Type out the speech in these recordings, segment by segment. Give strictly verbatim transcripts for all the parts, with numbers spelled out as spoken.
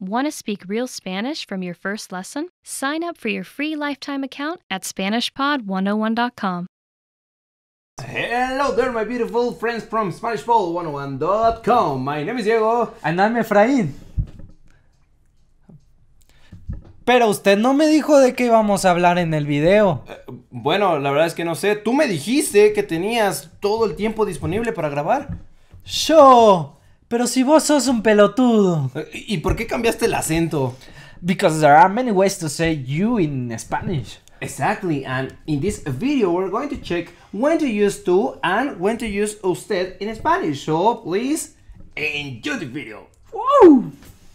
Want to speak real Spanish from your first lesson? Sign up for your free lifetime account at Spanish Pod one oh one dot com. Hello there, my beautiful friends from Spanish Pod one oh one dot com. My name is Diego. And I'm Efraín. Pero usted no me dijo de qué íbamos a hablar en el video. Uh, bueno, la verdad es que no sé. Tú me dijiste que tenías todo el tiempo disponible para grabar. Yo, pero si vos sos un pelotudo. Uh, ¿Y por qué cambiaste el acento? Because there are many ways to say you in Spanish. Exactly, and in this video we're going to check when to use tú and when to use usted in Spanish. So please enjoy the video. Woo!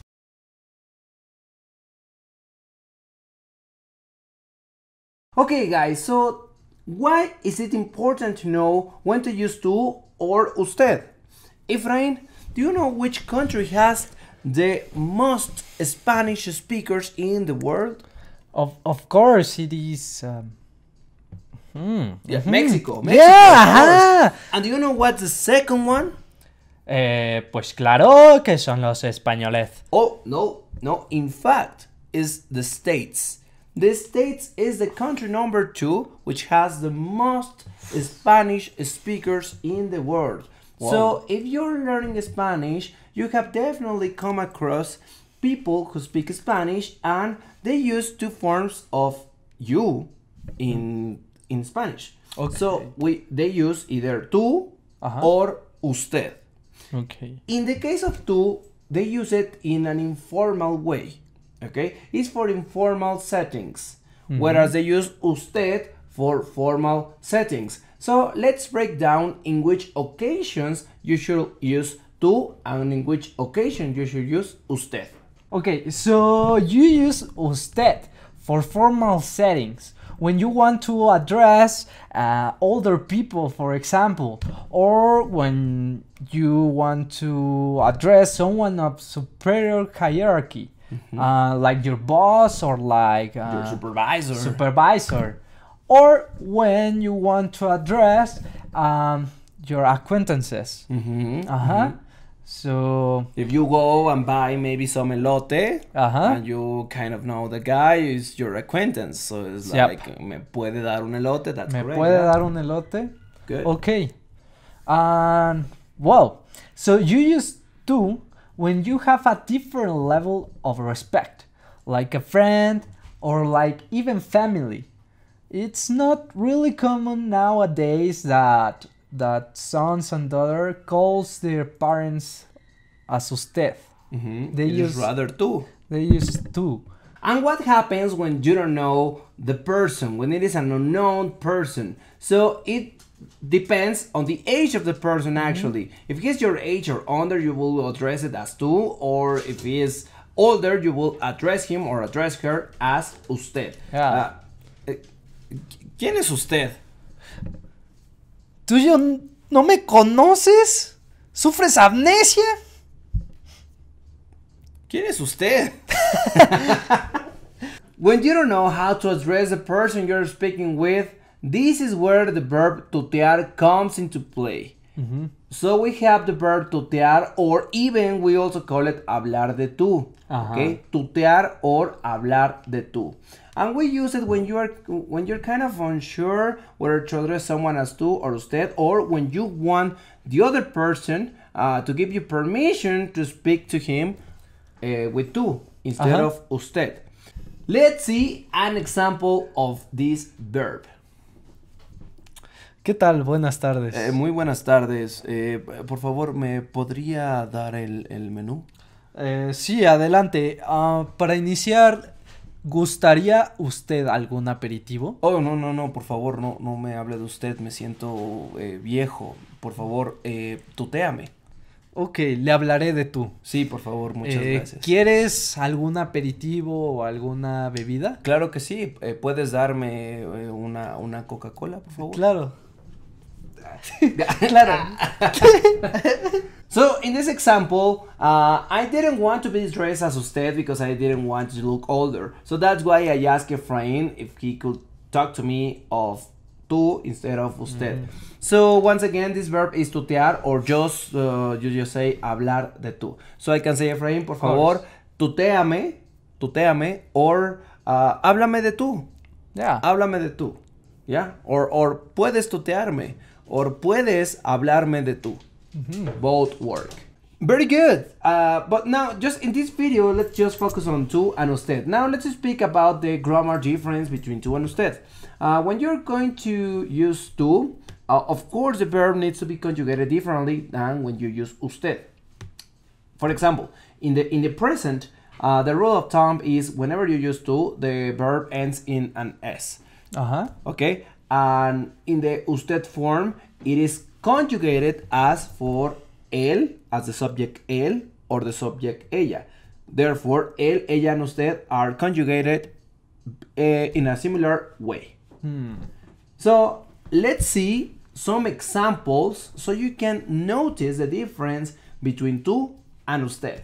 Okay guys, so why is it important to know when to use tú or usted? Efraín, do you know which country has the most Spanish speakers in the world? Of of course it is. Um, hmm. Yeah, Mhm. Mexico. Mexico. Yeah, of course. ajá. And do you know what's the second one? Eh, pues claro que son los españoles. Oh, no, no. In fact, is the States. The States is the country number two, which has the most Spanish speakers in the world. Wow. So if you're learning Spanish, you have definitely come across people who speak Spanish and they use two forms of you in in Spanish. Okay. So we they use either tú Uh-huh. or usted. Okay. In the case of tú, they use it in an informal way. Okay, it's for informal settings, Mhm. whereas they use usted for formal settings. So let's break down in which occasions you should use tú and in which occasion you should use usted. Okay, so you use usted for formal settings when you want to address uh, older people, for example, or when you want to address someone of superior hierarchy, mm-hmm. uh, like your boss or like uh, Your supervisor. supervisor, or when you want to address um, your acquaintances. Mm-hmm. Uh-huh. Mm-hmm. So If you go and buy maybe some elote, uh-huh. and you kind of know the guy is your acquaintance, so it's Yep. like, me puede dar un elote, that's ¿Me correct. puede yeah? dar un elote? Good. Okay. Um, well, so you use tú when you have a different level of respect, like a friend or like even family. It's not really common nowadays that that sons and daughter calls their parents as usted. Mm-hmm. They You use just rather tú. they use tú. And what happens when you don't know the person, when it is an unknown person? So it depends on the age of the person actually. If he's your age or under, you will address it as tú, or if he is older, you will address him or address her as usted. Yeah. Uh, ¿Quién es usted? ¿Tú yo no me conoces? ¿Sufres amnesia? ¿Quién es usted? When you don't know how to address the person you're speaking with, this is where the verb tutear comes into play. Mm-hmm. So we have the verb tutear, or even we also call it hablar de tú. Uh-huh. Okay, tutear or hablar de tú. And we use it when you are when you're kind of unsure whether to address someone as tú or usted, or when you want the other person uh, to give you permission to speak to him uh, with tú instead Uh-huh. of usted. Let's see an example of this verb. ¿Qué tal? Buenas tardes. Eh, muy buenas tardes. Eh, por favor, ¿me podría dar el, el menú? Eh, sí, adelante. Ah, para iniciar, ¿gustaría usted algún aperitivo? Oh, no, no, no, por favor, no, no me hable de usted, me siento eh, viejo. Por favor, eh, tutéame. Ok, le hablaré de tú. Sí, por favor, muchas Eh, gracias. ¿Quieres algún aperitivo o alguna bebida? Claro que sí, eh, ¿puedes darme eh, una, una Coca-Cola, por favor? Claro. Claro. So, in this example, uh, I didn't want to be dressed as usted because I didn't want to look older. So that's why I asked Efrain if he could talk to me of tú instead of usted. Mm. So once again, this verb is tutear, or just, uh, you just say hablar de tú. So I can say, Efrain, por favor, tuteame, tuteame, or uh, háblame de tú. Yeah. Háblame de tú. Yeah. Or, or puedes tutearme. Or puedes hablarme de tú. Mm-hmm. Both work. Very good. Uh, but now, just in this video, let's just focus on tú and usted. Now, let's speak about the grammar difference between tú and usted. Uh, when you're going to use tú, uh, of course, the verb needs to be conjugated differently than when you use usted. For example, in the in the present, uh, the rule of thumb is whenever you use tú, the verb ends in an s. Uh-huh. Okay, and in the usted form, it is conjugated as for él, as the subject él, or the subject ella. Therefore, él, ella, and usted are conjugated uh, in a similar way. Hmm. So, let's see some examples so you can notice the difference between tú and usted.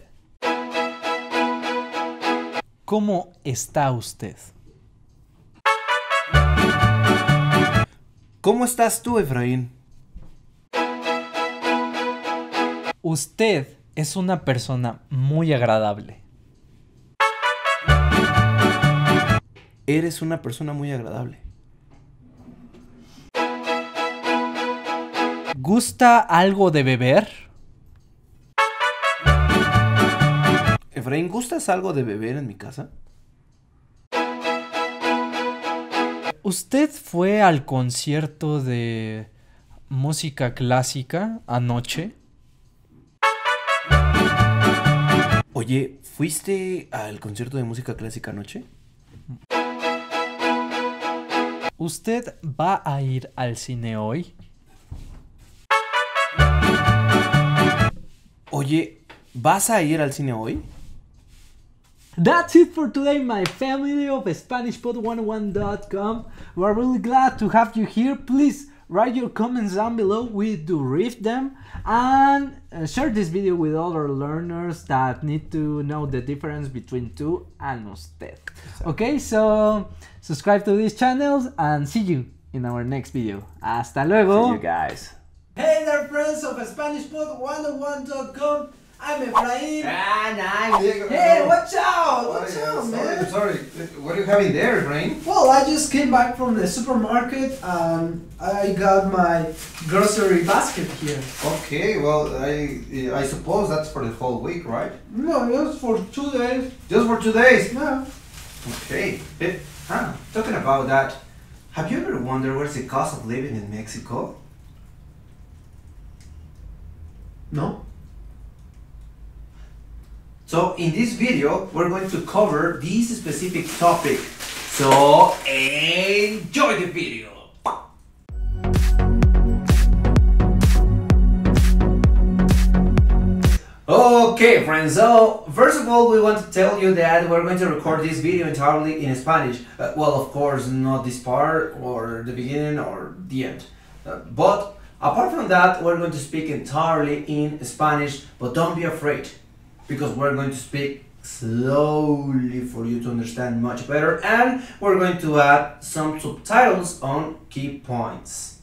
¿Cómo está usted? ¿Cómo estás tú, Efraín? Usted es una persona muy agradable. Eres una persona muy agradable. ¿Gusta algo de beber? Efraín, ¿gustas algo de beber en mi casa? ¿Usted fue al concierto de música clásica anoche? Oye, ¿fuiste al concierto de música clásica anoche? ¿Usted va a ir al cine hoy? Oye, ¿vas a ir al cine hoy? That's it for today, my family of Spanish Pod one oh one dot com. We're really glad to have you here. Please write your comments down below. We do read them. And uh, share this video with other learners that need to know the difference between tú and usted. Exactly. Okay, so subscribe to these channels and see you in our next video. Hasta luego. See you guys. Hey there, friends of Spanish Pod one oh one dot com. I'm Efraín. Ah, nice. Hey, watch out! What Watch are you- out, sorry, man! sorry. What are you having there, Efraín? Well, I just came back from the supermarket and I got my grocery basket here. Okay, well, I I suppose that's for the whole week, right? No, just for two days. Just for two days. Yeah. Okay. Eh, ah, talking about that, have you ever wondered what's the cost of living in Mexico? No? So in this video, we're going to cover this specific topic. So enjoy the video. Okay, friends, so first of all, we want to tell you that we're going to record this video entirely in Spanish. Uh, well, of course, not this part, or the beginning, or the end. Uh, but apart from that, we're going to speak entirely in Spanish, but don't be afraid, because we're going to speak slowly for you to understand much better, and we're going to add some subtitles on key points.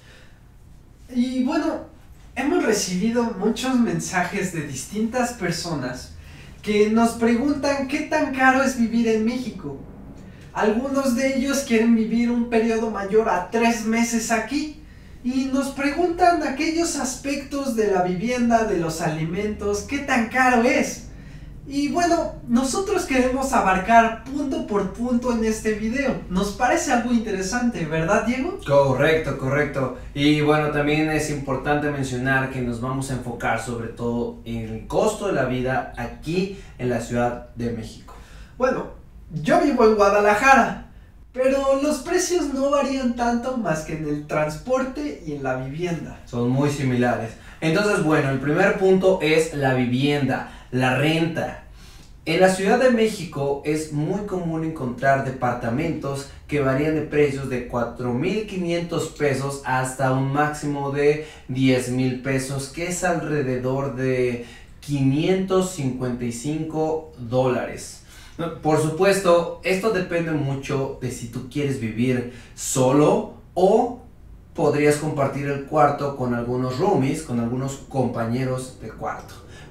Y bueno, hemos recibido muchos mensajes de distintas personas que nos preguntan qué tan caro es vivir en México. Algunos de ellos quieren vivir un periodo mayor a tres meses aquí y nos preguntan aquellos aspectos de la vivienda, de los alimentos, qué tan caro es. Y bueno, nosotros queremos abarcar punto por punto en este video. Nos parece algo interesante, ¿verdad, Diego? Correcto, correcto. Y bueno, también es importante mencionar que nos vamos a enfocar sobre todo en el costo de la vida aquí en la Ciudad de México. Bueno, yo vivo en Guadalajara, pero los precios no varían tanto más que en el transporte y en la vivienda. Son muy similares. Entonces, bueno, el primer punto es la vivienda, la renta. En la Ciudad de México es muy común encontrar departamentos que varían de precios de cuatro mil quinientos pesos hasta un máximo de diez mil pesos, que es alrededor de quinientos cincuenta y cinco dólares. Por supuesto, esto depende mucho de si tú quieres vivir solo o podrías compartir el cuarto con algunos roomies, con algunos compañeros de cuarto.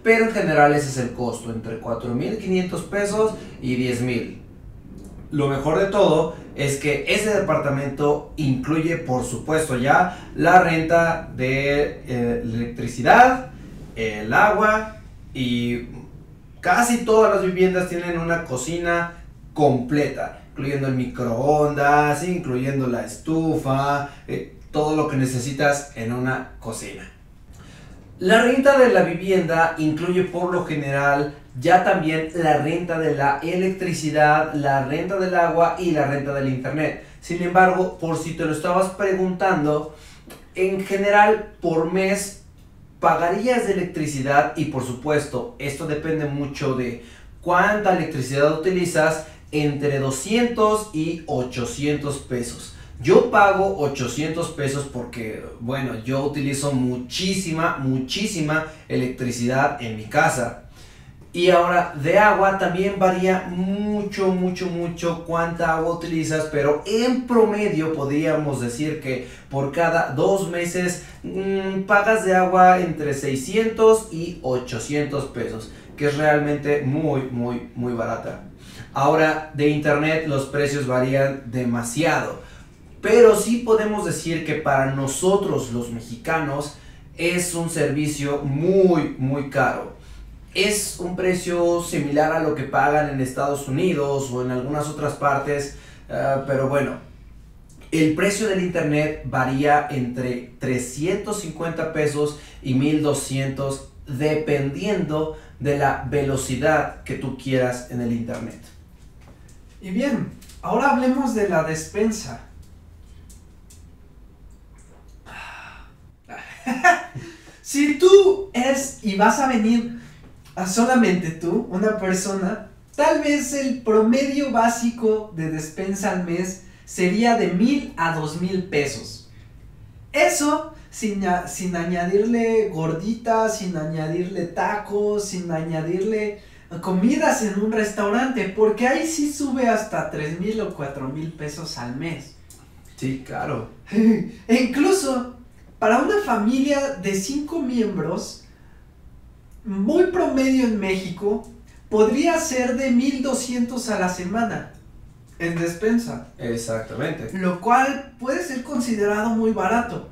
pero en general ese es el costo, entre cuatro mil quinientos pesos y diez mil. Lo mejor de todo es que ese departamento incluye, por supuesto, ya la renta de eh, electricidad, el agua, y casi todas las viviendas tienen una cocina completa, incluyendo el microondas, incluyendo la estufa, eh, todo lo que necesitas en una cocina. La renta de la vivienda incluye por lo general ya también la renta de la electricidad, la renta del agua y la renta del internet. Sin embargo, por si te lo estabas preguntando, en general por mes pagarías de electricidad, y por supuesto esto depende mucho de cuánta electricidad utilizas, entre doscientos y ochocientos pesos. Yo pago ochocientos pesos porque, bueno, yo utilizo muchísima, muchísima electricidad en mi casa. Y ahora, de agua también varía mucho, mucho, mucho cuánta agua utilizas, pero en promedio podríamos decir que por cada dos meses mmm, pagas de agua entre seiscientos y ochocientos pesos, que es realmente muy, muy, muy barata. Ahora, de internet los precios varían demasiado, pero sí podemos decir que para nosotros los mexicanos es un servicio muy, muy caro. Es un precio similar a lo que pagan en Estados Unidos o en algunas otras partes, uh, pero bueno, el precio del internet varía entre trescientos cincuenta pesos y mil doscientos dependiendo de la velocidad que tú quieras en el internet. Y bien, ahora hablemos de la despensa. Si tú eres y vas a venir a solamente tú, una persona, tal vez el promedio básico de despensa al mes sería de mil a dos mil pesos. Eso sin, sin añadirle gorditas, sin añadirle tacos, sin añadirle comidas en un restaurante, porque ahí sí sube hasta tres mil o cuatro mil pesos al mes. Sí, claro. E incluso para una familia de cinco miembros, muy promedio en México, podría ser de mil doscientos a la semana en despensa. Exactamente. Lo cual puede ser considerado muy barato.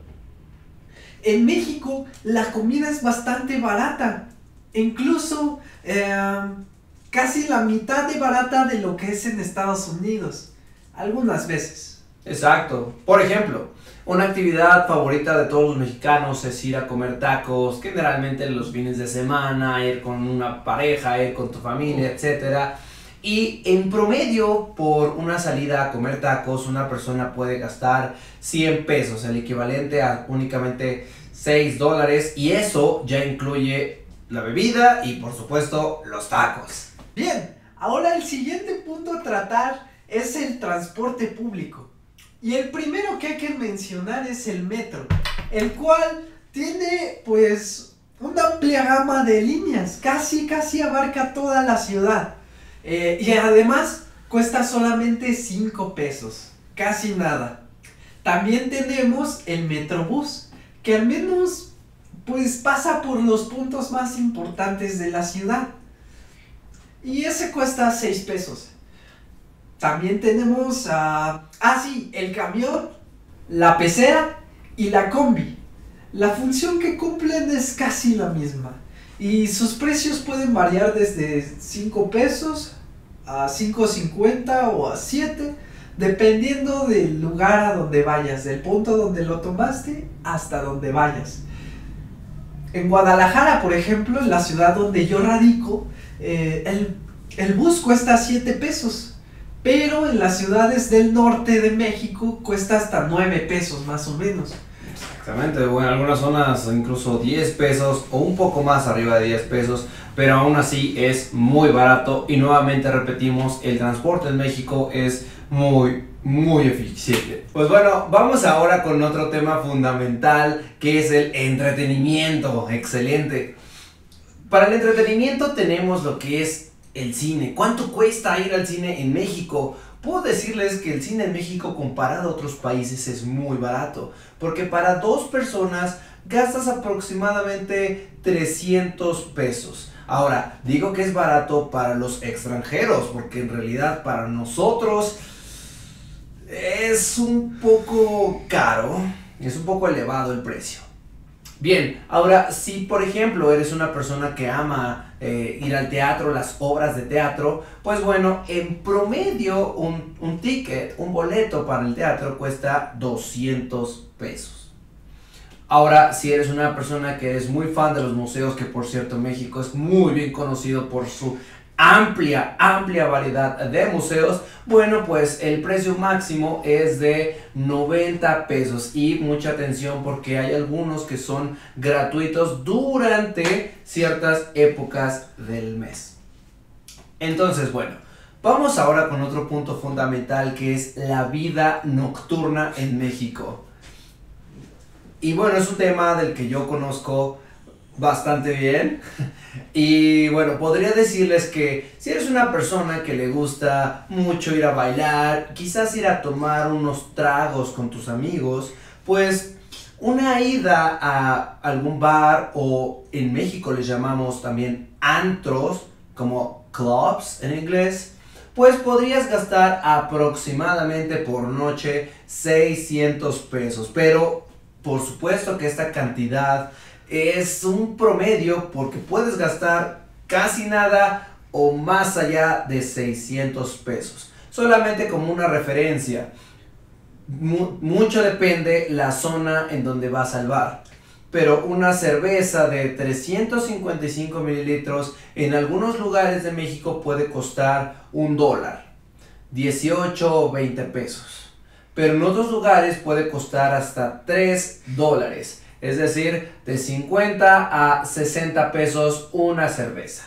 En México la comida es bastante barata. Incluso eh, casi la mitad de barata de lo que es en Estados Unidos. Algunas veces. Exacto. Por ejemplo, una actividad favorita de todos los mexicanos es ir a comer tacos, generalmente los fines de semana, ir con una pareja, ir con tu familia, etcétera. Y en promedio, por una salida a comer tacos, una persona puede gastar cien pesos, el equivalente a únicamente seis dólares, y eso ya incluye la bebida y, por supuesto, los tacos. Bien, ahora el siguiente punto a tratar es el transporte público. Y el primero que hay que mencionar es el metro, el cual tiene pues una amplia gama de líneas, casi casi abarca toda la ciudad. Eh, y además cuesta solamente cinco pesos, casi nada. También tenemos el Metrobús, que al menos pues pasa por los puntos más importantes de la ciudad. Y ese cuesta seis pesos. También tenemos a... Ah, sí, el camión, la pecera y la combi. La función que cumplen es casi la misma. Y sus precios pueden variar desde cinco pesos a cinco cincuenta o a siete, dependiendo del lugar a donde vayas, del punto donde lo tomaste hasta donde vayas. En Guadalajara, por ejemplo, en la ciudad donde yo radico, eh, el, el bus cuesta siete pesos. Pero en las ciudades del norte de México cuesta hasta nueve pesos más o menos. Exactamente, bueno, en algunas zonas incluso diez pesos o un poco más arriba de diez pesos, pero aún así es muy barato. Y nuevamente repetimos, el transporte en México es muy, muy eficiente. Pues bueno, vamos ahora con otro tema fundamental, que es el entretenimiento. Excelente. Para el entretenimiento tenemos lo que es el cine. ¿Cuánto cuesta ir al cine en México? Puedo decirles que el cine en México comparado a otros países es muy barato, porque para dos personas gastas aproximadamente trescientos pesos. Ahora, digo que es barato para los extranjeros, porque en realidad para nosotros es un poco caro, es un poco elevado el precio. Bien, ahora si por ejemplo eres una persona que ama eh, ir al teatro, las obras de teatro, pues bueno, en promedio un, un ticket, un boleto para el teatro cuesta doscientos pesos. Ahora, si eres una persona que es muy fan de los museos, que por cierto México es muy bien conocido por su amplia, amplia variedad de museos, bueno, pues el precio máximo es de noventa pesos. Y mucha atención porque hay algunos que son gratuitos durante ciertas épocas del mes. Entonces, bueno, vamos ahora con otro punto fundamental, que es la vida nocturna en México. Y bueno, es un tema del que yo conozco bastante bien. Y bueno, podría decirles que si eres una persona que le gusta mucho ir a bailar, quizás ir a tomar unos tragos con tus amigos, pues una ida a algún bar, o en México les llamamos también antros, como clubs en inglés, pues podrías gastar aproximadamente por noche seiscientos pesos. Pero por supuesto que esta cantidad es un promedio, porque puedes gastar casi nada o más allá de seiscientos pesos. Solamente como una referencia, mu mucho depende la zona en donde vas al bar. Pero una cerveza de trescientos cincuenta y cinco mililitros en algunos lugares de México puede costar un dólar, dieciocho o veinte pesos. Pero en otros lugares puede costar hasta tres dólares, es decir, de cincuenta a sesenta pesos una cerveza.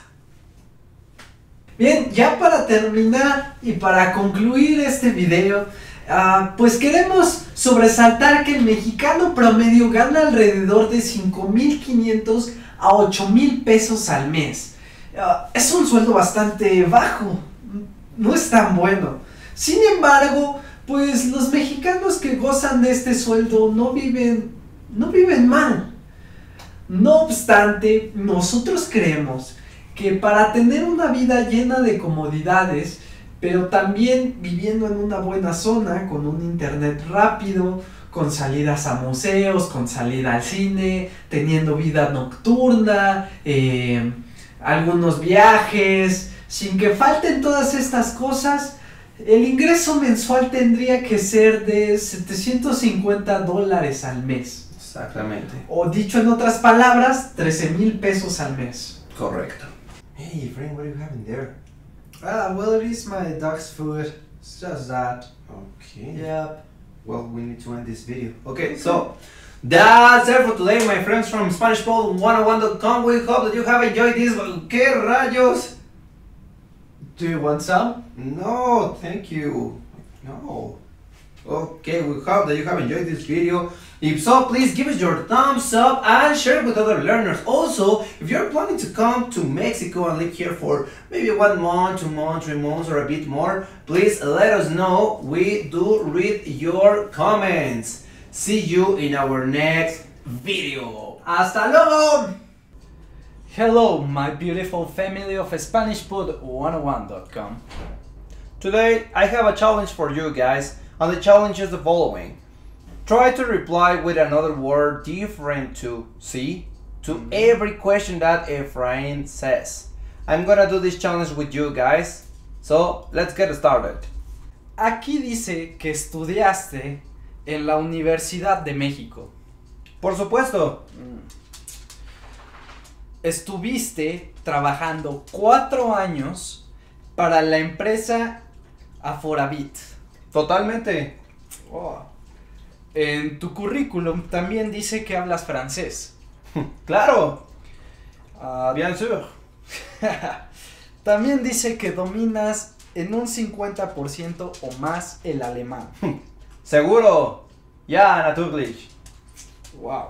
Bien, ya para terminar y para concluir este video, uh, pues queremos sobresaltar que el mexicano promedio gana alrededor de cinco mil quinientos a ocho mil pesos al mes. Uh, es un sueldo bastante bajo, no es tan bueno. Sin embargo, pues los mexicanos que gozan de este sueldo no viven, no viven mal. No obstante, nosotros creemos que para tener una vida llena de comodidades, pero también viviendo en una buena zona, con un internet rápido, con salidas a museos, con salida al cine, teniendo vida nocturna, eh, algunos viajes, sin que falten todas estas cosas, el ingreso mensual tendría que ser de setecientos cincuenta dólares al mes. Exactamente. O dicho en otras palabras, trece mil pesos al mes. Correcto. Hey, friend, what are you having there? Ah, well, it is my dog's food. It's just that. Okay. Yep. Well, we need to end this video. Okay, so that's it for today, my friends from Spanish Pod one oh one dot com. We hope that you have enjoyed this. ¿Qué rayos? Do you want some? No, thank you. No. Okay, we hope that you have enjoyed this video. If so, please give us your thumbs up and share it with other learners. Also, if you're planning to come to Mexico and live here for maybe one month, two months, three months, or a bit more, please let us know. We do read your comments. See you in our next video. ¡Hasta luego! Hello, my beautiful family of Spanish Pod one oh one dot com. Today, I have a challenge for you guys, and the challenge is the following. Try to reply with another word different to sí to every question that Efrain says. I'm gonna do this challenge with you guys, so let's get started. Aquí dice que estudiaste en la Universidad de México. Por supuesto. Estuviste trabajando cuatro años para la empresa Aforabit. Totalmente. Oh. En tu currículum también dice que hablas francés. Claro. Uh, Bien sûr. También dice que dominas en un cincuenta por ciento o más el alemán. Seguro. Ja, natürlich. Wow.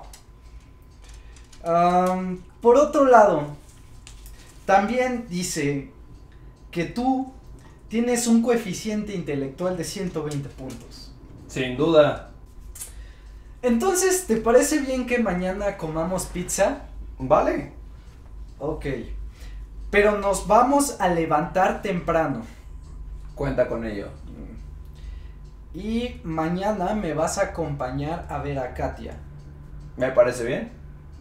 Um, por otro lado, también dice que tú tienes un coeficiente intelectual de ciento veinte puntos. Sin duda. Entonces, ¿te parece bien que mañana comamos pizza? Vale. Ok. Pero nos vamos a levantar temprano. Cuenta con ello. Y mañana me vas a acompañar a ver a Katia. ¿Me parece bien?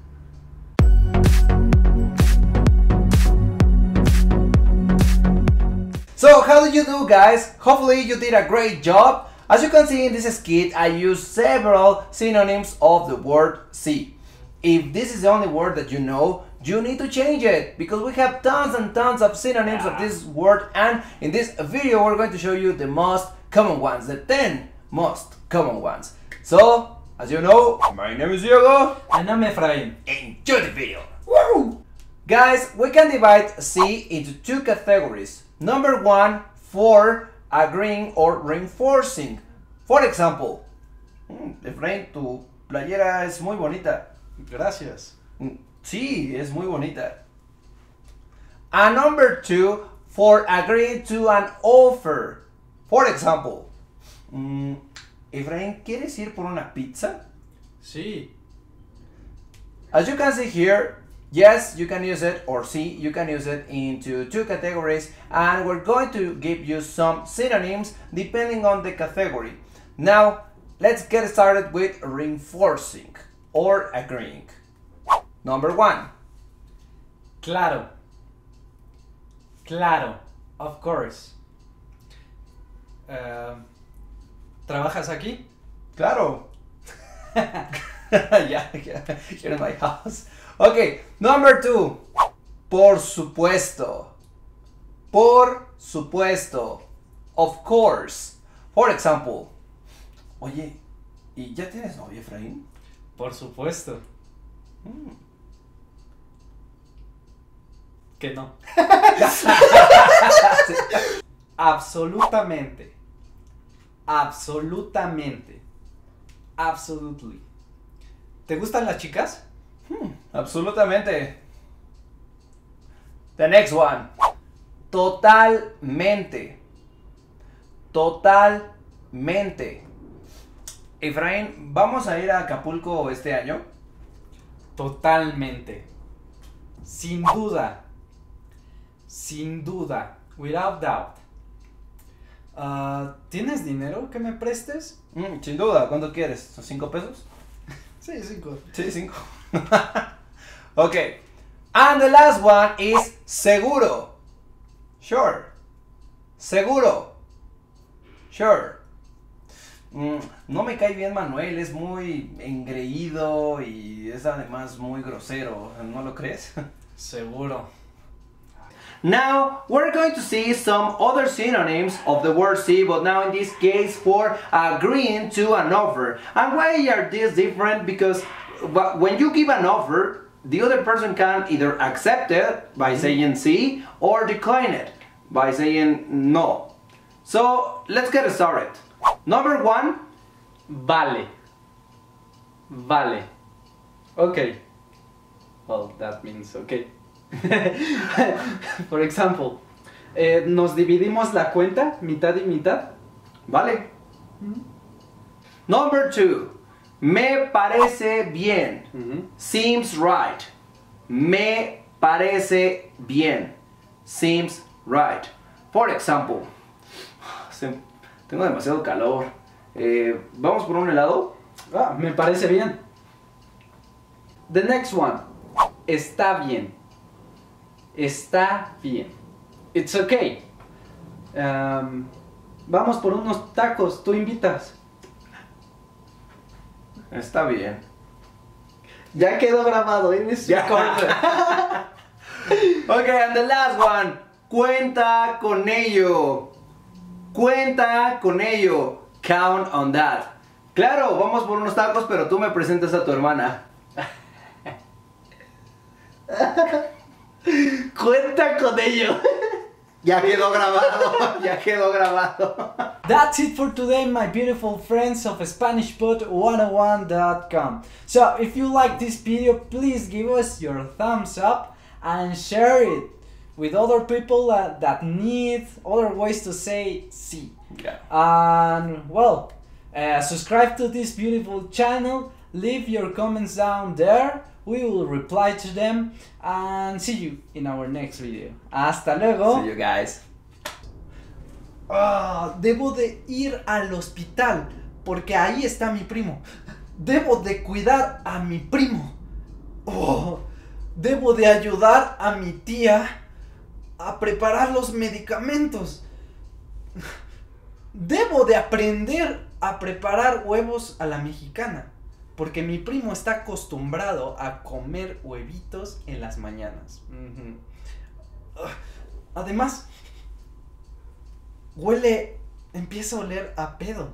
So, how do you do, guys? Hopefully you did a great job. As you can see in this skit, I use several synonyms of the word see. If this is the only word that you know, you need to change it, because we have tons and tons of synonyms of this word, and in this video we're going to show you the most common ones, the ten most common ones. So, as you know, my name is Diego. And I'm Efrain. Enjoy the video. Woo! Guys, we can divide see into two categories. Number one, for agreeing or reinforcing. For example, mm, Efrain, tu playera es muy bonita. Gracias. Mm, sí, es muy bonita. And number two, for agreeing to an offer. For example, mm, Efrain, ¿quieres ir por una pizza? Sí. As you can see here, yes, you can use it, or see, you can use it into two categories, and we're going to give you some synonyms depending on the category. Now, let's get started with reinforcing or agreeing. Number one. Claro. Claro. Of course. Uh, ¿Trabajas aquí? Claro. yeah, yeah, here in my house. Okay, number two. Por supuesto. Por supuesto. Of course. For example. Oye, ¿y ya tienes novia, Efraín? Por supuesto. Mm. Que no. Absolutamente. Absolutamente. Absolutely. ¿Te gustan las chicas? Hmm, absolutamente. The next one. Totalmente. Totalmente. Efraín, ¿vamos a ir a Acapulco este año? Totalmente. Sin duda. Sin duda. Without doubt. Uh, ¿Tienes dinero que me prestes? Mm, sin duda. ¿Cuánto quieres? ¿Cinco pesos? Sí, cinco. Sí, cinco. Okay. And the last one is seguro. Sure. Seguro. Sure. Mm, no me cae bien Manuel, es muy engreído y es además muy grosero, ¿no lo crees? Seguro. Now we're going to see some other synonyms of the word see, but now in this case for agreeing to an offer. And why are these different? Because when you give an offer, the other person can either accept it by saying sí or decline it by saying no. So let's get started. Number one. Vale. Vale. Okay. Well, that means okay. For example, eh, ¿nos dividimos la cuenta mitad y mitad? Vale. Mm-hmm. Number two. Me parece bien. Mm-hmm. Seems right. Me parece bien. Seems right. For example, tengo demasiado calor. Eh, ¿Vamos por un helado? Ah, me parece bien. The next one. Está bien. Está bien. It's okay. Um, vamos por unos tacos. Tú invitas. Está bien. Ya quedó grabado. Eres Ya. Okay, and the last one. Cuenta con ello. Cuenta con ello. Count on that. Claro, vamos por unos tacos, pero tú me presentas a tu hermana. Cuenta con ello. Ya quedó grabado. Ya quedó grabado. That's it for today, my beautiful friends of Spanish Pod one oh one dot com. So, if you like this video, please give us your thumbs up and share it with other people that, that need other ways to say sí. Yeah. And, well, Uh, subscribe to this beautiful channel. Leave your comments down there. We will reply to them. And see you in our next video. Hasta luego. See you guys. Ah, debo de ir al hospital porque ahí está mi primo. Debo de cuidar a mi primo. Oh, debo de ayudar a mi tía a preparar los medicamentos. Debo de aprender a preparar huevos a la mexicana porque mi primo está acostumbrado a comer huevitos en las mañanas. Uh-huh. Además, huele, empieza a oler a pedo.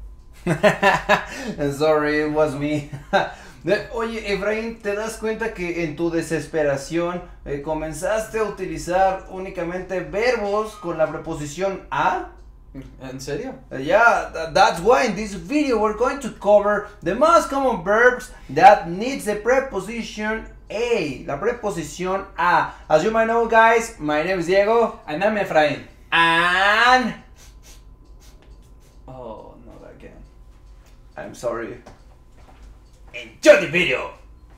Sorry, it was me. Oye, Efraín, ¿te das cuenta que en tu desesperación eh, comenzaste a utilizar únicamente verbos con la preposición a? ¿En serio? Uh, yeah, th that's why in this video we're going to cover the most common verbs that needs the preposition a, la preposición a. As you might know, guys, my name is Diego. And I'm Efraín. And Oh, not again. I'm sorry. Enjoy the video.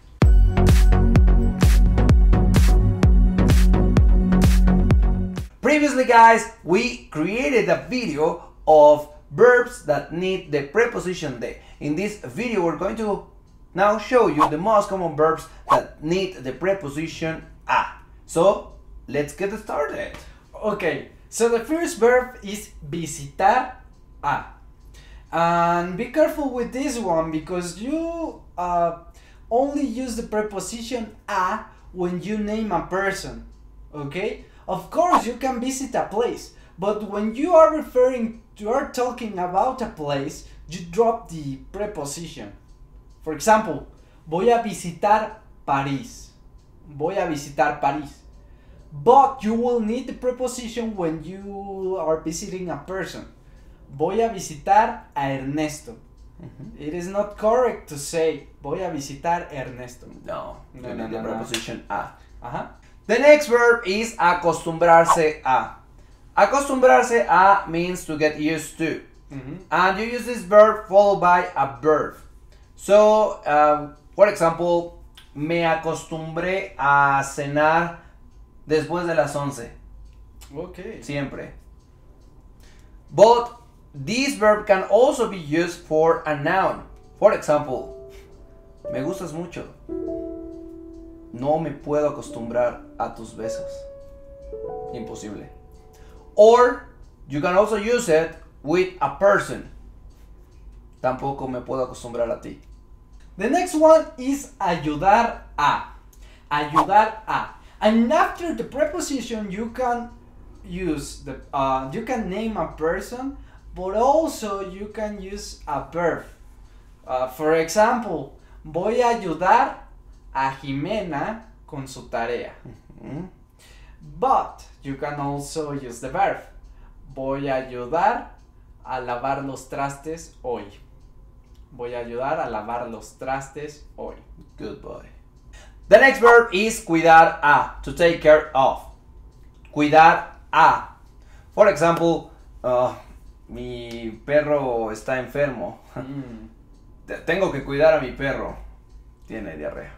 Previously, guys, we created a video of verbs that need the preposition de. In this video, we're going to now show you the most common verbs that need the preposition a. So, let's get started. Okay, so the first verb is visitar a. And be careful with this one because you uh, only use the preposition a when you name a person, okay? Of course, you can visit a place, but when you are referring, you are talking about a place, you drop the preposition. For example, voy a visitar París. Voy a visitar París. But you will need the preposition when you are visiting a person. Voy a visitar a Ernesto. Mm-hmm. It is not correct to say voy a visitar Ernesto. No, No, you no, need no, the no. preposition a. Uh-huh. The next verb is acostumbrarse a. Acostumbrarse a means to get used to. Mm-hmm. And you use this verb followed by a verb. So, um, for example, me acostumbré a cenar después de las once. Okay. Siempre. But this verb can also be used for a noun. For example, me gustas mucho. No me puedo acostumbrar a tus besos. Imposible. Or you can also use it with a person. Tampoco me puedo acostumbrar a ti. The next one is ayudar a. Ayudar a. And after the preposition, you can use the uh, you can name a person, but also you can use a verb. Uh, for example, voy a ayudar a Jimena con su tarea. Mm-hmm. But you can also use the verb. Voy a ayudar a lavar los trastes hoy. Voy a ayudar a lavar los trastes hoy. Good boy. The next verb is cuidar a, to take care of. Cuidar a. For example, uh, mi perro está enfermo. Mm. Tengo que cuidar a mi perro. Tiene diarrea.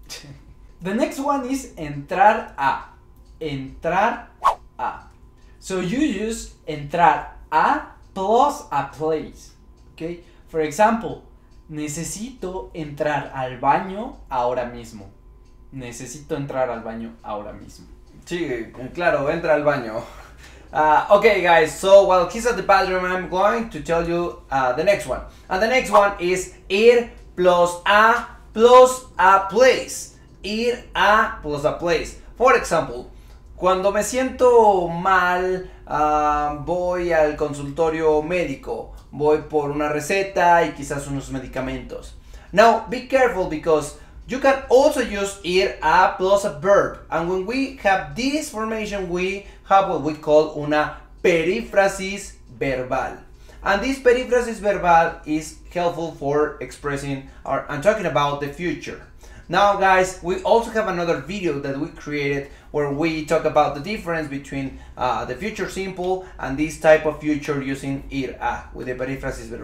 The next one is entrar a. Entrar a. So you use entrar a plus a place. Okay? For example, necesito entrar al baño ahora mismo. Necesito entrar al baño ahora mismo. Sí, claro, entra al baño. Uh, okay, guys, so while he's at the bathroom, I'm going to tell you uh, the next one. And the next one is ir plus a plus a place. Ir a plus a place. For example, cuando me siento mal, uh, voy al consultorio médico. Voy por una receta y quizás unos medicamentos. Now, be careful because you can also use ir a plus a verb. And when we have this formation, we have what we call una perífrasis verbal. And this perífrasis verbal is helpful for expressing or and talking about the future. Now, guys, we also have another video that we created where we talk about the difference between uh, the future simple and this type of future using ir a with the perífrasis verbal.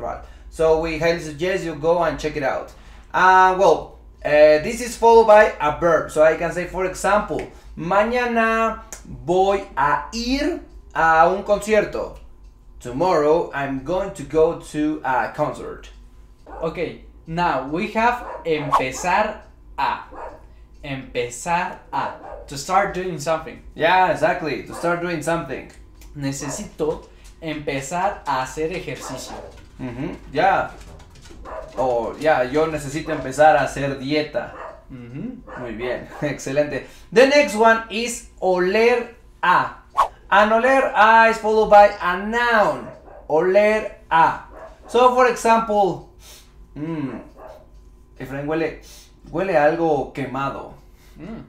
So we highly suggest you go and check it out. Uh, well, uh, this is followed by a verb. So I can say, for example, mañana voy a ir a un concierto. Tomorrow I'm going to go to a concert. Okay, now we have empezar a. Empezar a. To start doing something. Yeah, exactly. To start doing something. Necesito empezar a hacer ejercicio. Mm-hmm. Yeah. O ya, yeah, yo necesito empezar a hacer dieta. Mm-hmm. Muy bien, excelente. The next one is oler a. An oler a is followed by a noun. Oler a. So, for example, mm, Efraín huele, huele a algo quemado. Mm.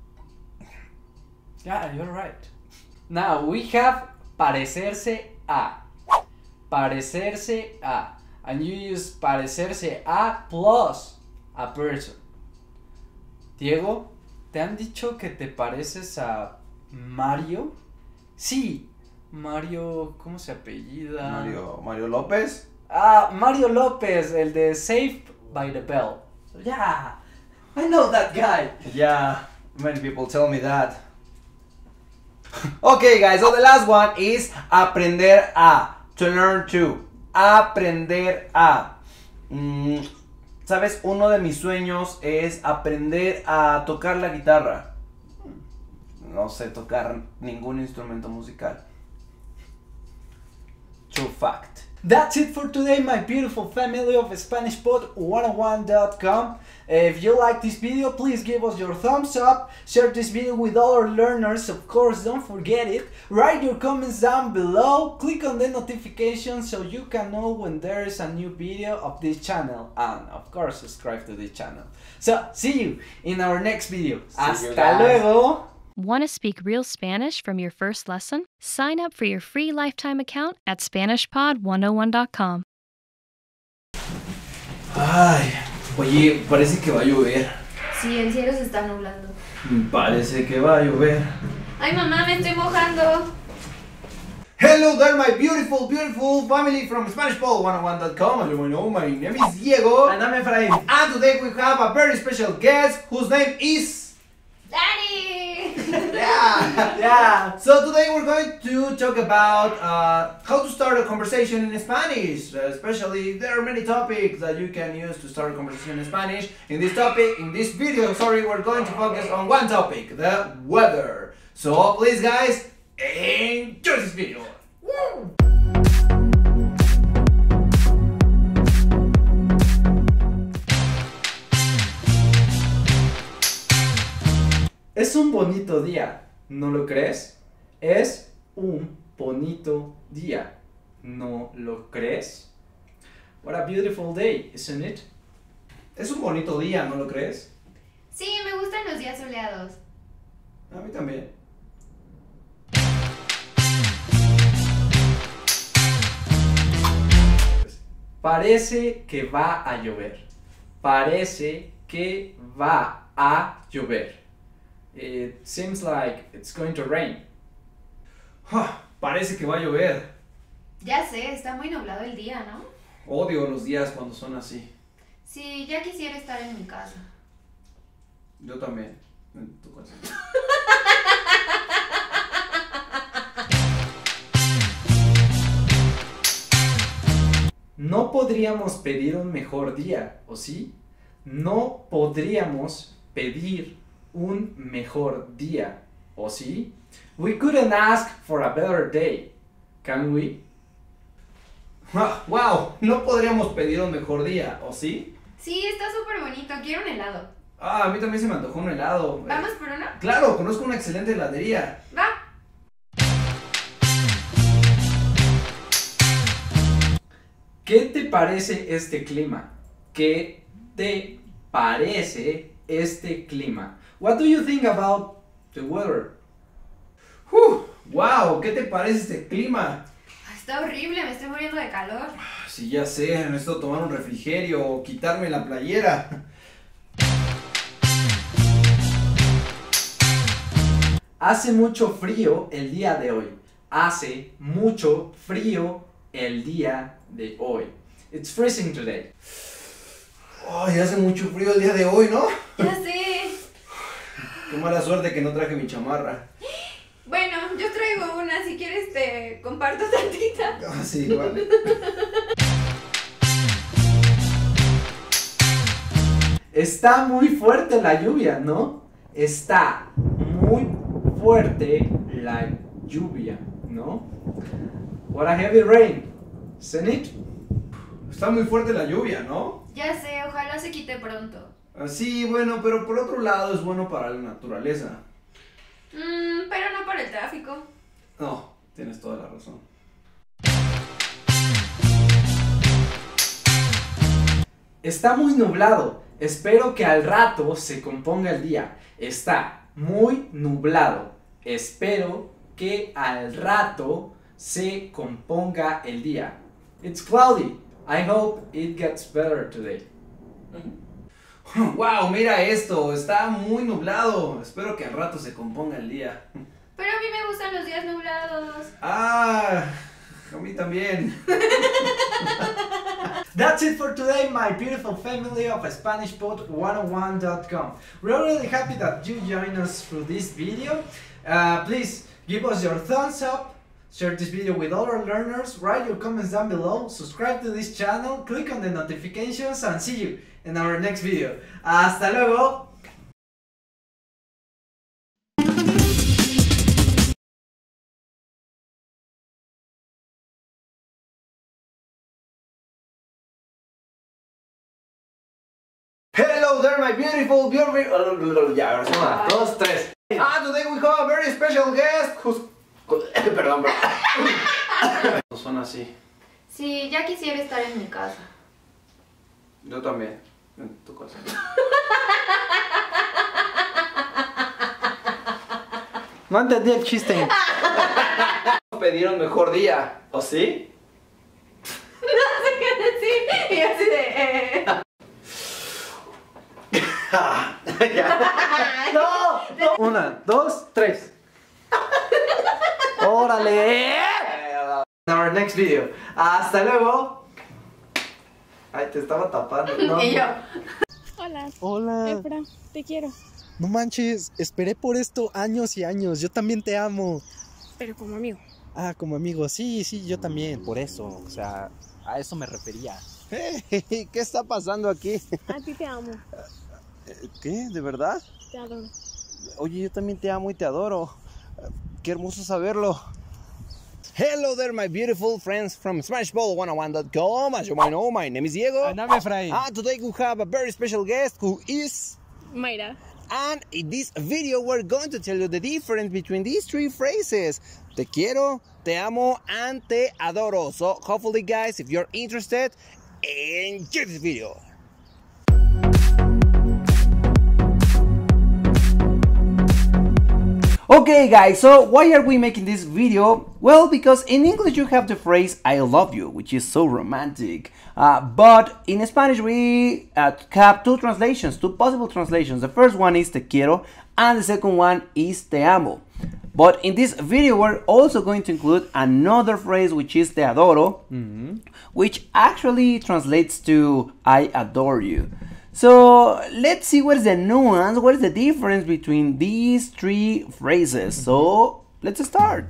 Yeah, you're right. Now we have parecerse a. Parecerse a. And you use parecerse a plus a person. Diego, ¿te han dicho que te pareces a Mario? Sí, Mario, ¿cómo se apellida? Mario, Mario López. Ah, Mario López, el de Saved by the Bell. Yeah, I know that guy. Yeah, many people tell me that. Okay, guys, so the last one is aprender a. To learn to. Aprender a. Mm, ¿Sabes? Uno de mis sueños es aprender a tocar la guitarra. No sé tocar ningún instrumento musical. True fact. That's it for today, my beautiful family of Spanish Pod one oh one dot com. If you like this video, please give us your thumbs up, share this video with other learners, of course, don't forget it, write your comments down below, click on the notification so you can know when there is a new video of this channel, and of course subscribe to this channel. So, see you in our next video. See you Hasta guys. luego! Want to speak real Spanish from your first lesson? Sign up for your free lifetime account at Spanish Pod one oh one dot com. Ay, oye, parece que va a llover. Sí, el cielo se está nublando. Parece que va a llover. Ay, mamá, me estoy mojando. Hello there, my beautiful, beautiful family from Spanish Pod one oh one dot com. As you may know, my name is Diego. And I'm Efraín. And today we have a very special guest whose name is... ¡Daddy! Yeah! Yeah! So today we're going to talk about uh, how to start a conversation in Spanish. Uh, especially, there are many topics that you can use to start a conversation in Spanish. In this topic, in this video, sorry, we're going to focus on one topic, the weather. So please guys, enjoy this video. Woo! Es un bonito día, ¿no lo crees? Es un bonito día, ¿no lo crees? What a beautiful day, isn't it? Es un bonito día, ¿no lo crees? Sí, me gustan los días soleados. A mí también. Parece que va a llover. Parece que va a llover. It seems like it's going to rain. Ah, parece que va a llover. Ya sé, está muy nublado el día, ¿no? Odio los días cuando son así. Sí, ya quisiera estar en mi casa. Yo también. En tu casa. No podríamos pedir un mejor día, ¿o sí? No podríamos pedir un mejor día, ¿o sí? We couldn't ask for a better day, can we? Ah, wow, no podríamos pedir un mejor día, ¿o sí? Sí, está súper bonito, quiero un helado. Ah, a mí también se me antojó un helado. ¿Vamos por uno? Claro, conozco una excelente heladería. Va. ¿Qué te parece este clima? ¿Qué te parece este clima? What do you think about the weather? Uh, wow, ¿qué te parece este clima? Está horrible, me estoy muriendo de calor. Sí, ya sé, necesito tomar un refrigerio o quitarme la playera. Hace mucho frío el día de hoy. Hace mucho frío el día de hoy. It's freezing today. Ay, hace mucho frío el día de hoy, ¿no? Ya sé. Qué mala suerte que no traje mi chamarra. Bueno, yo traigo una, si quieres te comparto tantita. Ah, sí, vale. Está muy fuerte la lluvia, ¿no? Está muy fuerte la lluvia, ¿no? What a heavy rain, isn't it? Está muy fuerte la lluvia, ¿no? Ya sé, ojalá se quite pronto. Ah, sí, bueno, pero por otro lado es bueno para la naturaleza. Mmm, pero no para el tráfico. No, tienes toda la razón. Está muy nublado. Espero que al rato se componga el día. Está muy nublado. Espero que al rato se componga el día. It's cloudy. I hope it gets better today. Wow, mira esto, está muy nublado. Espero que al rato se componga el día. Pero a mí me gustan los días nublados. Ah, a mí también. That's it for today, my beautiful family of Spanish Pod one oh one dot com. We're really happy that you joined us through this video. Uh, please give us your thumbs up, share this video with other learners, write your comments down below, subscribe to this channel, click on the notifications, and see you in our next video. Hasta luego! Hello there, my beautiful, beautiful. Ya, ahora son una, dos, tres. Ah, today we have a very special guest who's. Perdón, bro. No son así. Sí, ya quisiera estar en mi casa. Yo también. En tu casa. No entendí el chiste. Pedir un mejor día. ¿O sí? No sé qué decir. Y así de. Eh. No, no. Una, dos, tres. Órale. In our next video. Hasta luego. Ay, te estaba tapando. No. Y yo. Hola, Hola. Efra, te quiero, No manches, esperé por esto años y años. Yo también te amo. pero como amigo. Ah, como amigo, sí, sí, yo también, por eso. O sea, a eso me refería. Hey, ¿qué está pasando aquí? A ti te amo, ¿Qué? ¿De verdad? te adoro. Oye, yo también te amo y te adoro. Qué hermoso saberlo. Hello there, my beautiful friends from Spanish Ball one oh one dot com. As you might know, my name is Diego. And I'm Efraín. Ah, today we have a very special guest who is... Mayra, And in this video we're going to tell you the difference between these three phrases. Te quiero, te amo, and te adoro. So hopefully guys, if you're interested, enjoy this video. Okay guys, so why are we making this video? Well, because in English you have the phrase I love you, which is so romantic. Uh, but in Spanish we uh, have two translations, two possible translations. The first one is te quiero and the second one is te amo. But in this video we're also going to include another phrase which is te adoro, mm-hmm. which actually translates to I adore you. So let's see what is the nuance, what is the difference between these three phrases. So let's start.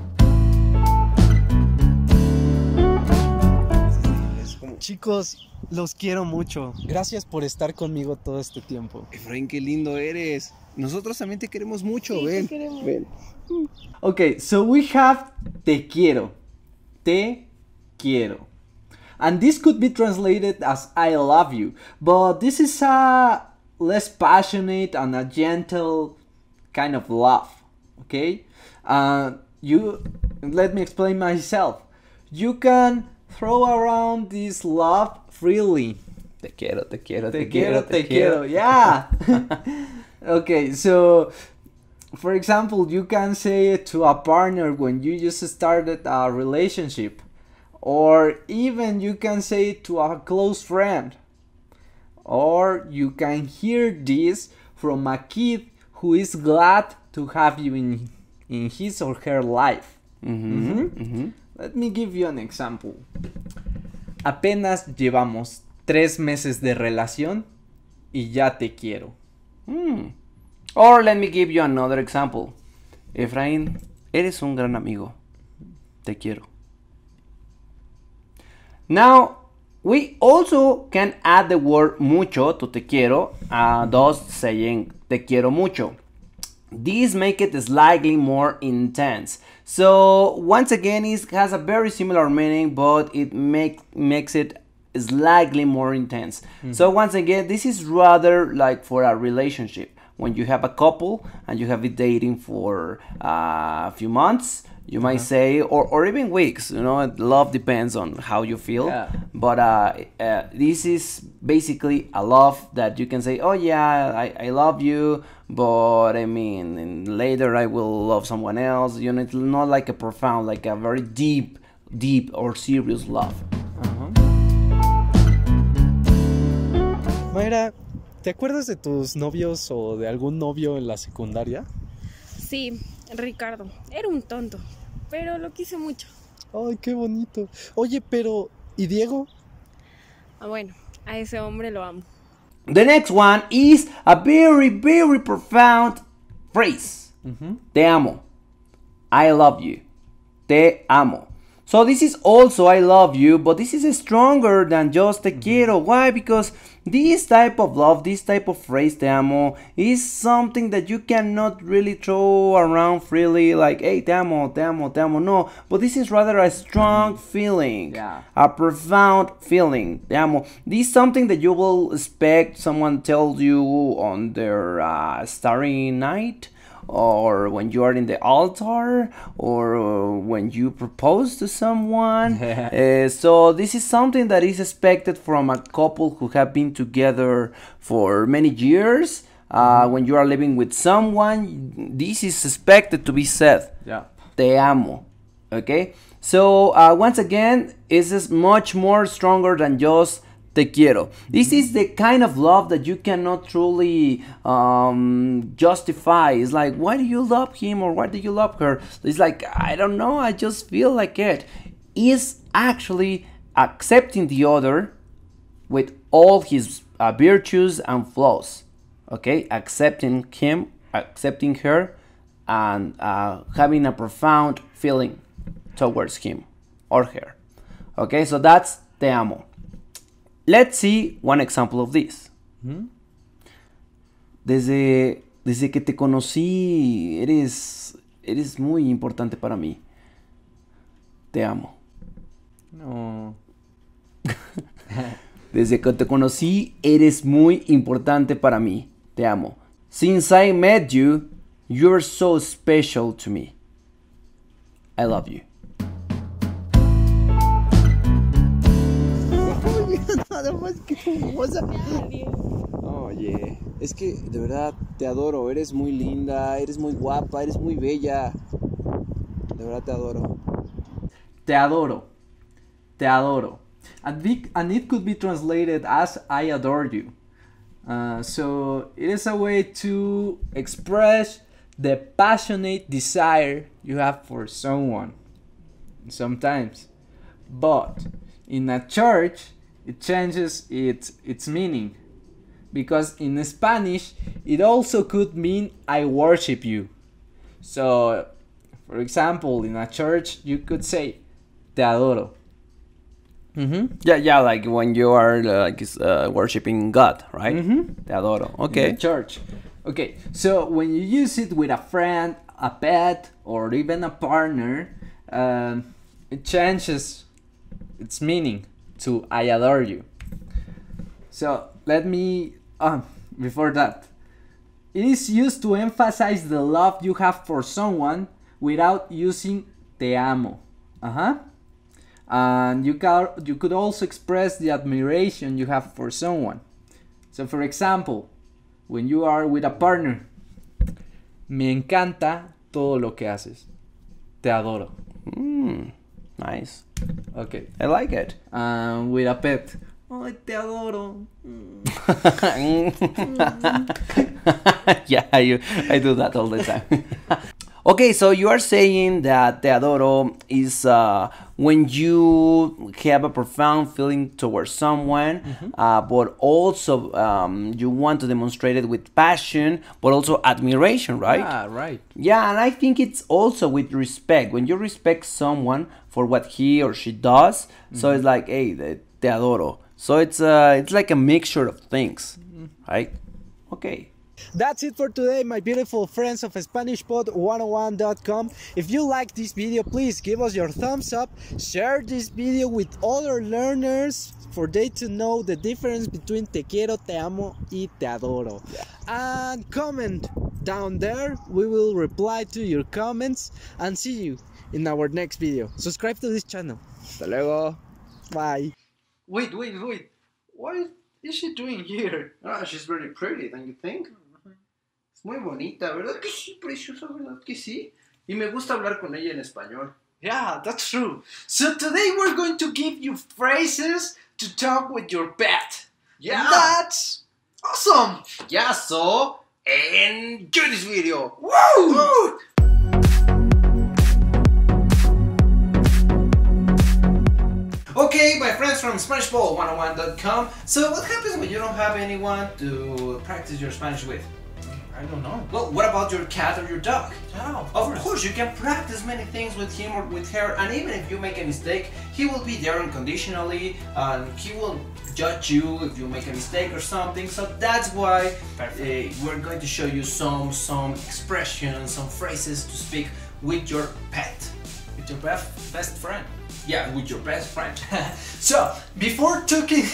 Chicos, los quiero mucho. Gracias por estar conmigo todo este tiempo. Efraín, qué lindo eres. Nosotros también te queremos mucho. sí, Ven, te queremos. ven. Okay, so we have te quiero, te quiero. And this could be translated as I love you, but this is a less passionate and a gentle kind of love, okay? Uh, you, let me explain myself. You can throw around this love freely. Te quiero, te quiero, te, te quiero, te quiero, yeah. Okay, so for example, you can say it to a partner when you just started a relationship. Or even you can say it to a close friend. Or you can hear this from a kid who is glad to have you in, in his or her life. Mm-hmm. Mm-hmm. Let me give you an example. apenas llevamos tres meses de relación y ya te quiero. Hmm. Or let me give you another example. Efraín, eres un gran amigo. Te quiero. Now, we also can add the word mucho to te quiero, uh, thus saying te quiero mucho. These make it slightly more intense. So once again, it has a very similar meaning, but it make, makes it slightly more intense. Mm-hmm. So once again, this is rather like for a relationship. When you have a couple and you have been dating for uh, a few months, you uh-huh. might say, or, or even weeks, you know, love depends on how you feel. Yeah. But uh, uh, this is basically a love that you can say, oh yeah, I, I love you, but I mean, and later I will love someone else. You know, it's not like a profound, like a very deep, deep or serious love. Uh-huh. Mayra, ¿te acuerdas de tus novios o de algún novio en la secundaria? Sí, Ricardo. Era un tonto, pero lo quise mucho. Ay, qué bonito. Oye, pero ¿y Diego? Ah, bueno, a ese hombre lo amo. The next one is a very, very profound phrase. Mm-hmm. Te amo. I love you. Te amo. So this is also I love you, but this is stronger than just te quiero. Why? Because this type of love, this type of phrase, te amo, is something that you cannot really throw around freely, like, hey, te amo, te amo, te amo. No, but this is rather a strong feeling, yeah. a profound feeling, te amo. This is something that you will expect someone tells you on their uh, starry night, or when you are in the altar, or uh, when you propose to someone. uh, so this is something that is expected from a couple who have been together for many years. Uh, when you are living with someone, this is expected to be said. Yeah. Te amo. Okay? So uh, once again, this is much more stronger than just te quiero. This is the kind of love that you cannot truly um, justify. It's like, why do you love him or why do you love her? It's like, I don't know, I just feel like it. Is actually accepting the other with all his uh, virtues and flaws. Okay, accepting him, accepting her, and uh, having a profound feeling towards him or her. Okay, so that's te amo. Let's see one example of this. ¿Mm? Desde, desde que te conocí, eres, eres muy importante para mí. Te amo. No. Desde que te conocí, eres muy importante para mí. Te amo. Since I met you, you're so special to me. I love you. Nada más que hermosa. Oye, es que de verdad te adoro. Eres muy linda, eres muy guapa, eres muy bella. De verdad te adoro. Te adoro. Te adoro. And, be, and it could be translated as I adore you. Uh, so it is a way to express the passionate desire you have for someone. Sometimes. But in a church, it changes its its meaning, because in Spanish it also could mean I worship you. So for example, in a church you could say te adoro. Mm-hmm. Yeah, yeah, like when you are uh, like uh, worshiping God, right? Mm-hmm. Te adoro. Okay. In the church. Okay, so when you use it with a friend, a pet, or even a partner, uh, it changes its meaning to I adore you. So let me, uh, before that, it is used to emphasize the love you have for someone without using te amo. Uh-huh. And you, can, you could also express the admiration you have for someone. So for example, when you are with a partner, me encanta todo lo que haces. Te adoro. Mm, nice. Okay. I like it. Um, with a pet. Ay, te adoro. Yeah, I, I do that all the time. Okay, so you are saying that te adoro is uh, when you have a profound feeling towards someone, Mm-hmm. uh, but also um, you want to demonstrate it with passion, but also admiration, right? Ah, right. Yeah, and I think it's also with respect. When you respect someone for what he or she does, so it's like, hey, te te adoro. So it's uh, it's like a mixture of things, right? Okay. That's it for today, my beautiful friends of Spanish Pod one oh one dot com. If you like this video, please give us your thumbs up, share this video with other learners for they to know the difference between te quiero, te amo y te adoro. And comment down there, we will reply to your comments and see you in our next video. Subscribe to this channel. Hasta luego. Bye. Wait, wait, wait. What is she doing here? Ah, she's very pretty, don't you think? Es muy bonita, ¿verdad que sí? Preciosa, ¿verdad que sí? Y me gusta hablar con ella en español. Yeah, that's true. So today we're going to give you phrases to talk with your pet. Yeah. And that's awesome. Yeah, so enjoy this video. Woo! Woo! Okay, my friends from Spanish Ball one oh one dot com. So what happens when you don't have anyone to practice your Spanish with? I don't know. Well, what about your cat or your dog? Yeah, of Of course. course, you can practice many things with him or with her, and even if you make a mistake, he will be there unconditionally, and he will judge you if you make a mistake or something. So that's why uh, we're going to show you some some expressions, some phrases to speak with your pet. With your best, best friend. Yeah, with your best friend. So, before talking...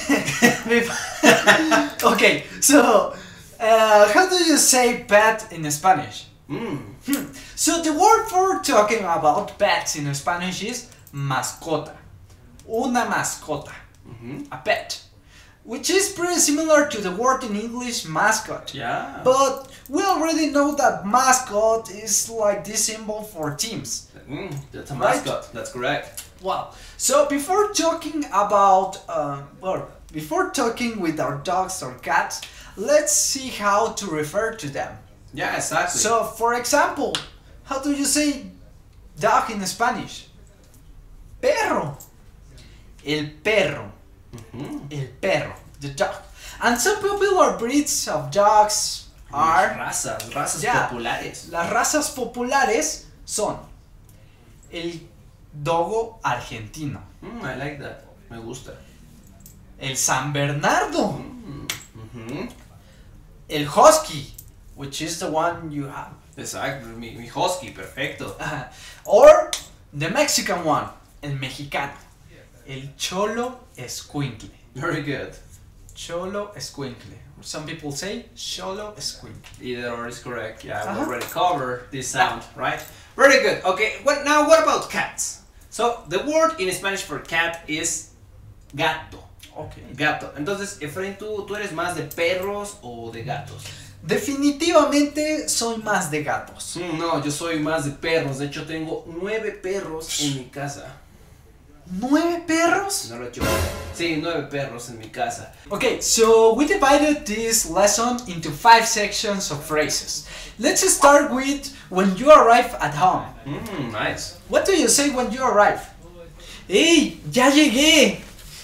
before- okay, so... Uh, how do you say pet in Spanish? Mm. Hmm. So the word for talking about pets in Spanish is mascota. Una mascota. Mm-hmm. A pet. Which is pretty similar to the word in English mascot. Yeah. But we already know that mascot is like this symbol for teams. Mm, that's a Right? mascot. That's correct. Wow. So before talking about, uh, or before talking with our dogs or cats, let's see how to refer to them. Yeah, exactly. So, for example, how do you say dog in Spanish? Perro. El perro. Mhm. El perro. The dog. And some popular breeds of dogs are... razas, razas Yeah. populares. Las razas populares son el dogo argentino, Mm, I like that. Me gusta. el San Bernardo, Mhm. el husky, which is the one you have, Exacto, mi, mi husky, perfecto. or the Mexican one, el mexicano, el cholo escuincle. Very good. Cholo escuincle. Some people say cholo escuincle. Either or is correct. Yeah, we Uh-huh. already covered this sound, right? Very good. Okay, what now? What about cats? So the word in Spanish for cat is gato. Okay. Gato. Entonces, Efraín, ¿tú, tú eres más de perros o de gatos? Definitivamente soy más de gatos. Mm, no, yo soy más de perros. De hecho, tengo nueve perros en mi casa. ¿Nueve perros? No lo he hecho. Sí, nueve perros en mi casa. Okay, so we divided this lesson into five sections of phrases. Let's start with when you arrive at home. Mm, nice. What do you say when you arrive? ¡Hey! ¡Ya llegué!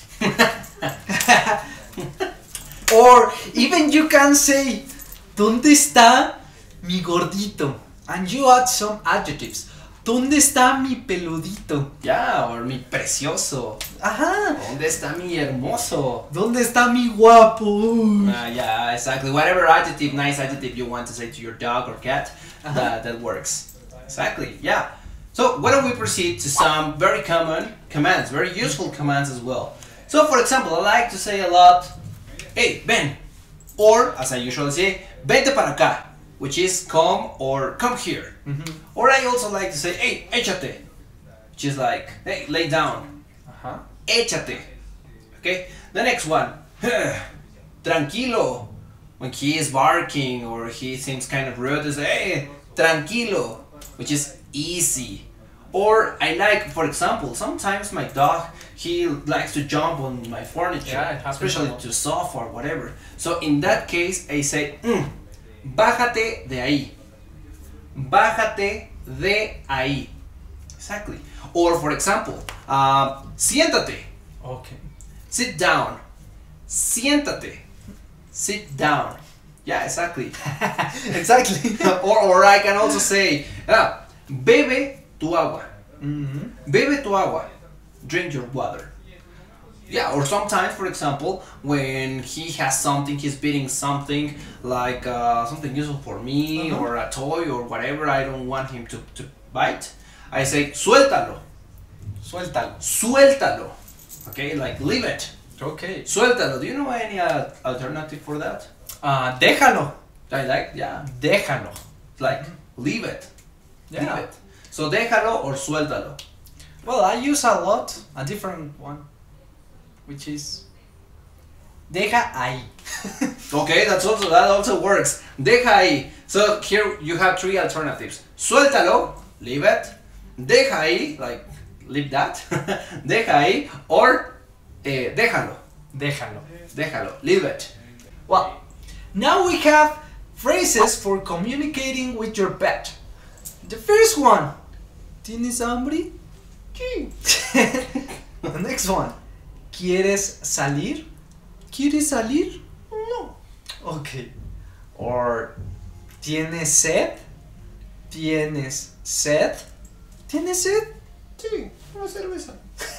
Or even you can say, ¿dónde está mi gordito? And you add some adjectives. ¿Dónde está mi peludito? Ya, or mi precioso. Ajá. ¿Dónde está mi hermoso? ¿Dónde está mi guapo? Uh, yeah, exactly. Whatever adjective, nice adjective you want to say to your dog or cat, Uh-huh. that, that works. Exactly, yeah. So why don't we proceed to some very common commands, very useful commands as well. So for example, I like to say a lot, hey, ven. Or, as I usually say, vente para acá, which is come or come here. Mhm. Or I also like to say, hey, échate, which is like, hey, lay down. Ajá. Échate. Okay, the next one. Tranquilo. When he is barking or he seems kind of rude, is hey, tranquilo, which is easy. Or I like, for example, sometimes my dog, he likes to jump on my furniture, Yeah, it happens especially a lot. to sofa or whatever. So in that case, I say, mm, bájate de ahí. Bájate de ahí. Exactly. Or for example, uh, siéntate. Okay. Sit down. Siéntate. Sit down. Yeah, exactly. Exactly. or, or I can also say, ah, bebe tu agua. Mm-hmm. Bebe tu agua. Drink your water. Yeah, or sometimes, for example, when he has something, he's beating something like uh, something useful for me, Uh-huh. or a toy or whatever, I don't want him to, to bite. I say, suéltalo. Suéltalo. Suéltalo. Okay, like leave it. Okay. Suéltalo. Do you know any uh, alternative for that? Uh, déjalo. I like, yeah. Déjalo. Like, leave it. Yeah. Leave it. So déjalo or suéltalo. Well, I use a lot, a different one, which is deja ahí. Okay, that's also that also works. Deja ahí. So here you have three alternatives. Suéltalo, leave it. Deja ahí, like leave that. Deja ahí, or eh, déjalo, Déjalo. déjalo, leave it. Well, now we have phrases for communicating with your pet. The first one, ¿tienes hambre? Sí. The next one, ¿quieres salir? ¿Quieres salir? No. Okay. Or, ¿tienes sed? ¿Tienes sed? ¿Tienes sed? Sí, una cerveza.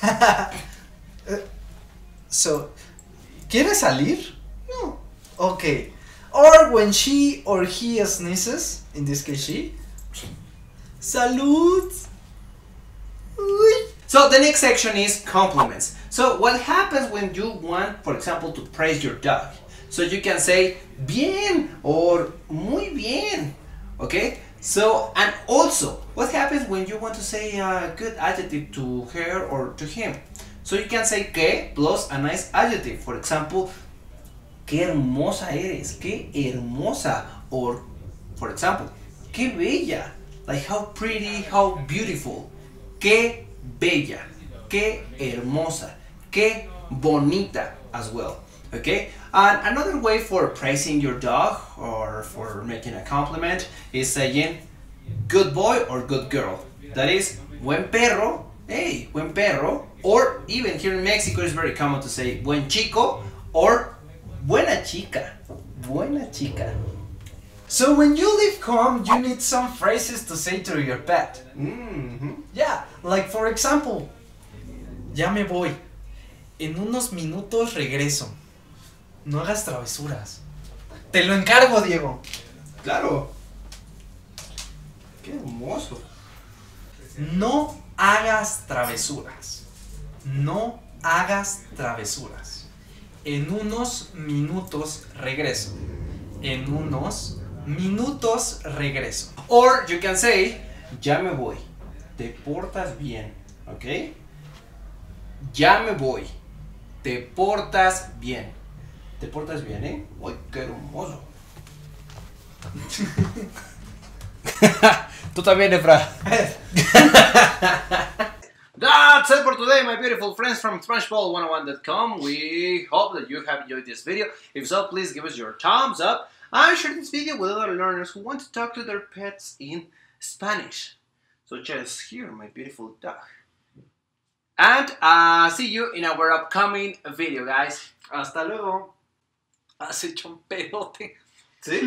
So, ¿quieres salir? No. Okay. Or when she or he sneezes, in this case she, salud. Uy. So the next section is compliments. So what happens when you want, for example, to praise your dog? So you can say bien or muy bien. Okay? So, and also, what happens when you want to say a good adjective to her or to him? So you can say que plus a nice adjective. For example, qué hermosa eres, qué hermosa. Or, for example, qué bella. Like how pretty, how beautiful. Qué bella, qué hermosa, qué bonita as well. Okay? And another way for praising your dog or for making a compliment is saying good boy or good girl. That is, buen perro, hey, buen perro. Or even here in Mexico, it's very common to say buen chico or buena chica, buena chica. So when you leave home, you need some phrases to say to your pet. Mm-hmm. Yeah, like for example, ya me voy. En unos minutos regreso. No hagas travesuras. Te lo encargo, Diego. Claro. Qué hermoso. No hagas travesuras. No hagas travesuras. En unos minutos regreso. En unos minutos regreso. Or you can say, ya me voy. Te portas bien. ¿Ok? Ya me voy. Te portas bien. Te portas bien, ¿eh? Uy, qué hermoso. Tú también, Efra. That's it for today, my beautiful friends from Spanish Ball one oh one dot com. We hope that you have enjoyed this video. If so, please give us your thumbs up and share this video with other learners who want to talk to their pets in Spanish, such as here, my beautiful dog. And uh, see you in our upcoming video, guys. Hasta luego. Has hecho un pedote. ¿Sí?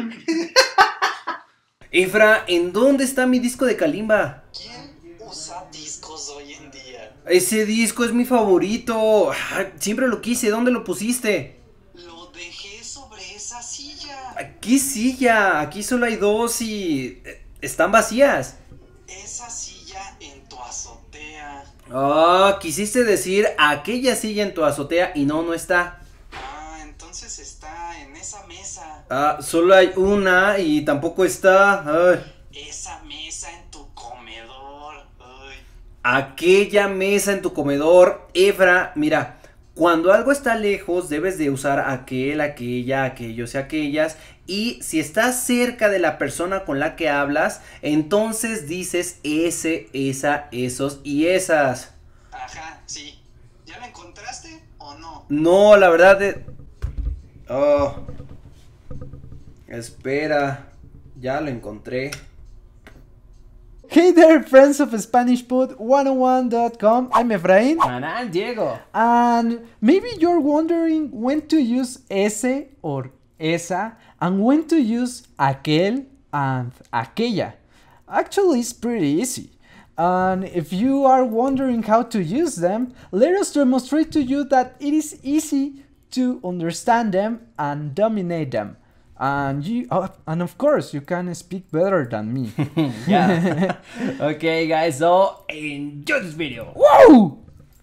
Efra, ¿en dónde está mi disco de Kalimba? ¿Quién usa discos hoy en día? Ese disco es mi favorito. Siempre lo quise. ¿Dónde lo pusiste? Lo dejé sobre esa silla. ¿Qué silla? Aquí solo hay dos y están vacías. Esa silla en tu azotea. Ah, quisiste decir aquella silla en tu azotea y no, no está. Ah, entonces está en esa mesa. Ah, solo hay una y tampoco está. Ay. Esa mesa en tu comedor. Ay. Aquella mesa en tu comedor. Efra, mira, cuando algo está lejos debes de usar aquel, aquella, aquellos y aquellas. Y si estás cerca de la persona con la que hablas, entonces dices ese, esa, esos y esas. Ajá, sí. ¿Ya la encontraste o no? No, la verdad de... Oh. Espera. Ya lo encontré. Hey there, friends of Spanish Pod one oh one dot com. I'm Efrain. And I'm Diego. And maybe you're wondering when to use ese or esa and when to use aquel and aquella. Actually, it's pretty easy. And if you are wondering how to use them, let us demonstrate to you that it is easy to understand them and dominate them. And you, oh, and of course, you can speak better than me. Yeah. Okay, guys, so enjoy this video. Whoa!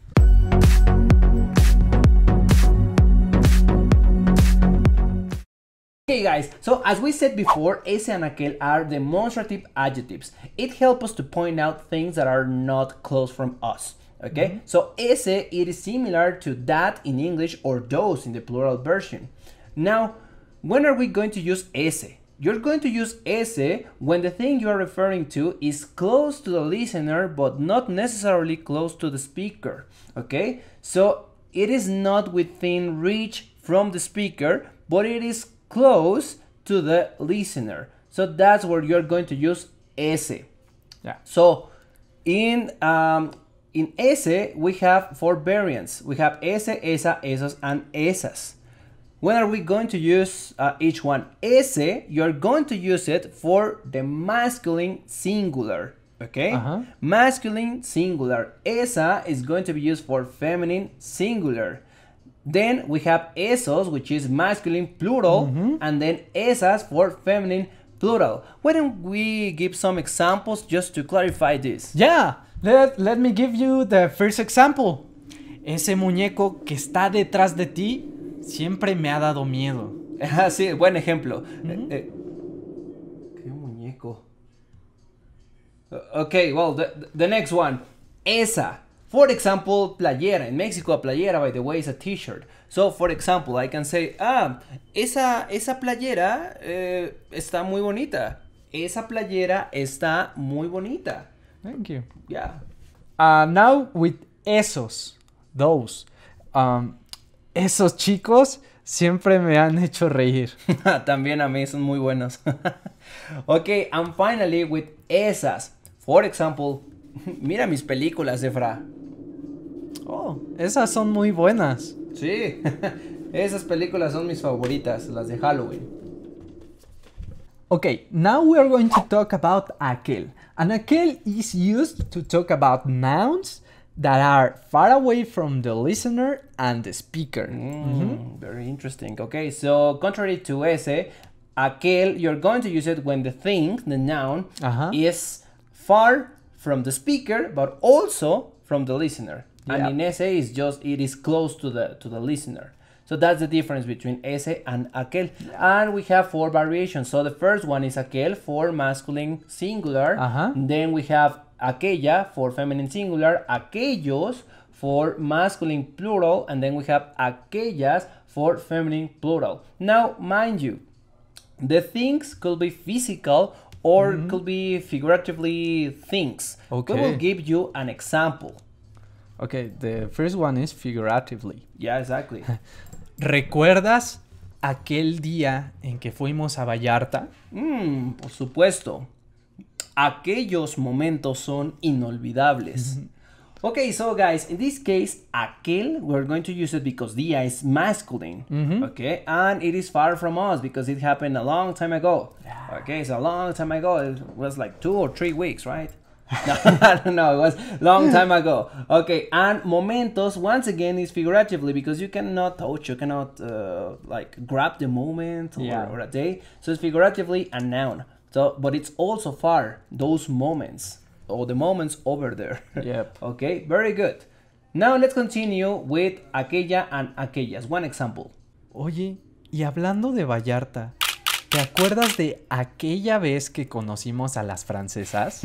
Okay guys, so as we said before, ese and aquel are demonstrative adjectives. It helps us to point out things that are not close from us. Okay, mm-hmm. So ese, it is similar to that in English or those in the plural version. Now, when are we going to use ese? You're going to use ese when the thing you are referring to is close to the listener but not necessarily close to the speaker. Okay, so it is not within reach from the speaker, but it is close to the listener. So that's where you're going to use ese. Yeah. So in um, in ese we have four variants. We have ese, esa, esos, and esas. When are we going to use uh, each one? Ese, you're going to use it for the masculine singular. Okay? Uh-huh. Masculine singular. Esa is going to be used for feminine singular. Then we have esos, which is masculine plural, mm-hmm. and then esas for feminine plural. Why don't we give some examples just to clarify this? Yeah, let, let me give you the first example. Ese muñeco que está detrás de ti siempre me ha dado miedo. Ah, sí, buen ejemplo. Mm-hmm. eh, eh, ¿Qué muñeco? Uh, okay, well, the, the next one. Esa. For example, playera. In Mexico, a playera, by the way, is a t-shirt. So, for example, I can say, ah, esa, esa playera eh, está muy bonita. Esa playera está muy bonita. Thank you. Yeah. Uh, now with esos, those. Um, esos chicos siempre me han hecho reír. También a mí son muy buenos. Okay, and finally with esas. For example, mira mis películas, Efra. Oh, esas son muy buenas. Sí, esas películas son mis favoritas, las de Halloween. Okay, now we are going to talk about aquel. And aquel is used to talk about nouns that are far away from the listener and the speaker. Mm, mm-hmm. Very interesting. Okay, so contrary to ese, aquel, you're going to use it when the thing, the noun, uh-huh. is far from the speaker, but also from the listener. Yeah. And in ese is just, it is close to the to the listener. So that's the difference between ese and aquel. Yeah. And we have four variations. So the first one is aquel for masculine singular. Uh-huh. Then we have aquella for feminine singular, aquellos for masculine plural, and then we have aquellas for feminine plural. Now, mind you, the things could be physical or mm-hmm. could be figuratively things. Okay. We will give you an example. Okay, the first one is figuratively. Yeah, exactly. ¿Recuerdas aquel día en que fuimos a Vallarta? Mm, por supuesto. Aquellos momentos son inolvidables. Okay, so guys, in this case, aquel, we're going to use it because dia is masculine. Mm-hmm. Okay, and it is far from us because it happened a long time ago. Yeah. Okay, so a long time ago, it was like two or three weeks, right? No, I don't know, it was long time ago. Okay, and momentos, once again, is figuratively because you cannot touch, you cannot uh, like grab the moment or, yeah. or a day. So it's figuratively a noun. So, but it's also far, those moments, or the moments over there. Yep. Okay, very good. Now let's continue with aquella and aquellas. One example. Oye, y hablando de Vallarta, ¿te acuerdas de aquella vez que conocimos a las francesas?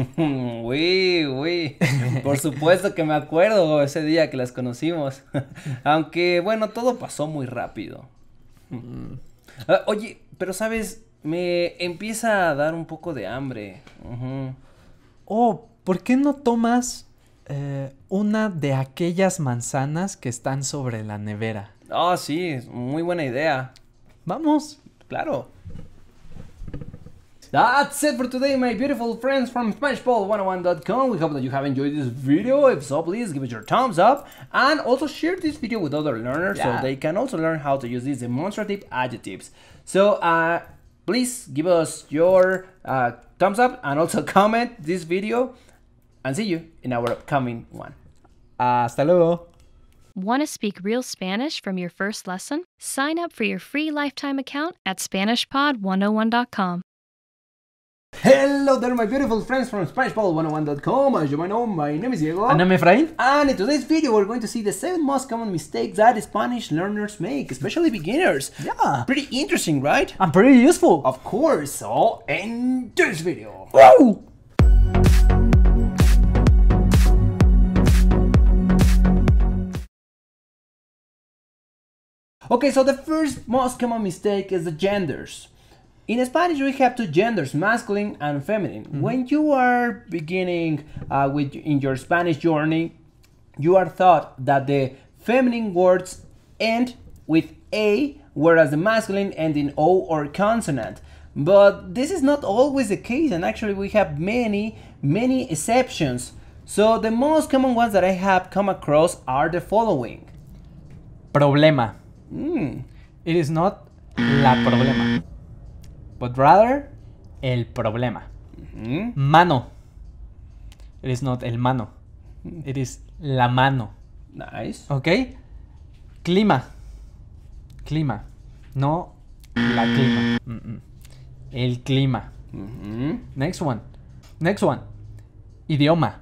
Uy, uy. Por supuesto que me acuerdo ese día que las conocimos. Aunque, bueno, todo pasó muy rápido. Mm. Uh, oye, pero sabes, me empieza a dar un poco de hambre. Uh-huh. Oh, ¿por qué no tomas eh, una de aquellas manzanas que están sobre la nevera? Oh, sí, muy buena idea. Vamos. Claro. that's it for today, my beautiful friends from Spanish Pod one oh one dot com. We hope that you have enjoyed this video. If so, please give it your thumbs up and also share this video with other learners Yeah. so they can also learn how to use these demonstrative adjectives. So, uh, please give us your uh, thumbs up and also comment this video, and see you in our upcoming one. Hasta luego. Want to speak real Spanish from your first lesson? Sign up for your free lifetime account at Spanish Pod one oh one dot com. Hello there, my beautiful friends from Spanish Pod one oh one dot com. As you might know, my name is Diego. And I'm Efrain. And in today's video, we're going to see the seven most common mistakes that Spanish learners make, especially beginners. Yeah. Pretty interesting, right? And pretty useful. Of course. So, enjoy this video. Woo! Okay, so the first most common mistake is the genders. In Spanish, we have two genders, masculine and feminine. Mm-hmm. When you are beginning uh, with in your Spanish journey, you are taught that the feminine words end with A, whereas the masculine end in O or consonant. But this is not always the case, and actually we have many, many exceptions. So the most common ones that I have come across are the following. Problema. Mm. It is not la problema, but rather el problema. Mm-hmm. Mano. It is not el mano. It is la mano. Nice. Okay? Clima. Clima. No la clima. Mm-mm. El clima. Mm-hmm. Next one. Next one. Idioma.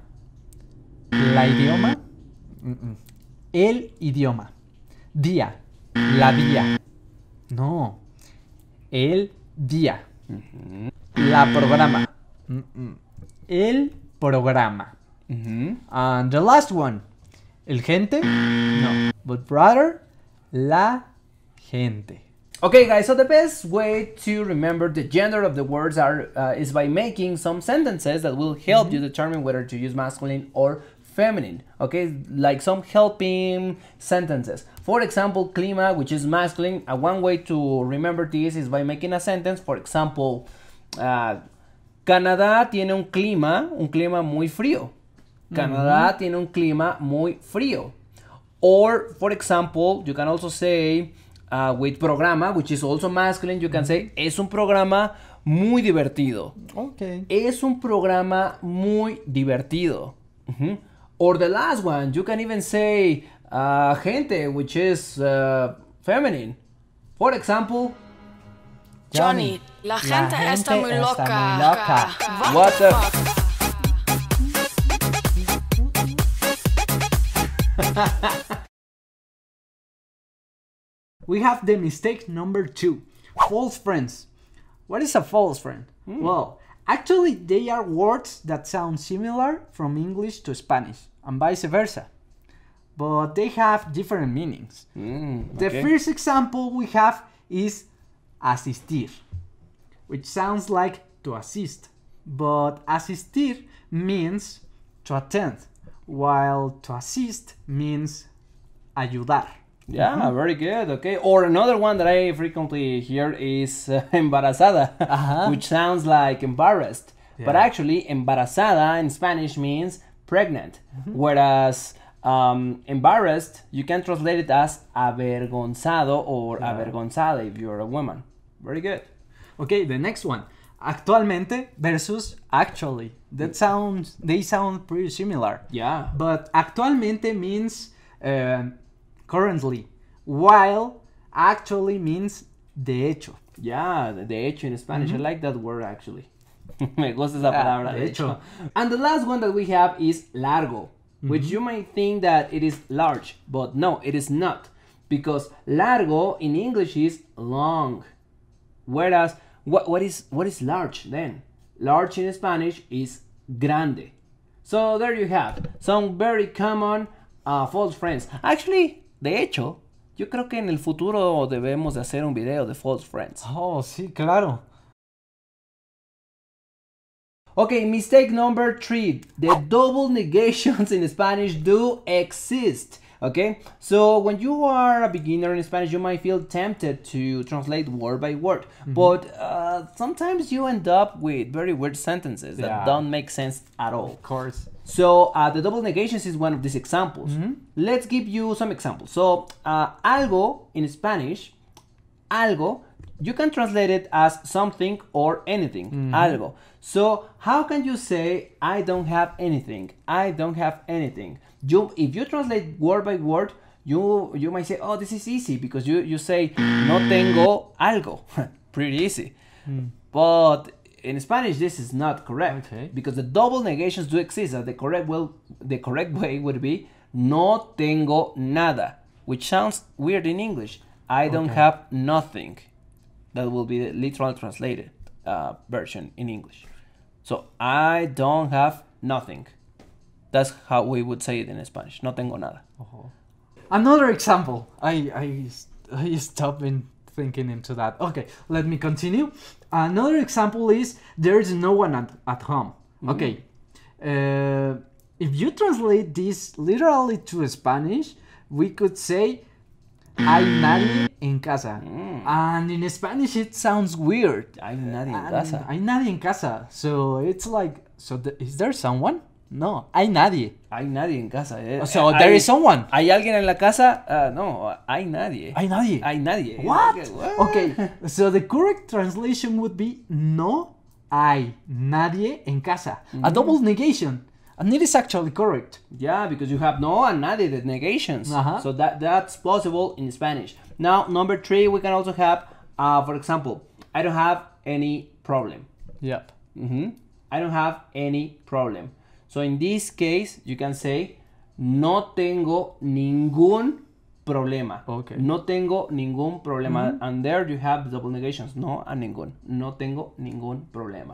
La idioma. Mm-mm. El idioma. Día. La día. No. El día. Mm-hmm. La programa. Mm-mm. El programa. Mm-hmm. And the last one. El gente. No. But rather, la gente. Okay, guys, so the best way to remember the gender of the words are uh, is by making some sentences that will help mm-hmm. you determine whether to use masculine or feminine. Okay, like some helping sentences. For example, clima, which is masculine. Uh, one way to remember this is by making a sentence. For example, uh, Canadá tiene un clima, un clima muy frío. Canadá mm-hmm. tiene un clima muy frío. Or, for example, you can also say uh, with programa, which is also masculine, you can say es un programa muy divertido. Okay. Es un programa muy divertido. Mm-hmm. Or the last one, you can even say uh, gente, which is uh, feminine. For example, Johnny, la gente, la gente está muy está loca. muy loca. What, What the the- fuck? We have the mistake number two. False friends. What is a false friend? Mm. Well, actually they are words that sound similar from English to Spanish and vice versa. But they have different meanings. Mm, The okay. first example we have is asistir, which sounds like to assist. But asistir means to attend, while to assist means ayudar. Yeah, Mm-hmm. very good. Okay. Or another one that I frequently hear is uh, embarazada, Uh-huh. which sounds like embarrassed. But Yeah. actually, embarazada in Spanish means pregnant. Mm-hmm. Whereas um, embarrassed, you can translate it as avergonzado or Yeah. avergonzada if you're a woman. Very good. Okay, the next one. Actualmente versus actually. That sounds, they sound pretty similar. Yeah. But actualmente means uh, currently, while actually means de hecho. Yeah, de hecho in Spanish. Mm-hmm. I like that word actually. Me gusta esa Ah, palabra, de de hecho. hecho. And the last one that we have is largo, which you might think that it is large, but no, it is not. Because largo in English is long. Whereas, what, what is what is large then? Large in Spanish is grande. So there you have some very common uh, false friends. Actually, de hecho, yo creo que en el futuro debemos de hacer un video de false friends. Oh, sí, claro. Okay, mistake number three. The double negations in Spanish do exist. Okay, so when you are a beginner in Spanish, you might feel tempted to translate word by word, Mm-hmm. but uh, sometimes you end up with very weird sentences that Yeah. don't make sense at all. Of course. So uh, the double negations is one of these examples. Mm-hmm. Let's give you some examples. So uh, algo in Spanish, algo, you can translate it as something or anything, Mm-hmm. algo. So how can you say I don't have anything? I don't have anything. You, if you translate word by word, you you might say, oh, this is easy because you you say no tengo algo, pretty easy. Mm. But in Spanish, this is not correct Okay. because the double negations do exist. And the correct will the correct way would be no tengo nada, which sounds weird in English. I don't Okay. have nothing. That will be the literal translated uh, version in English. So I don't have nothing. That's how we would say it in Spanish. No tengo nada. Another example. I I I stopped in thinking into that. Okay, let me continue. Another example is there is no one at, at home. Okay. Uh, if you translate this literally to Spanish, we could say hay nadie en casa. And in Spanish it sounds weird. Hay nadie en And casa. Hay nadie en casa. So it's like, so the, is there someone? No, hay nadie. Hay nadie en casa. eh. So Hay- there is someone. ¿Hay alguien en la casa? Ah, no, hay nadie. Hay nadie. Hay nadie. What? Okay, what? Okay, so the correct translation would be no hay nadie en casa. A double negation. And it is actually correct. Yeah, because you have no and nadie, the negations. Uh-huh. So that that's possible in Spanish. Now, number three, we can also have, uh, for example, I don't have any problem. Yep. Mhm. I don't have any problem. So in this case, you can say, no tengo ningún problema. Okay. No tengo ningún problema. And there you have the double negations, no and ningún. No tengo ningún problema.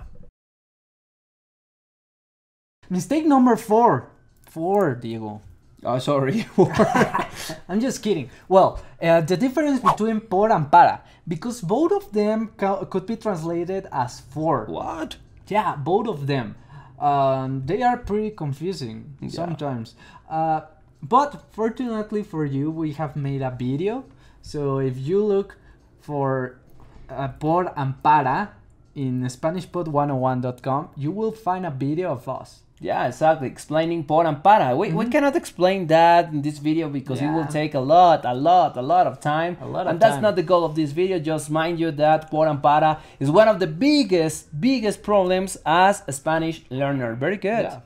Mistake number four. Four, Diego. Oh, sorry. I'm just kidding. Well, uh, the difference between por and para, because both of them co- could be translated as for. What? Yeah, both of them. Um, they are pretty confusing Yeah. sometimes. Uh, but fortunately for you, we have made a video. So if you look for uh, por and para in Spanish Pod one oh one dot com, you will find a video of us. Yeah, exactly. Explaining por and para. We, we cannot explain that in this video because it will Yeah. take a lot, a lot, a lot of time. A lot of and that's time. not the goal of this video. Just mind you that por and para is one of the biggest, biggest problems as a Spanish learner. Very good. Yeah.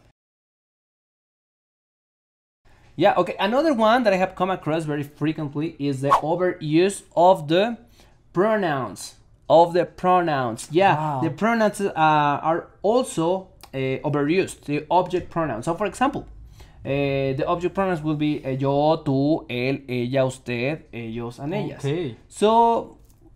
Yeah, okay. Another one that I have come across very frequently is the overuse of the pronouns. Of the pronouns. Yeah, Wow. the pronouns uh, are also uh, overused, the object pronouns. So, for example, uh, the object pronouns will be uh, yo, tú, él, ella, usted, ellos, and ellas. Okay. So,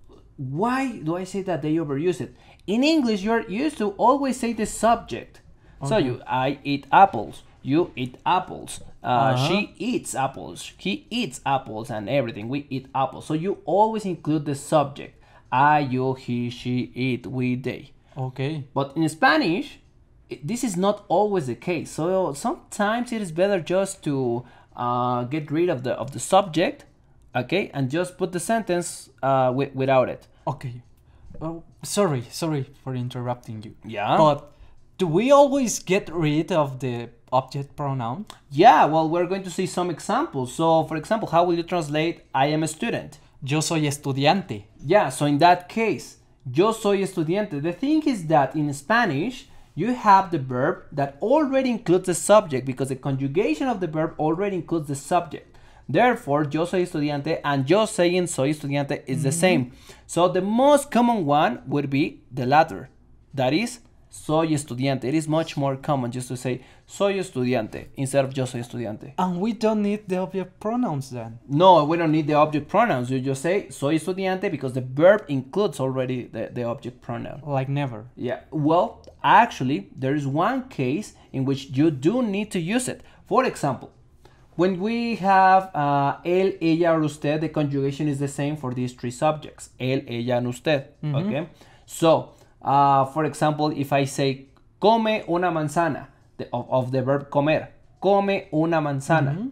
why do I say that they overuse it? In English, you're used to always say the subject. So, Okay. you, I eat apples. You eat apples. Uh, Uh-huh. She eats apples. He eats apples and everything. We eat apples. So, you always include the subject. I, you, he, she, it, we, they. Okay. But in Spanish, it- this is not always the case. So sometimes it is better just to uh, get rid of the of the subject, okay, and just put the sentence uh, wi- without it. Okay. Oh, sorry, sorry for interrupting you. Yeah. But do we always get rid of the object pronoun? Yeah. Well, we're going to see some examples. So, for example, how will you translate "I am a student"? Yo soy estudiante. Yeah. So in that case, yo soy estudiante. The thing is that in Spanish, you have the verb that already includes the subject because the conjugation of the verb already includes the subject. Therefore, yo soy estudiante and yo saying soy estudiante is the same. So the most common one would be the latter. That is, soy estudiante. It is much more common just to say soy estudiante instead of yo soy estudiante. And we don't need the object pronouns then. No, we don't need the object pronouns. You just say soy estudiante because the verb includes already the, the object pronoun. Like never. Yeah, well, actually, there is one case in which you do need to use it. For example, when we have uh, él, ella, or usted, the conjugation is the same for these three subjects. Él, ella, and usted. Okay? So, uh, for example, if I say come una manzana, the, of, of the verb comer, come una manzana.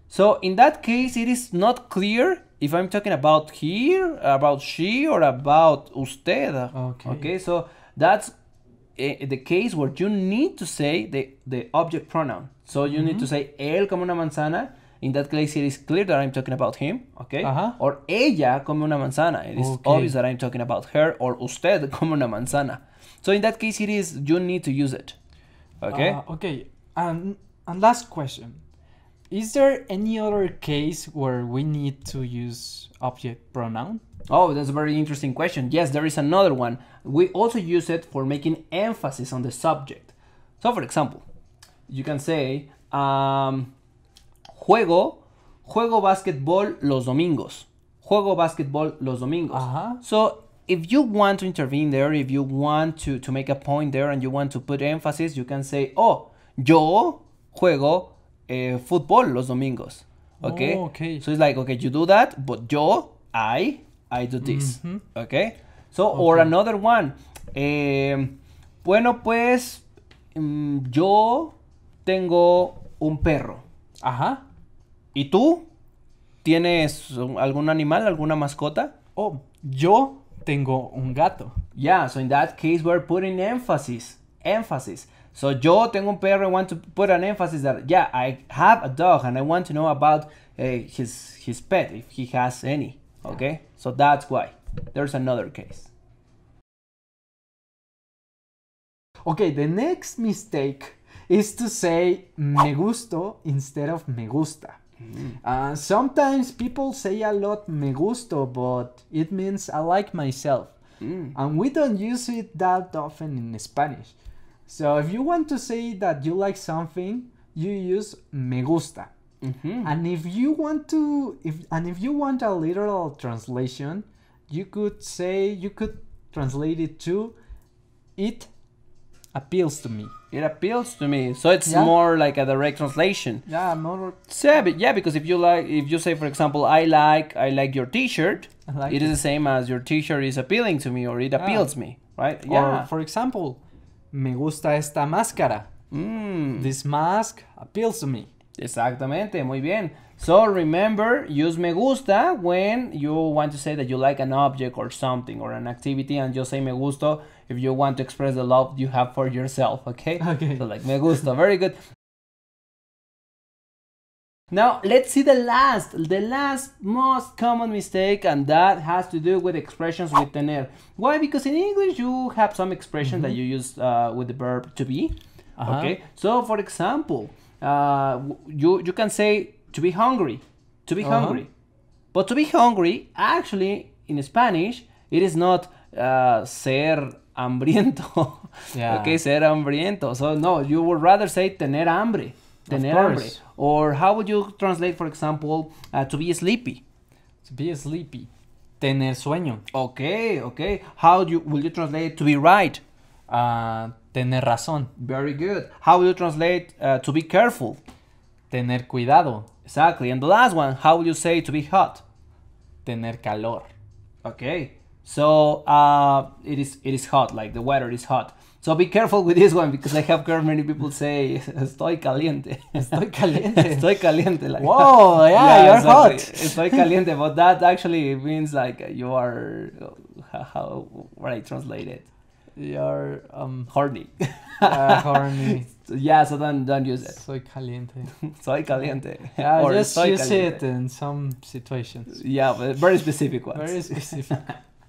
So in that case, it is not clear if I'm talking about here, about she, or about usted. Okay. Okay, so that's uh, the case where you need to say the, the object pronoun. So you mm-hmm. need to say él come una manzana. In that case, it is clear that I'm talking about him, okay? Uh-huh. Or ella come una manzana. It is Okay. obvious that I'm talking about her. Or usted come una manzana. So in that case, it is, you need to use it, okay? Uh, okay, and, and last question. Is there any other case where we need to use object pronoun? Oh, that's a very interesting question. Yes, there is another one. We also use it for making emphasis on the subject. So for example, you can say, um, juego, juego básquetbol los domingos. Juego básquetbol los domingos. Uh-huh. So if you want to intervene there, if you want to, to make a point there and you want to put emphasis, you can say, oh, yo juego eh, fútbol los domingos. Okay? Oh, okay. So it's like, okay, you do that, but yo, I, I do this. Mm-hmm. Okay? So, Okay. or another one. Eh, bueno, pues, mm, yo tengo un perro. Ajá. ¿Y tú? ¿Tienes un- algún animal, alguna mascota? Oh, yo tengo un gato. Yeah, so in that case, we're putting emphasis. Emphasis. So, yo tengo un perro, I want to put an emphasis that, yeah, I have a dog and I want to know about uh, his, his pet, if he has any. Okay? So, that's why. There's another case. Okay, the next mistake is to say me gusto instead of me gusta. Mm. Uh, sometimes people say a lot me gusto, but it means I like myself. Mm. And we don't use it that often in Spanish. So if you want to say that you like something, you use me gusta. Mhm. And if you want to, if and if you want a literal translation, you could say you could translate it to it appeals to me. It appeals to me. So, it's Yeah. more like a direct translation. Yeah, more. Yeah, but yeah, because if you like, if you say, for example, I like, I like your T-shirt, I like it is it. the same as your T-shirt is appealing to me, or it Yeah. appeals me, right? Or Yeah. for example, me gusta esta máscara. Mm. This mask appeals to me. Exactamente, muy bien. So remember, use me gusta when you want to say that you like an object or something or an activity, and just say me gusto if you want to express the love you have for yourself, okay? Okay. So like me gusta, very good. Now let's see the last, the last most common mistake, and that has to do with expressions with tener. Why? Because in English you have some expressions that you use uh, with the verb to be. Uh-huh. Okay, so for example, uh, w- you you can say to be hungry, to be Uh-huh. hungry, but to be hungry actually in Spanish it is not uh, ser hambriento. Yeah. Okay, ser hambriento. So no, you would rather say tener hambre, tener hambre. course. Or how would you translate, for example, uh, to be sleepy? To be sleepy. Tener sueño. Okay, okay. How do you will you translate to be right? Uh, tener razón. Very good. How will you translate uh, to be careful? Tener cuidado. Exactly. And the last one, how will you say to be hot? Tener calor. Okay. So uh, it is it is hot, like the weather is hot. So be careful with this one because I have heard many people say estoy caliente. Estoy caliente. Estoy caliente. Like, Whoa, yeah, you're exactly. hot. Estoy caliente, but that actually means like you are how, how what I translate it. You're um Horny. uh, horny. So, yeah, so don't don't use it. Soy caliente. Soy caliente. Yeah, Or just estoy use caliente. it in some situations. Yeah, but very specific ones. Very specific.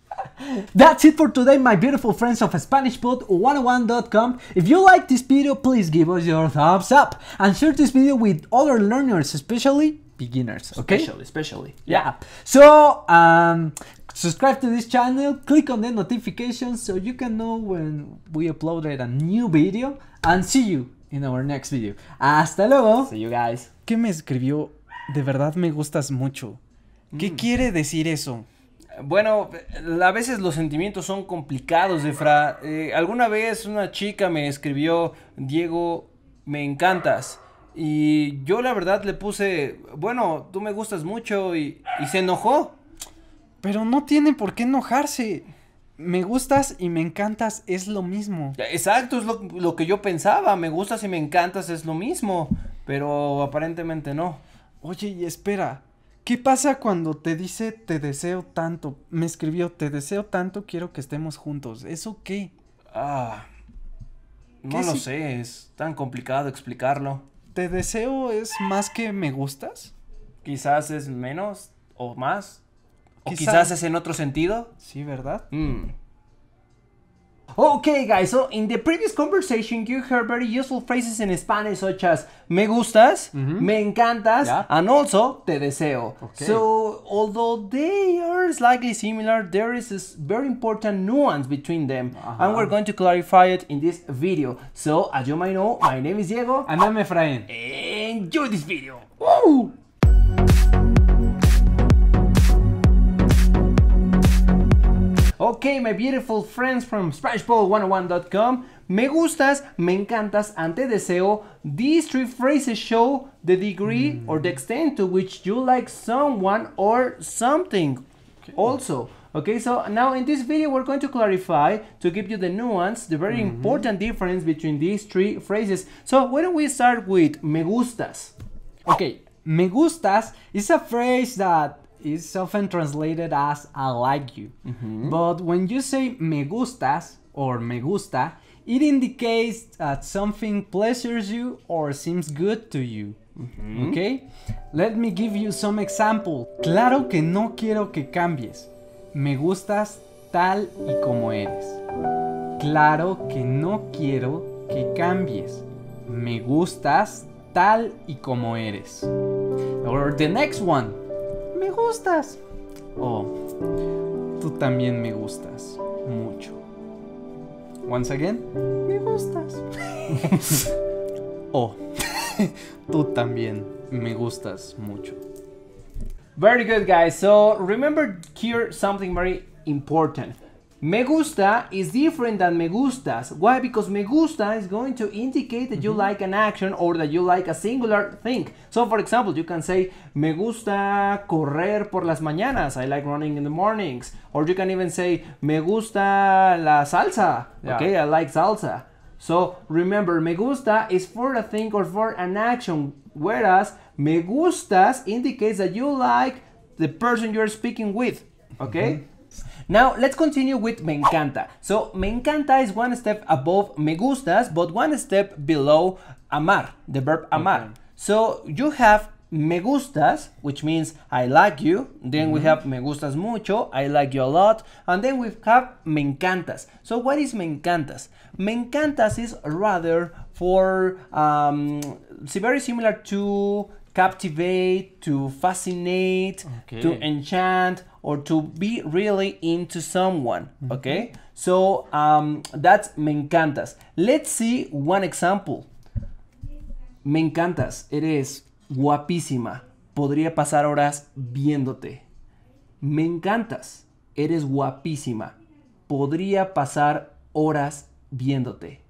That's it for today, my beautiful friends of Spanish Pod one oh one dot com. If you like this video, please give us your thumbs up and share this video with other learners, especially beginners. Okay? Especially, especially. Yeah. So, um, subscribe to this channel, click on the notifications so you can know when we uploaded a new video, and see you in our next video. Hasta luego. See you guys. ¿Qué me escribió? De verdad me gustas mucho. ¿Qué Mm. quiere decir eso? Bueno, a veces los sentimientos son complicados, Efra. Eh, alguna vez una chica me escribió, Diego, me encantas. Y yo la verdad le puse, bueno, tú me gustas mucho y, y se enojó. Pero no tiene por qué enojarse. Me gustas y me encantas es lo mismo. Exacto, es lo, lo que yo pensaba, me gustas y me encantas es lo mismo, pero aparentemente no. Oye, y espera. ¿Qué pasa cuando te dice te deseo tanto? Me escribió, te deseo tanto, quiero que estemos juntos. ¿Eso qué? Ah, no ¿Qué lo si- sé, es tan complicado explicarlo. ¿Te deseo es más que me gustas? Quizás es menos o más. O Quizá- quizás es en otro sentido. Sí, ¿verdad? Mm. Okay, guys, so in the previous conversation you heard very useful phrases in Spanish such as me gustas, Mhm. me encantas, Yeah. and also te deseo. Okay. So, although they are slightly similar, there is this very important nuance between them, and we're going to clarify it in this video. So, as you might know, my name is Diego. And I'm Efrain. Enjoy this video. Woo! Okay, my beautiful friends from Spanish Ball one oh one dot com. Me gustas, me encantas, and te deseo. These three phrases show the degree mm. or the extent to which you like someone or something. Okay. Also, okay, so now in this video we're going to clarify, to give you the nuance, the very mm-hmm. important difference between these three phrases. So why don't we start with me gustas? Okay, me gustas is a phrase that is often translated as I like you. Mm-hmm. But when you say me gustas or me gusta, it indicates that something pleasures you or seems good to you. Mm-hmm. Okay? Let me give you some example. Claro que no quiero que cambies. Me gustas tal y como eres. Claro que no quiero que cambies. Me gustas tal y como eres. Or the next one. Me gustas. Oh, tú también me gustas mucho. Once again, me gustas. Oh, tú también me gustas mucho. Very good, guys. So remember here something very important. Me gusta is different than me gustas. Why? Because me gusta is going to indicate that mm-hmm. you like an action or that you like a singular thing. So for example, you can say, me gusta correr por las mañanas. I like running in the mornings. Or you can even say, me gusta la salsa. Yeah. Okay, I like salsa. So remember, me gusta is for a thing or for an action. Whereas me gustas indicates that you like the person you're speaking with. Okay? Mm-hmm. Now, let's continue with me encanta. So, me encanta is one step above me gustas, but one step below amar, the verb amar. Okay. So, you have me gustas, which means I like you. Then mm-hmm. we have me gustas mucho, I like you a lot. And then we have me encantas. So, what is me encantas? Me encantas is rather for, um, see, very similar to captivate, to fascinate, okay. to enchant, or to be really into someone, okay? Mm-hmm. So um, that's me encantas. Let's see one example. Me encantas, eres guapísima, podría pasar horas viéndote. Me encantas, eres guapísima, podría pasar horas viéndote.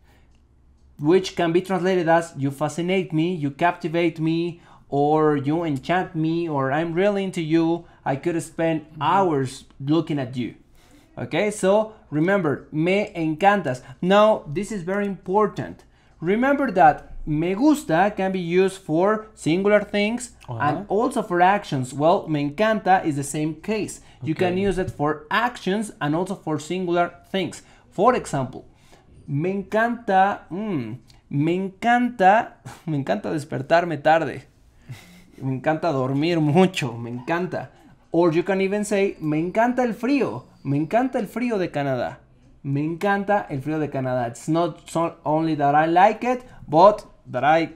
Which can be translated as you fascinate me, you captivate me, or you enchant me, or I'm really into you. I could spend hours looking at you. Okay, so remember, me encantas. Now, this is very important. Remember that me gusta can be used for singular things uh-huh. and also for actions. Well, me encanta is the same case. Okay. You can use it for actions and also for singular things. For example, me encanta, mm, me encanta, me encanta despertarme tarde. Me encanta dormir mucho, me encanta. Or you can even say, me encanta el frío. Me encanta el frío de Canadá. Me encanta el frío de Canadá. It's not so only that I like it, but that I,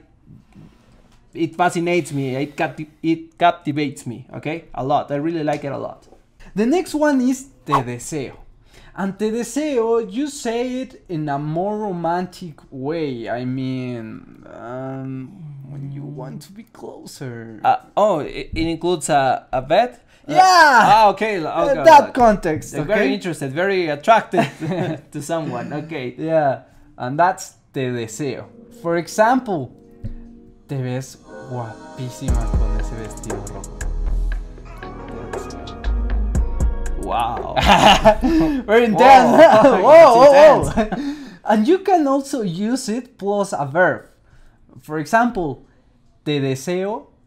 it fascinates me, it, capti it captivates me, okay? A lot, I really like it a lot. The next one is te deseo. And te deseo, you say it in a more romantic way. I mean, um, when you want to be closer. Uh, oh, it, it includes a, a vet? Yeah! Uh, ah, okay. okay uh, that context, okay? Very interested, very attracted to someone, okay. Yeah, and that's te deseo. For example, te ves guapísima con ese vestido rojo. Wow. Very intense. Whoa, whoa, whoa, whoa. And you can also use it plus a verb. For example, te deseo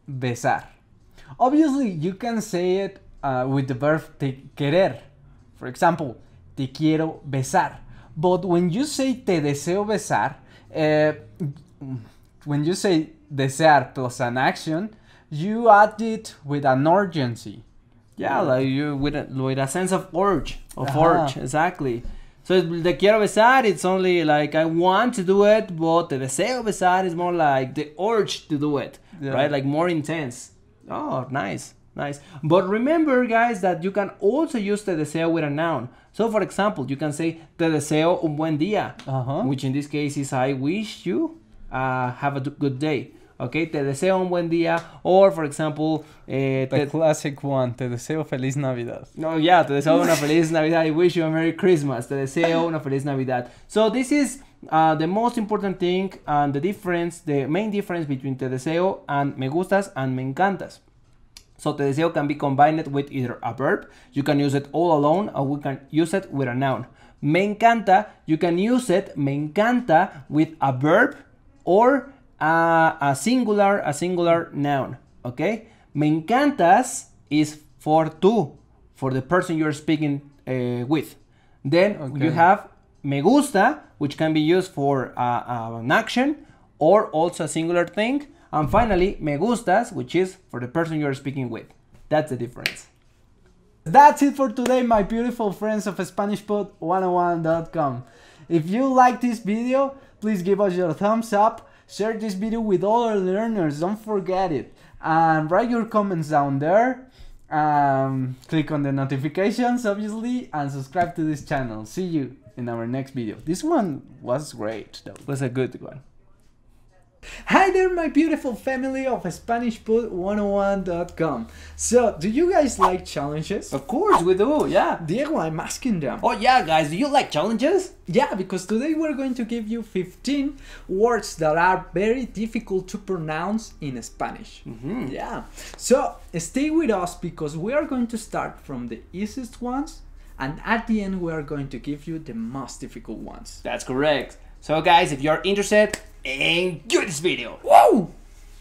besar. Obviously, you can say it uh, with the verb te querer. For example, te quiero besar. But when you say te deseo besar, uh, when you say desear plus an action, you add it with an urgency. Yeah, like you with a, with a sense of urge, of Uh-huh. urge, exactly. So te quiero besar, it's only like I want to do it, but te deseo besar is more like the urge to do it, Yeah. right? Like more intense. Oh, nice, nice. But remember, guys, that you can also use te deseo with a noun. So, for example, you can say te deseo un buen día, Uh-huh. which in this case is I wish you uh, have a d- good day. Okay, te deseo un buen día, or for example, eh, The te, classic one, te deseo feliz Navidad. no, yeah, te deseo una feliz Navidad. I wish you a Merry Christmas. Te deseo una feliz Navidad. So this is uh, the most important thing and the difference, the main difference between te deseo and me gustas and me encantas. So te deseo can be combined with either a verb, you can use it all alone, or we can use it with a noun. Me encanta, you can use it, me encanta, with a verb or a, a singular, a singular noun, okay? Me encantas is for tú, for the person you're speaking uh, with. Then Okay. you have me gusta, which can be used for uh, uh, an action or also a singular thing. And finally, me gustas, which is for the person you're speaking with. That's the difference. That's it for today, my beautiful friends of Spanish Pod one oh one dot com. If you like this video, please give us your thumbs up, share this video with all our learners, don't forget it, and write your comments down there. Um, click on the notifications, obviously, and subscribe to this channel. See you in our next video. This one was great, though. It was a good one. Hi there, my beautiful family of Spanish Pod one oh one dot com. So, do you guys like challenges? Of course we do, yeah. Diego, I'm asking them. Oh yeah, guys, do you like challenges? Yeah, because today we're going to give you fifteen words that are very difficult to pronounce in Spanish. Mm-hmm. Yeah. So, stay with us because we are going to start from the easiest ones, and at the end we are going to give you the most difficult ones. That's correct. So guys, if you're interested, enjoy this video. Woo!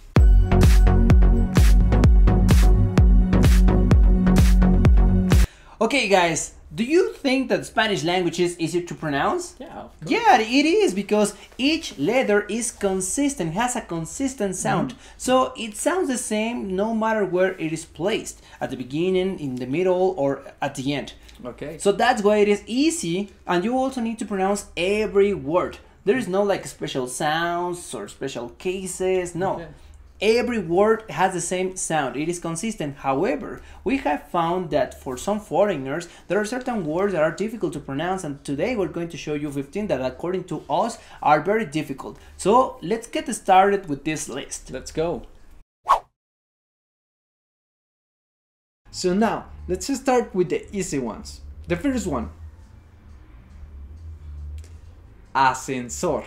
Okay guys, do you think that Spanish language is easier to pronounce? Yeah. Yeah, it is, because each letter is consistent, has a consistent sound. Mm-hmm. So it sounds the same no matter where it is placed, at the beginning, in the middle, or at the end. Okay. So that's why it is easy, and you also need to pronounce every word. There is no like special sounds or special cases, no. Okay. Every word has the same sound, it is consistent. However, we have found that for some foreigners, there are certain words that are difficult to pronounce, and today we're going to show you fifteen that according to us are very difficult. So let's get started with this list. Let's go. So now, let's start with the easy ones. The first one. Ascensor.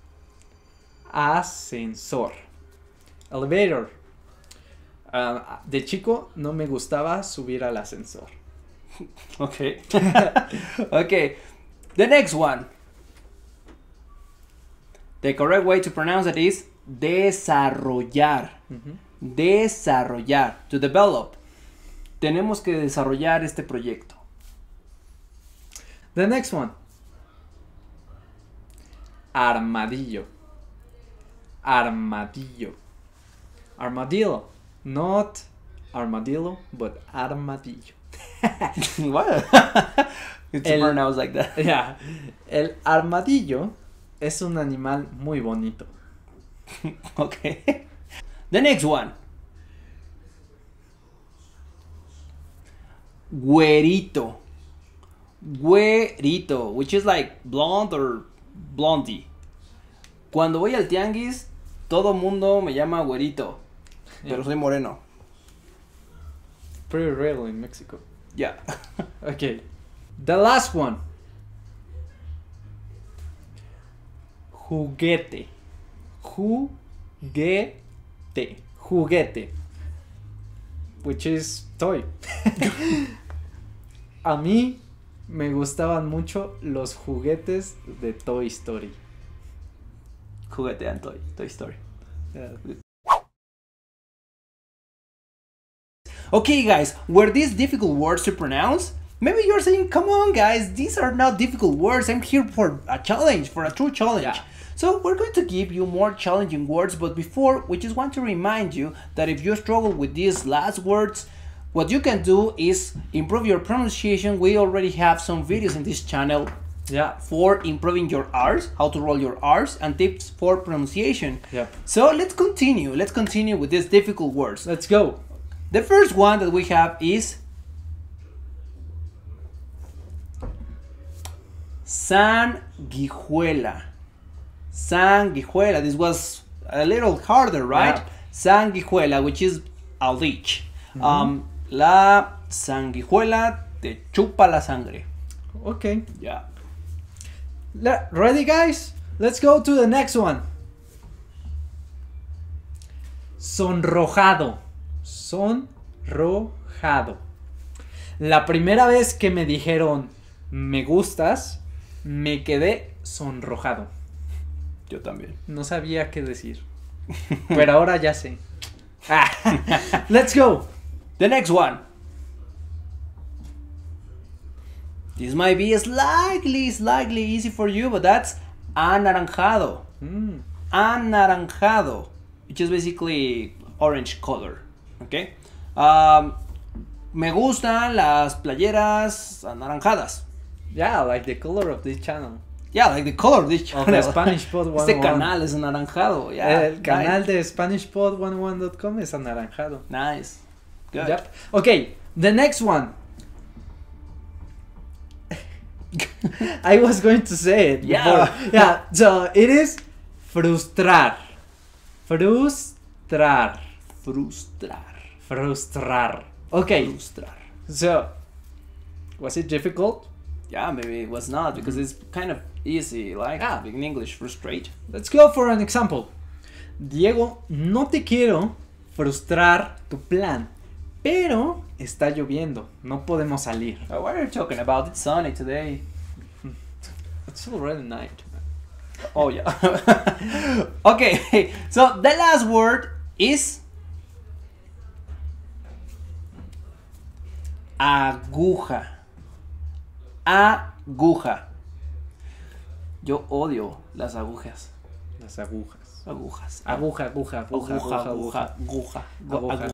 Ascensor. Elevator. Uh, de chico no me gustaba subir al ascensor. Okay. Okay. The next one. The correct way to pronounce it is desarrollar. Mhm. Desarrollar. To develop. Tenemos que desarrollar este proyecto. The next one. Armadillo. Armadillo. Armadillo. Not armadillo, but armadillo. What? It's El- pronounced like that. Yeah. El armadillo es un animal muy bonito. Okay. The next one. Güerito. Güerito, which is like blonde or blondie. Cuando voy al tianguis, todo mundo me llama güerito, pero soy moreno. Pretty rare in Mexico. Yeah. Okay. The last one. Juguete. Juguete. Juguete. Which is toy. A mí me gustaban mucho los juguetes de Toy Story. Juguete and toy, Toy Story. Yeah. Okay, guys, were these difficult words to pronounce? Maybe you're saying, come on, guys, these are not difficult words. I'm here for a challenge, for a true challenge. Yeah. So we're going to give you more challenging words, but before, we just want to remind you that if you struggle with these last words, what you can do is improve your pronunciation. We already have some videos in this channel Yeah. for improving your R's, how to roll your R's, and tips for pronunciation. Yep. So let's continue. Let's continue with these difficult words. Let's go. The first one that we have is sanguijuela. Sanguijuela. This was a little harder, right? Yeah. Sanguijuela, which is a leech. Mm-hmm. Um, la sanguijuela te chupa la sangre. Okay. Yeah. Le- Ready, guys? Let's go to the next one. Sonrojado. Sonrojado. La primera vez que me dijeron me gustas, me quedé sonrojado. Yo también. No sabía qué decir. Pero ahora ya sé. Let's go. The next one. This might be slightly, slightly easy for you, but that's anaranjado. Mm. Anaranjado, which is basically orange color. Okay. Um, me gustan las playeras anaranjadas. Yeah, like the color of this channel. Yeah, like the color of this channel. Of the Spanish Pod one oh one. Este canal es anaranjado. Yeah, El canal right. de Spanish Pod one oh one dot com es anaranjado. Nice. Good. Yep. Okay, the next one. I was going to say it. Yeah. Before. Yeah. So it is frustrar. Frustrar. Frustrar. Frustrar. Okay. Frustrar. So, was it difficult? Yeah, maybe it was not because it's kind of easy, like Ah. in English, frustrate. Let's go for an example. Diego, no te quiero frustrar tu plan, pero está lloviendo, no podemos salir. Oh, what are you talking about? It's sunny today. It's already night. Oh yeah. Okay, so the last word is aguja. Aguja. Yo odio las agujas. Las agujas. Agujas. Aguja, aguja, aguja, Aguja, aguja, aguja, aguja. aguja.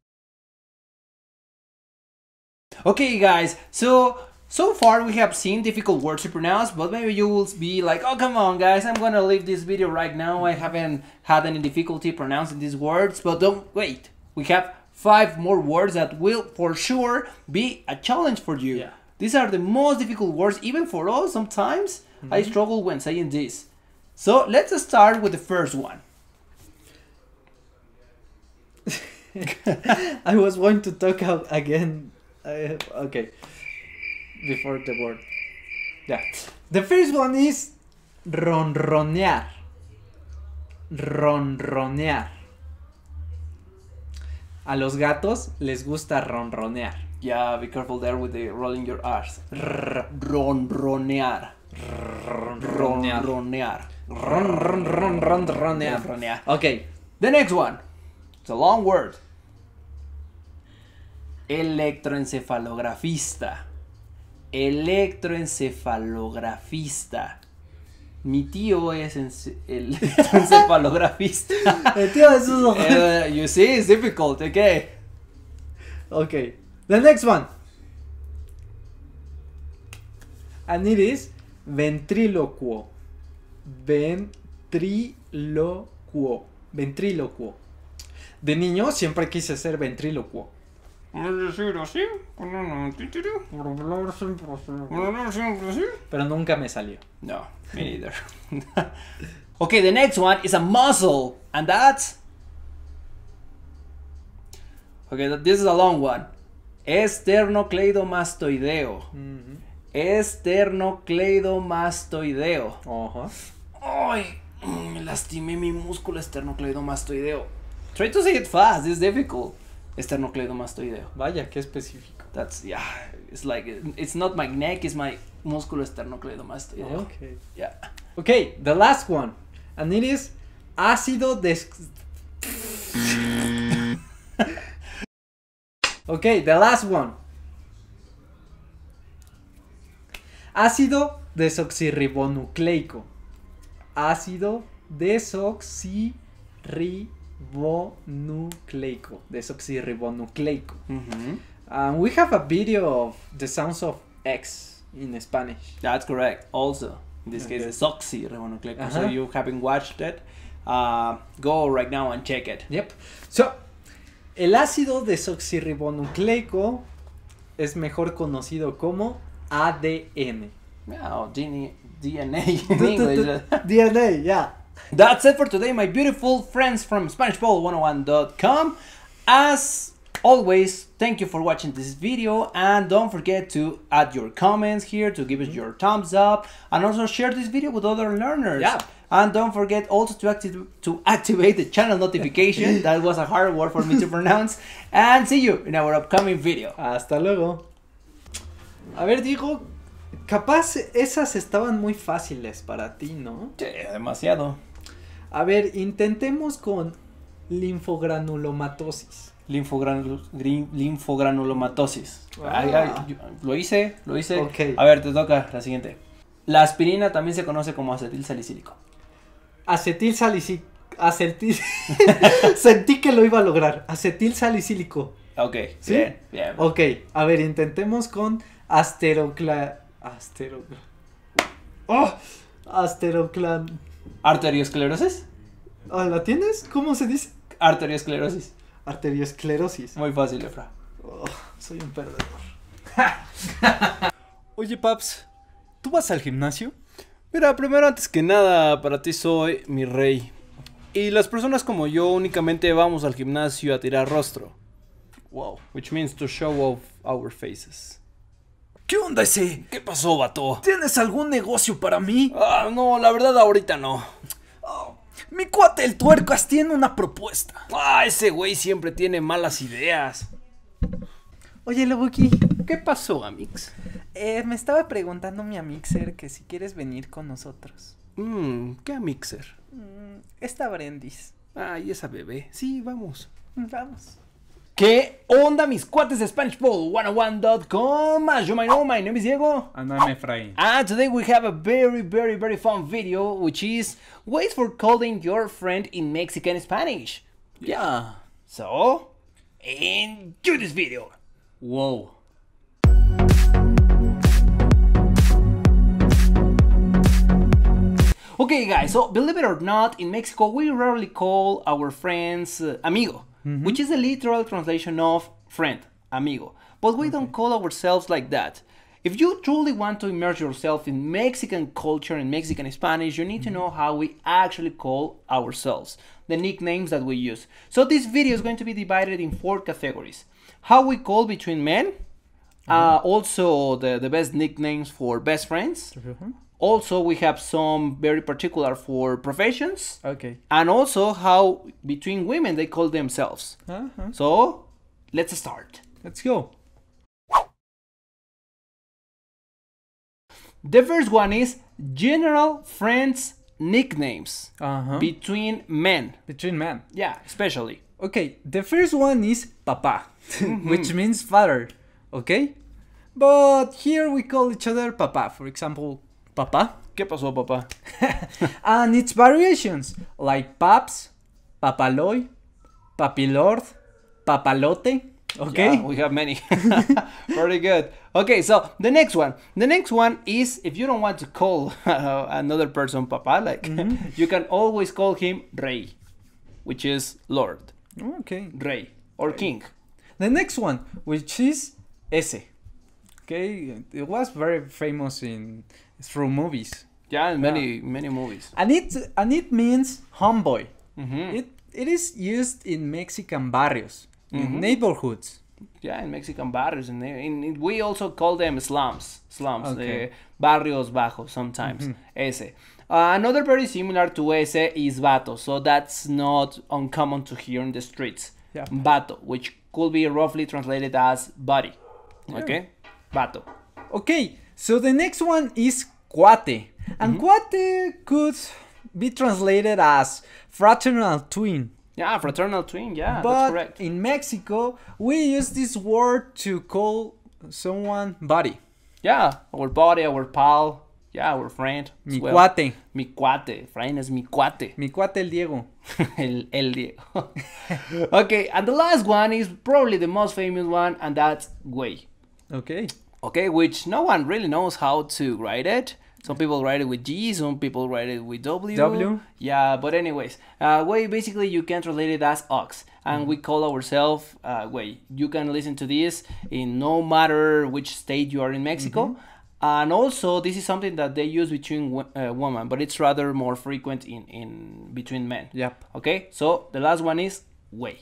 Okay, guys, so so far we have seen difficult words to pronounce, but maybe you will be like, oh, come on, guys, I'm gonna leave this video right now. I haven't had any difficulty pronouncing these words, but don't wait. We have five more words that will for sure be a challenge for you. Yeah. These are the most difficult words, even for us sometimes. Mm-hmm. I struggle when saying this. So let's start with the first one. I was going to talk out again. Uh, okay. Before the word. Yeah. The first one is ronronear. Ronronear. A los gatos les gusta ronronear. Yeah, be careful there with the rolling your R's. Ronronear. Ronronear. Ronronear. Ron, ron, ron, ron, ronear. Ronronear. Okay. The next one. It's a long word. Electroencefalografista. Electroencefalografista. Mi tío es ence- electroencefalografista. El tío de sus ojos. Uh, you see, it's difficult, okay? Okay. The next one. And it is ventrílocuo. Ventrílocuo. Ventrílocuo. De niño siempre quise ser ventrílocuo. Pero nunca me salió. No, me neither. Okay, the next one is a muscle, and that's... Okay, this is a long one. Esternocleidomastoideo. Mm-hmm. Esternocleidomastoideo. Uh-huh. Ay, me lastimé mi músculo esternocleidomastoideo. Try to say it fast, it's difficult. Esternocleidomastoideo. Vaya, qué específico. That's, yeah, it's like, it's not my neck, it's my músculo esternocleidomastoideo. Okay. Yeah. Okay, the last one. And it is ácido des... Okay, the last one. Ácido desoxirribonucleico. Ácido desoxirribonucleico. Desoxirribonucleico. Mm-hmm. Um, we have a video of the sounds of X in Spanish. That's correct. Also, in this Okay. case, desoxirribonucleico. Uh-huh. So you haven't watched it, uh, go right now and check it. Yep. So, el ácido desoxirribonucleico es mejor conocido como A D N. Yeah, oh, D N A, D N A in English. D N A, yeah. That's it for today, my beautiful friends from Spanish Bowl one oh one dot com. As always, thank you for watching this video, and don't forget to add your comments here, to give us your thumbs up, and also share this video with other learners. Yeah. And don't forget also to active to activate the channel notification. That was a hard word for me to pronounce. And see you in our upcoming video. Hasta luego. A ver, Diego, capaz esas estaban muy fáciles para ti, ¿no? Sí, demasiado. A ver, intentemos con linfogranulomatosis. Linfogranul- grin- linfogranulomatosis. Ah. Ay, ay, yo- lo hice, lo hice. Ok. A ver, te toca la siguiente. La aspirina también se conoce como acetil salicílico. Acetil salicílico. Acetil. Sentí que lo iba a lograr. Acetil salicílico. Ok, ¿Sí? bien, bien. Ok, a ver, intentemos con asterocla... Asterocla... ¡Oh! Asteroclan... ¿Arteriosclerosis? Ah, ¿la tienes? ¿Cómo se dice? Arteriosclerosis. Arteriosclerosis. Muy fácil, Efra. Oh, soy un perdedor. Oye, Paps, ¿tú vas al gimnasio? Mira, primero, antes que nada, para ti soy mi rey. Y las personas como yo únicamente vamos al gimnasio a tirar rostro. Wow. Which means to show off our faces. ¿Qué onda ese? ¿Qué pasó, vato? ¿Tienes algún negocio para mí? Ah, no, la verdad ahorita no. Mi cuate el tuercas tiene una propuesta. Ah, ese güey siempre tiene malas ideas. Oye, Lobuki, ¿Qué pasó, Amix? eh, me estaba preguntando mi amixer que si quieres venir con nosotros. Mmm, ¿qué mixer? Mm, esta Brendis. Ay, esa bebé. Sí, vamos. Vamos. ¿Qué onda, mis cuates de Spanish Bowl one oh one dot com? As you might know, my name is Diego. And I'm Efraín. And today we have a very, very, very fun video, which is ways for calling your friend in Mexican Spanish. Yeah. So, enjoy this video. Wow. Okay, guys, so believe it or not, in Mexico we rarely call our friends uh, amigo, which is the literal translation of friend, amigo. But we don't call ourselves like that. If you truly want to immerse yourself in Mexican culture and Mexican Spanish, you need to know how we actually call ourselves, the nicknames that we use. So this video is going to be divided in four categories. How we call between men, uh, also the, the best nicknames for best friends. Also, we have some very particular for professions. Okay. And also how between women they call themselves. Uh-huh. So, let's start. Let's go. The first one is general friends nicknames Uh-huh. between men. Between men. Yeah, especially. Okay, the first one is papa, which means father, okay? But here we call each other papa, for example, papa. ¿Qué pasó, papá? And its variations, like paps, papaloy, papilord, papalote, okay? Yeah, we have many. Very good. Okay, so the next one. The next one is if you don't want to call uh, another person papa, like you can always call him rey, which is lord. Okay. Rey or king. The next one, which is ese. Okay, it was very famous in through movies. Yeah, in many many movies. And it and it means homeboy. Mhm. It it is used in Mexican barrios, Mhm. in neighborhoods. Yeah, in Mexican barrios, and in, in, we also call them slums. Slums, Okay. uh, barrios bajos sometimes. Ese. Uh, another very similar to ese is vato, so that's not uncommon to hear in the streets. Yeah. Vato, which could be roughly translated as buddy. Okay, vato. Okay, so the next one is cuate. And cuate could be translated as fraternal twin Yeah, fraternal twin. Yeah, but that's correct. in Mexico, we use this word to call someone buddy. Yeah, our buddy, our pal. Yeah, our friend. as Mi well. cuate. Mi cuate. Friend is mi cuate. Mi cuate el Diego. el, el Diego. Okay, and the last one is probably the most famous one, and that's güey. Okay. Okay, which no one really knows how to write it. Some people write it with G, some people write it with W. W. Yeah, but anyways, uh, güey, basically you can translate it as ox. And we call ourselves, uh, güey. You can listen to this in no matter which state you are in Mexico. Mm-hmm. And also, this is something that they use between wo- uh, women, but it's rather more frequent in, in between men. Yep. Okay, so the last one is güey.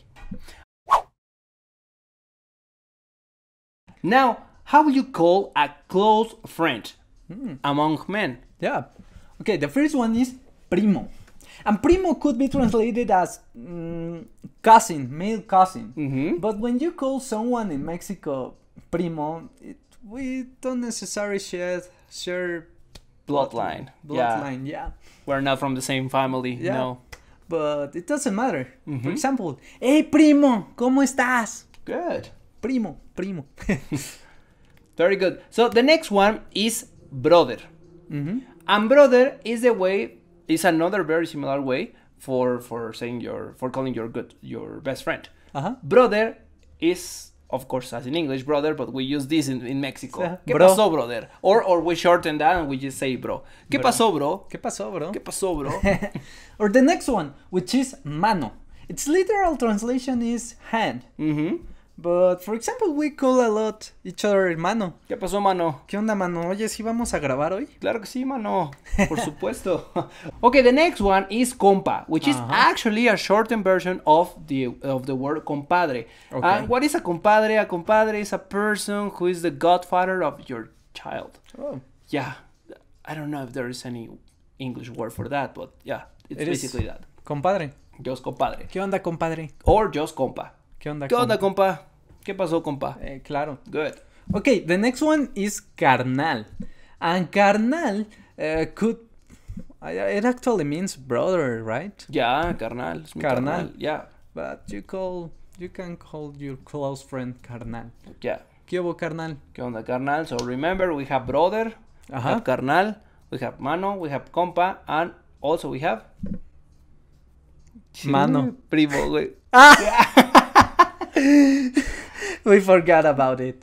Now, how will you call a close friend Mm. among men? Yeah. Okay, the first one is primo. And primo could be translated as mm, cousin, male cousin. Mm-hmm. But when you call someone in Mexico primo, it, we don't necessarily share, share Bloodline. bloodline, yeah. We're not from the same family, Yeah. no. But it doesn't matter. Mhm. For example, hey primo, ¿cómo estás? Good. Primo, primo. Very good. So the next one is brother. Mm-hmm. And brother is the way, is another very similar way for for saying your, for calling your good, your best friend. Uh-huh. Brother is, of course, as in English, brother, but we use this in, in Mexico. Yeah. ¿Qué Bro. pasó, brother? Or, or we shorten that and we just say bro. ¿Qué Bro. pasó, bro? ¿Qué pasó, bro? ¿Qué pasó, bro? Or the next one, which is mano. Its literal translation is hand. Mm-hmm. But for example, we call a lot each other hermano. ¿Qué pasó, mano? ¿Qué onda, mano? Oye, ¿sí vamos a grabar hoy? Claro que sí, mano. Por supuesto. Okay, the next one is compa, which is Uh-huh. actually a shortened version of the of the word compadre. Okay. And what is a compadre? A compadre is a person who is the godfather of your child. Oh. Yeah. I don't know if there is any English word for that, but yeah, it's It is. basically that. Compadre. Just compadre. ¿Qué onda, compadre? Or just compa. ¿Qué onda, ¿Qué onda, compa? compa? ¿Qué pasó, compa? Eh, claro. Good. Okay, the next one is carnal. And carnal uh, could... uh, It actually means brother, right? Yeah, carnal. Es mi Carnal. carnal. Yeah. But you call... You can call your close friend carnal. Yeah. ¿Qué hubo, carnal? ¿Qué onda, carnal? So remember, we have brother, we Ajá. have carnal, we have mano, we have compa, and also we have... Mano. Primo, güey. We forgot about it.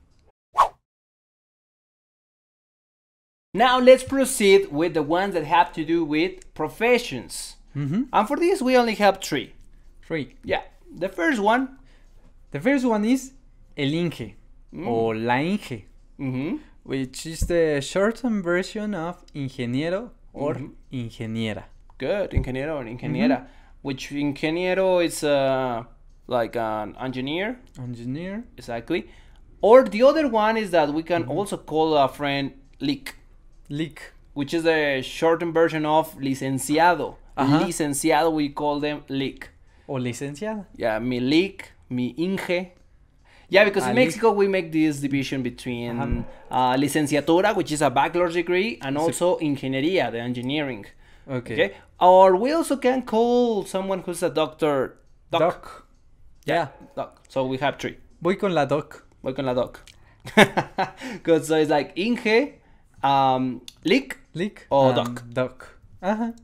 Now let's proceed with the ones that have to do with professions. Mm-hmm. And for this, we only have three. Three. Yeah. The first one... The first one is el Inge. Mm. Or la Inge. Mm-hmm. Which is the shortened version of ingeniero or Mhm. ingeniera. Good. Ingeniero and ingeniera. Which ingeniero is uh, like an engineer. Engineer. Exactly. Or the other one is that we can also call a friend lic, Lic. which is the shortened version of licenciado. Ajá. Licenciado, we call them lic. O licenciada. Yeah, mi lic, mi inge. Yeah, because Ah, in lic. Mexico we make this division between uh, licenciatura, which is a bachelor's degree, and also ingeniería, the engineering. Okay. Okay. Or we also can call someone who's a doctor doc. Doc. Yeah. Doc. So we have three. Voy con la doc. Voy con la doc. Good. So it's like Inge, um, Lic, Lic. O and doc. Doc. Ajá.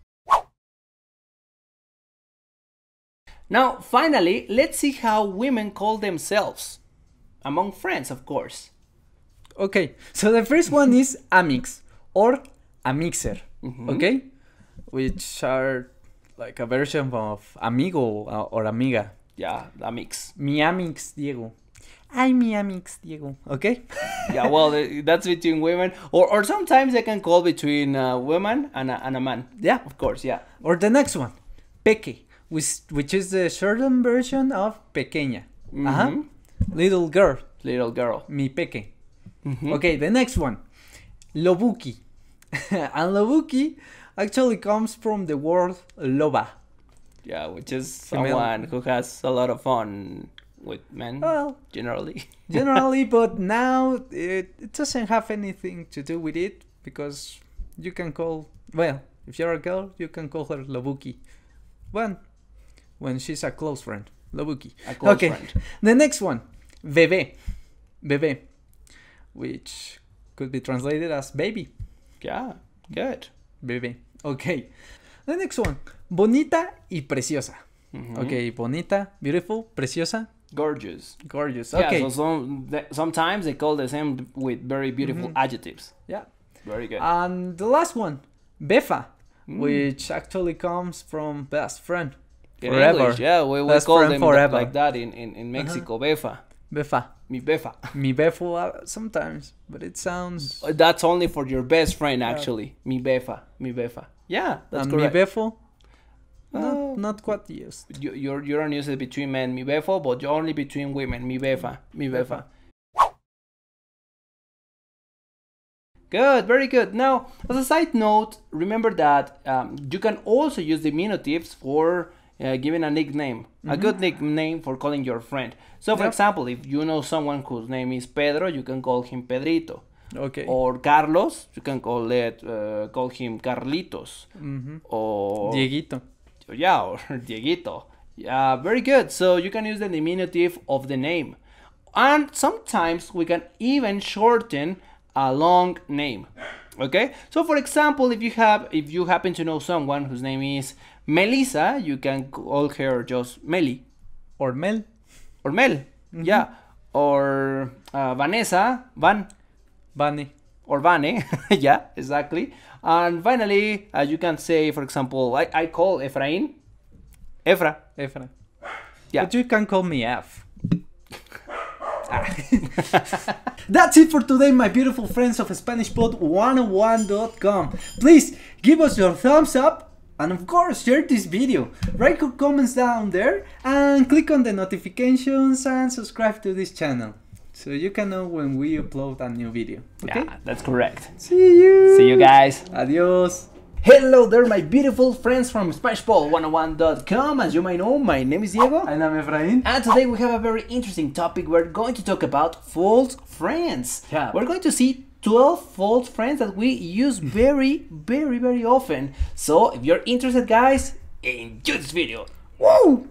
Now, finally, let's see how women call themselves. Among friends, of course. Okay. So the first one is amix or amixer. Mhm. Okay. Which are like a version of amigo uh, or amiga. Yeah, a mix. Mi amix Diego. Ay, mi amix Diego. Okay. Yeah, well, uh, that's between women. Or, or sometimes they can call between a woman and a, and a man. Yeah. Of course, yeah. Or the next one, peque, which, which is the shortened version of pequeña. Uh-huh. Mhm. Little girl, Little girl. mi peque. Mhm. Okay, the next one, lobuki. And lobuki actually comes from the word loba. Yeah, which is Female. someone who has a lot of fun with men, Well, generally. generally, but now it, it doesn't have anything to do with it because you can call, well, if you're a girl, you can call her lobuki. Well, when she's a close friend. Lobuki. A close okay. friend. The next one, bebé, bebé, which could be translated as baby. Yeah, good. Bebé. Okay. The next one, bonita y preciosa. Mhm. Okay, bonita, beautiful, preciosa, Gorgeous. gorgeous. Yeah, Okay. so some, th- sometimes they call the same with very beautiful Mhm. adjectives. Yeah. Very good. And the last one, befa, Mm. which actually comes from best friend. In Forever. English, yeah, we, we Best call friend them forever. like that in, in, in Mexico. Befa. Befa. Mi befa. Mi befo uh, sometimes, but it sounds. That's only for your best friend, actually. Mi befa. Mi befa. Yeah, that's and correct. mi befo, Uh, not, not quite used. You, you're, you don't use it between men, mi befo, but you're only between women, mi befa. Mi befa. Good, very good. Now, as a side note, remember that um, you can also use diminutives for uh, giving a nickname, a Mhm. good nickname for calling your friend. So, for Yep. example, if you know someone whose name is Pedro, you can call him Pedrito. Okay. Or Carlos, you can call it, uh, call him Carlitos. Mhm. Or Dieguito. yeah, or Dieguito. Yeah, very good. So you can use the diminutive of the name. And sometimes we can even shorten a long name. Okay? So for example, if you have if you happen to know someone whose name is Melissa, you can call her just Meli. Or Mel. Or Mel. Yeah. Or uh, Vanessa, Van. Vane. Or Vane. Yeah, exactly. And finally, uh, you can say, for example, I, I call Efrain Efra. Efra. Yeah. But you can call me F. That's it for today, my beautiful friends of Spanish Pod one oh one dot com. Please give us your thumbs up and of course share this video. Write your comments down there and click on the notifications and subscribe to this channel so you can know when we upload a new video. Okay? Yeah, that's correct. See you. See you guys. Adios. Hello there, my beautiful friends from Spanish Pod one oh one dot com. As you might know, my name is Diego. And I'm Efrain. And today we have a very interesting topic. We're going to talk about false friends. Yeah. We're going to see twelve false friends that we use very, very, very often. So if you're interested, guys, enjoy this video. Woo!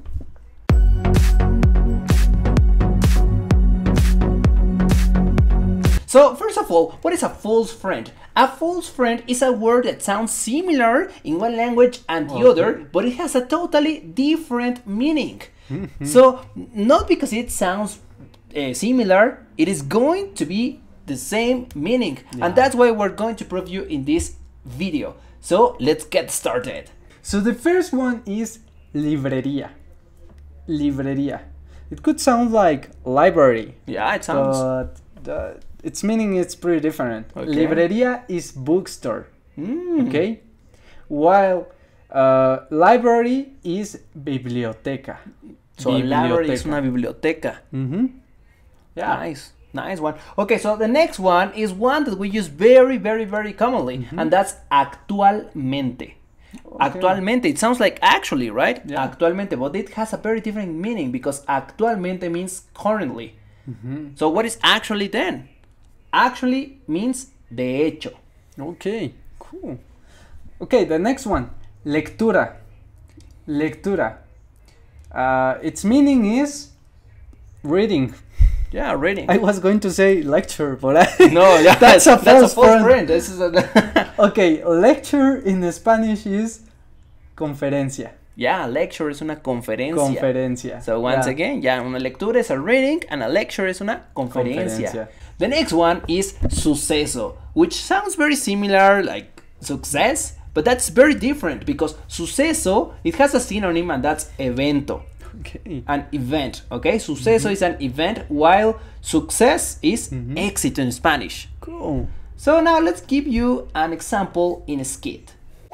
So first of all, what is a false friend? A false friend is a word that sounds similar in one language and the Okay. other, but it has a totally different meaning. So not because it sounds uh, similar, it is going to be the same meaning. Yeah. And that's why we're going to prove you in this video. So let's get started. So the first one is librería. Librería. It could sound like library, Yeah, it sounds... but the, its meaning is pretty different. Okay. Librería is bookstore, Mm. okay? While uh, library is biblioteca. So library is Biblioteca. una biblioteca. Mm-hmm. Yeah. Nice. Nice one. Okay, so the next one is one that we use very, very, very commonly, Mm-hmm. and that's actualmente. Actualmente, it sounds like actually, right? Yeah. Actualmente, but it has a very different meaning because actualmente means currently. Mm-hmm. So what is actually then? Actually means de hecho. Okay, cool. Okay, the next one, lectura. Lectura. Uh, its meaning is reading. Yeah, reading. I was going to say lecture, but I no, yeah, that's a false friend. friend. This is a Okay, lecture in Spanish is conferencia. yeah, lecture is una conferencia. Conferencia. So once Yeah. again, yeah, una lectura es a reading and a lecture is una conferencia. Conferencia. The next one is suceso, which sounds very similar like success, but that's very different because suceso, it has a synonym and that's evento, Okay. an event, okay? Suceso is an event while success is Mhm. éxito in Spanish. Cool. So now let's give you an example in a skit.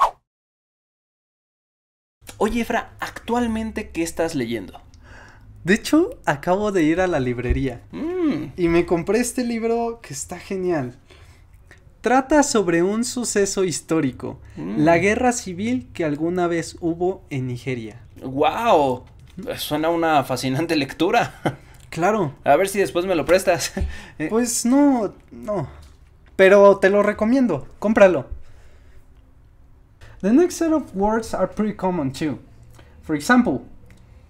Oye, Efra, actualmente, ¿qué estás leyendo? De hecho, acabo de ir a la librería Mm, y me compré este libro que está genial. Trata sobre un suceso histórico, Mm. la guerra civil que alguna vez hubo en Nigeria. ¡Wow! Suena una fascinante lectura. Claro. A ver si después me lo prestas. Eh, Pues no, no. Pero te lo recomiendo, cómpralo. The next set of words are pretty common too. For example,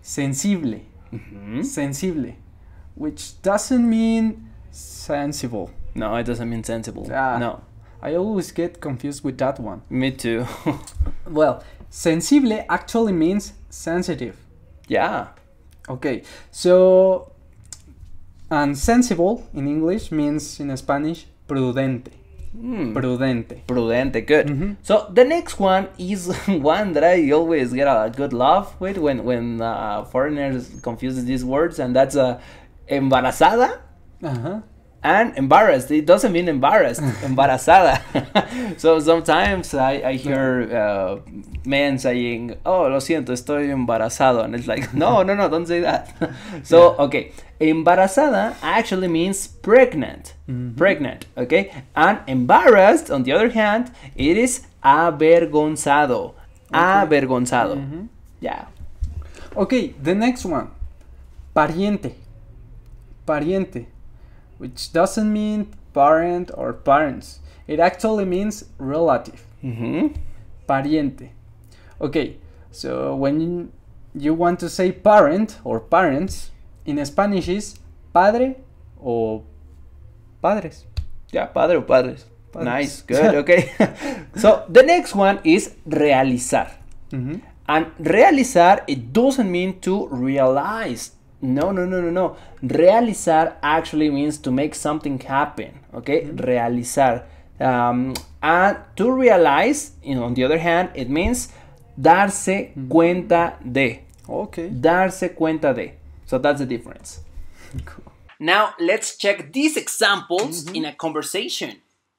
sensible. Mm-hmm. Sensible. Which doesn't mean sensible. No, it doesn't mean sensible. Ah, no. I always get confused with that one. Me too. Well, sensible actually means sensitive. Yeah. Okay, so, and sensible in English means in Spanish prudente. Mm. Prudente. Prudente, good. Mm-hmm. So the next one is one that I always get a good laugh with when when uh, foreigners confuse these words, and that's uh, embarazada Uh-huh. and embarrassed. It doesn't mean embarrassed, embarazada. So sometimes I, I hear uh, men saying, "Oh, lo siento, estoy embarazado," and it's like, no, no, no, don't say that. So okay, embarazada actually means pregnant, Mm-hmm. pregnant, okay, and embarrassed, on the other hand, it is avergonzado, avergonzado. Mm-hmm. Yeah. Okay, the next one. Pariente. Pariente. Which doesn't mean parent or parents. It actually means relative. Mm-hmm. Pariente. Okay, so when you want to say parent or parents, in Spanish is padre or padres. Yeah, padre o padres. Padres. Nice, good, okay. So the next one is realizar. Mm-hmm. And realizar, it doesn't mean to realize. No, no, no, no, no. Realizar actually means to make something happen, okay? Mm-hmm. Realizar. Um, and to realize, you know, on the other hand, it means darse mm-hmm. cuenta de. Okay. Darse cuenta de. So that's the difference. Cool. Now, let's check these examples Mm-hmm. in a conversation.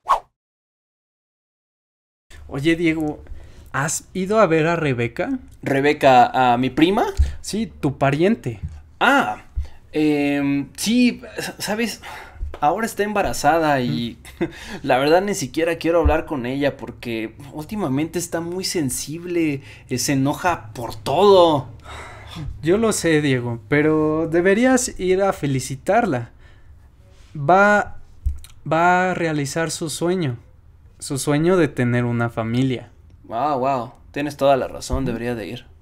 Oye, Diego, ¿has ido a ver a Rebeca? Rebeca, uh, mi prima. Sí, tu pariente. Ah, eh, sí, ¿sabes? Ahora está embarazada y la verdad ni siquiera quiero hablar con ella porque últimamente está muy sensible, eh, se enoja por todo. Yo lo sé, Diego, pero deberías ir a felicitarla. Va, va a realizar su sueño, su sueño de tener una familia. Wow, wow, tienes toda la razón, debería de ir.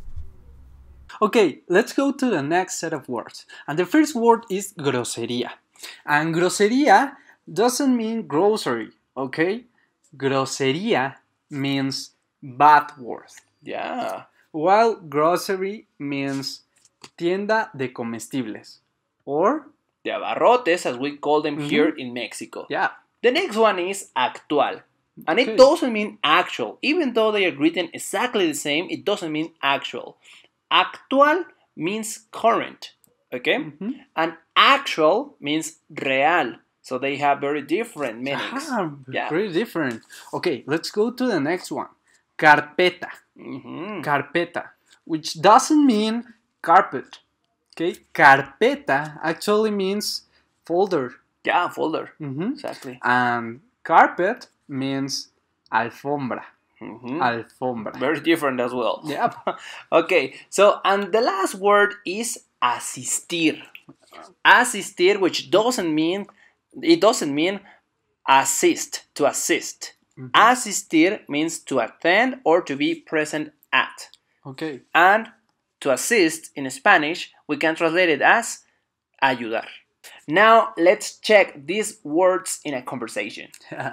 Okay, let's go to the next set of words. And the first word is grosería. And grosería doesn't mean grocery, okay? Grosería means bad word. Yeah. While grocery means tienda de comestibles. Or de abarrotes, as we call them mm-hmm. here in Mexico. Yeah. The next one is actual. And Okay. it doesn't mean actual. Even though they are written exactly the same, it doesn't mean actual. Actual means current, okay? Mm-hmm. And actual means real. So they have very different meanings. Ah, Yeah. very different. Okay, let's go to the next one. Carpeta. Mhm. Carpeta, which doesn't mean carpet. Okay, carpeta actually means folder. Yeah, folder. Mhm. Exactly. And carpet means alfombra. Mhm. Alfombra. Very different as well. Yep. Okay, so and the last word is asistir. Asistir, which doesn't mean, it doesn't mean assist, to assist. Mhm. Asistir means to attend or to be present at. Okay. And to assist in Spanish, we can translate it as ayudar. Now let's check these words in a conversation.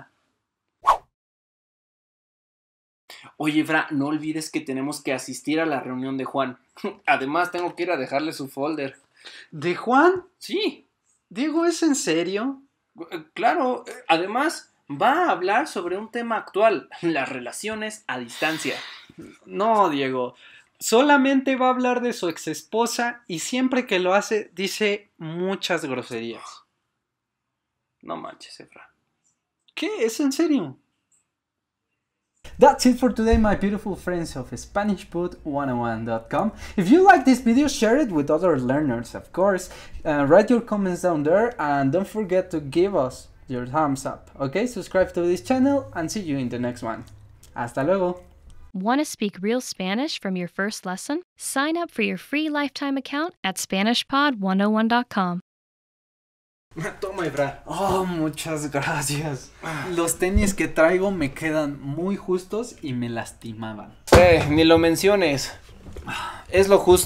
Oye, Fra, no olvides que tenemos que asistir a la reunión de Juan. Además, tengo que ir a dejarle su folder. ¿De Juan? Sí. Diego, ¿es en serio? Eh, Claro, eh, además va a hablar sobre un tema actual, las relaciones a distancia. No, Diego. Solamente va a hablar de su ex esposa y siempre que lo hace dice muchas groserías. No manches, Efra. ¿Qué? ¿Es en serio? That's it for today, my beautiful friends of Spanish Pod one oh one dot com. If you like this video, share it with other learners, of course. Uh, write your comments down there and don't forget to give us your thumbs up. Okay, subscribe to this channel and see you in the next one. Hasta luego. Want to speak real Spanish from your first lesson? Sign up for your free lifetime account at Spanish Pod one oh one dot com. Toma, Efra. Oh, muchas gracias. Los tenis que traigo me quedan muy justos y me lastimaban. Eh, ni lo menciones. Es lo justo.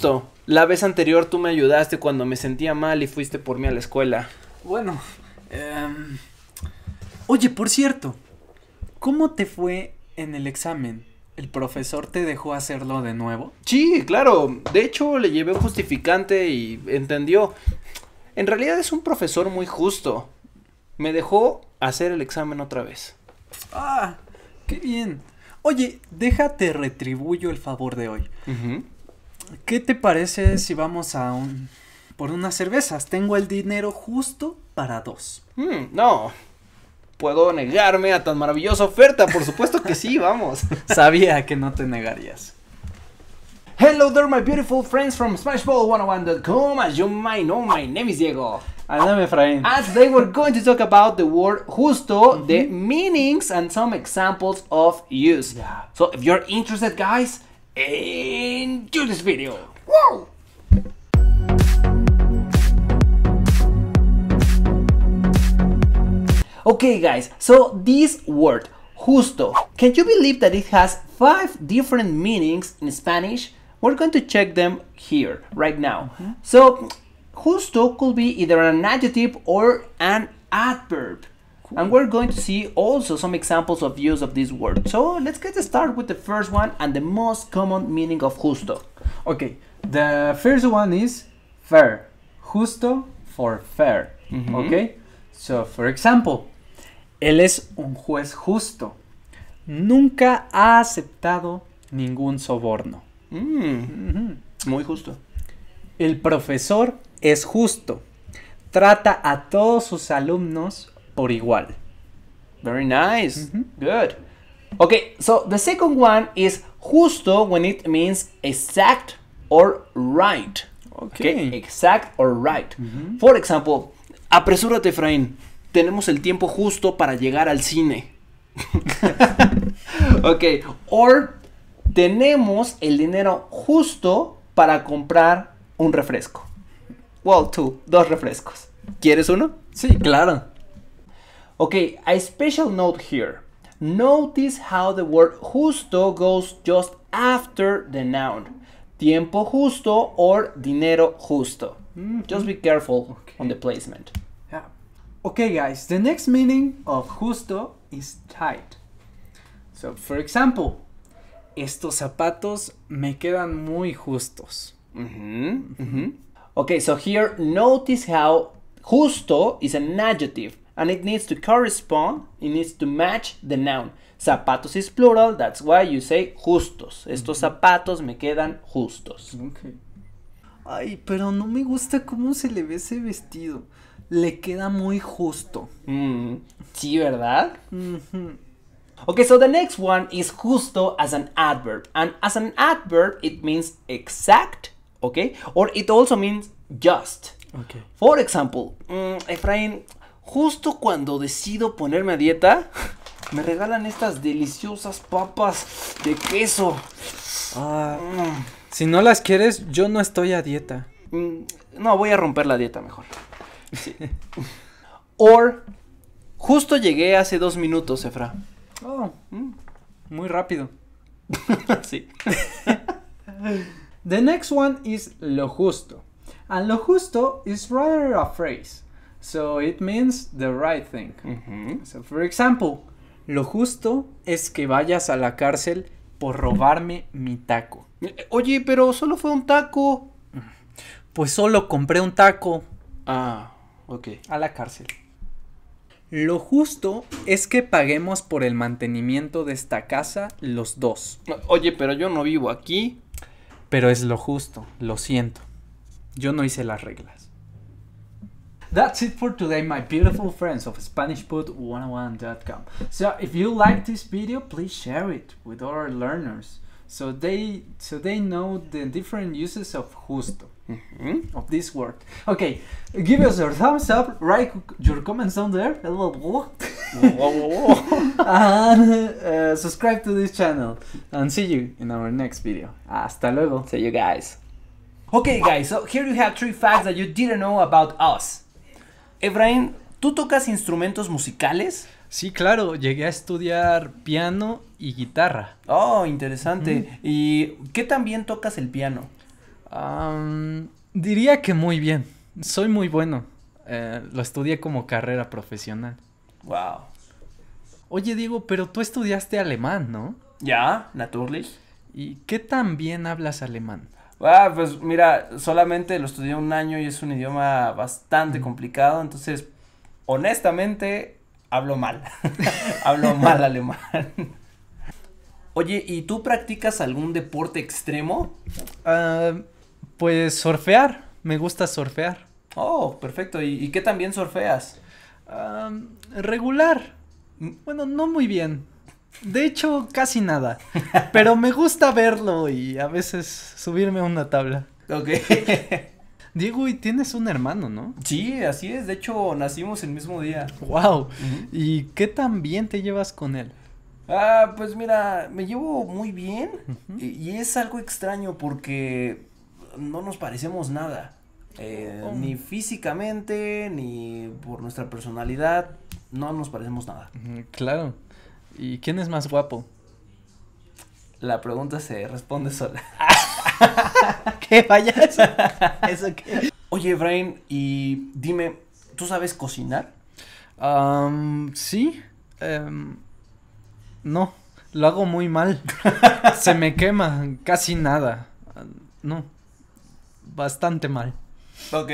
La vez anterior tú me ayudaste cuando me sentía mal y fuiste por mí a la escuela. Bueno, um, oye, por cierto, ¿cómo te fue en el examen? ¿El profesor te dejó hacerlo de nuevo? Sí, claro. De hecho, le llevé un justificante y entendió. En realidad es un profesor muy justo. Me dejó hacer el examen otra vez. Ah, qué bien. Oye, déjate retribuyo el favor de hoy. Uh-huh. ¿Qué te parece si vamos a un... por unas cervezas? Tengo el dinero justo para dos. Mm, no, puedo negarme a tan maravillosa oferta. Por supuesto que sí, vamos. Sabía que no te negarías. Hello there, my beautiful friends from Smash Ball one oh one dot com. As you might know, my name is Diego. I am Efraín. And today we're going to talk about the word justo, mm-hmm. the meanings and some examples of use. Yeah. So if you're interested, guys, enjoy this video. Whoa! Okay, guys, so this word, justo, can you believe that it has five different meanings in Spanish? We're going to check them here, right now. Mm-hmm. So, justo could be either an adjective or an adverb. Cool. And we're going to see also some examples of use of this word. So, let's get started with the first one and the most common meaning of justo. Okay, the first one is fair. Justo for fair. Mm-hmm. Okay? So, for example, él es un juez justo. Nunca ha aceptado ningún soborno. Mm. Mm-hmm. Muy justo. El profesor es justo. Trata a todos sus alumnos por igual. Very nice. Mm-hmm. Good. Okay, so the second one is justo when it means exact or right. Okay. Okay, exact or right. Mm-hmm. For example, apresúrate, Efraín. Tenemos el tiempo justo para llegar al cine. Okay, or tenemos el dinero justo para comprar un refresco. Well, two, dos refrescos. ¿Quieres uno? Sí, claro. Okay, a special note here. Notice how the word justo goes just after the noun. Tiempo justo or dinero justo. Mm-hmm. Just be careful okay. on the placement. Yeah. Okay, guys, the next meaning of justo is tight. So, for example, estos zapatos me quedan muy justos. Mm-hmm. Mm-hmm. Okay, so here notice how justo is an adjective and it needs to correspond, it needs to match the noun. Zapatos is plural, that's why you say justos. Estos mm-hmm. zapatos me quedan justos. Okay. Ay, pero no me gusta cómo se le ve ese vestido. Le queda muy justo. Mm, sí, ¿verdad? Mm-hmm. Okay, so the next one is justo as an adverb. And as an adverb, it means exact, okay? Or it also means just. Okay. For example, mm, Efraín, justo cuando decido ponerme a dieta, me regalan estas deliciosas papas de queso. Ah, mm. Si no las quieres, yo no estoy a dieta. Mm, no, voy a romper la dieta mejor. Sí. Or, justo llegué hace dos minutos, Efra. Oh, mm, muy rápido. Sí. The next one is lo justo. And lo justo is rather a phrase. So it means the right thing. Mm-hmm. So for example, lo justo es que vayas a la cárcel por robarme mi taco. Oye, pero solo fue un taco. Pues solo compré un taco. Ah, ok. A la cárcel. Lo justo es que paguemos por el mantenimiento de esta casa los dos. Oye, pero yo no vivo aquí. Pero es lo justo, lo siento. Yo no hice las reglas. That's it for today, my beautiful friends of Spanish Pod one oh one dot com. So if you like this video, please share it with other learners so they so they know the different uses of justo. Mm-hmm. Of this word. Okay, give us your thumbs up, write your comments down there, and uh, subscribe to this channel. And see you in our next video. Hasta luego. See you guys. Okay, guys, so here you have three facts that you didn't know about us. Efraín, ¿tú tocas instrumentos musicales? Sí, claro, llegué a estudiar piano y guitarra. Oh, interesante. Mm. ¿Y qué tan bien tocas el piano? Um, diría que muy bien. Soy muy bueno. Eh, lo estudié como carrera profesional. Wow. Oye, Diego, pero tú estudiaste alemán, ¿no? Ja, natürlich. ¿Y qué tan bien hablas alemán? Ah, pues mira, solamente lo estudié un año y es un idioma bastante complicado, entonces, honestamente, hablo mal. Hablo mal alemán. Oye, ¿y tú practicas algún deporte extremo? Uh, pues surfear. Me gusta surfear. Oh, perfecto. ¿Y, y qué tan bien surfeas? Uh, regular. Bueno, no muy bien. De hecho, casi nada. Pero me gusta verlo y a veces subirme a una tabla. Ok. Diego, y tienes un hermano, ¿no? Sí, así es. De hecho, nacimos el mismo día. Wow. Uh-huh. ¿Y qué tan bien te llevas con él? Ah, pues mira, me llevo muy bien. Uh-huh. y, y es algo extraño porque no nos parecemos nada. Eh, oh. Ni físicamente, ni por nuestra personalidad. No nos parecemos nada. Uh-huh, claro. ¿Y quién es más guapo? La pregunta se responde sola. ¿Qué payaso? ¿Eso qué? Oye, Efraín, y dime, ¿tú sabes cocinar? Um, sí. Um, no, lo hago muy mal. Se me quema casi nada. Uh, no, bastante mal. Ok.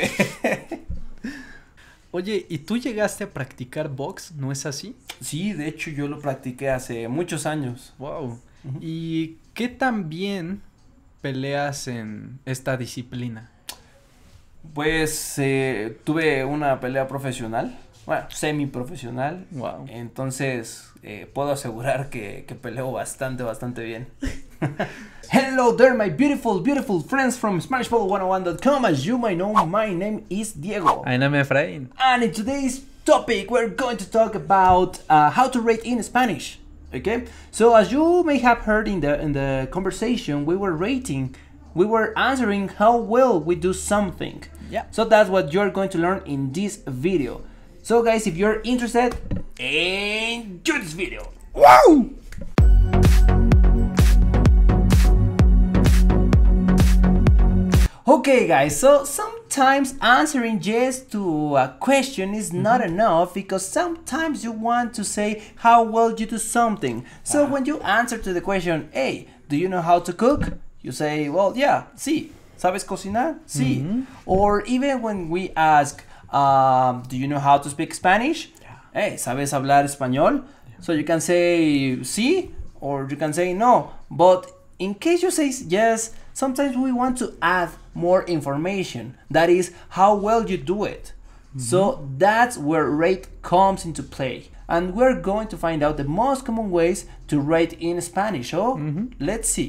Oye, ¿y tú llegaste a practicar box? ¿No es así? Sí, de hecho yo lo practiqué hace muchos años. Wow. Uh-huh. ¿Y qué tan bien peleas en esta disciplina? Pues eh, tuve una pelea profesional, bueno, semi-profesional. Wow. Entonces eh, puedo asegurar que, que peleo bastante, bastante bien. Hello there, my beautiful, beautiful friends from Spanish Pod one oh one dot com. As you might know, my name is Diego. I am Efraín. And in today's topic, we're going to talk about uh, how to rate in Spanish. Okay, so as you may have heard in the in the conversation, we were rating, we were answering how well we do something. Yeah. So that's what you're going to learn in this video. So guys, if you're interested, enjoy this video. Wow! Okay guys, so sometimes answering yes to a question is not mm-hmm. enough because sometimes you want to say how well you do something. So ah. when you answer to the question, hey, do you know how to cook? You say, well, yeah, sí. ¿Sabes cocinar? Sí. Mm-hmm. Or even when we ask, um, do you know how to speak Spanish? Yeah. Hey, ¿sabes hablar español? Yeah. So you can say sí or you can say no. But in case you say yes, sometimes we want to add more information. That is how well you do it. Mm-hmm. So that's where rate comes into play. And we're going to find out the most common ways to rate in Spanish. So mm-hmm. let's see.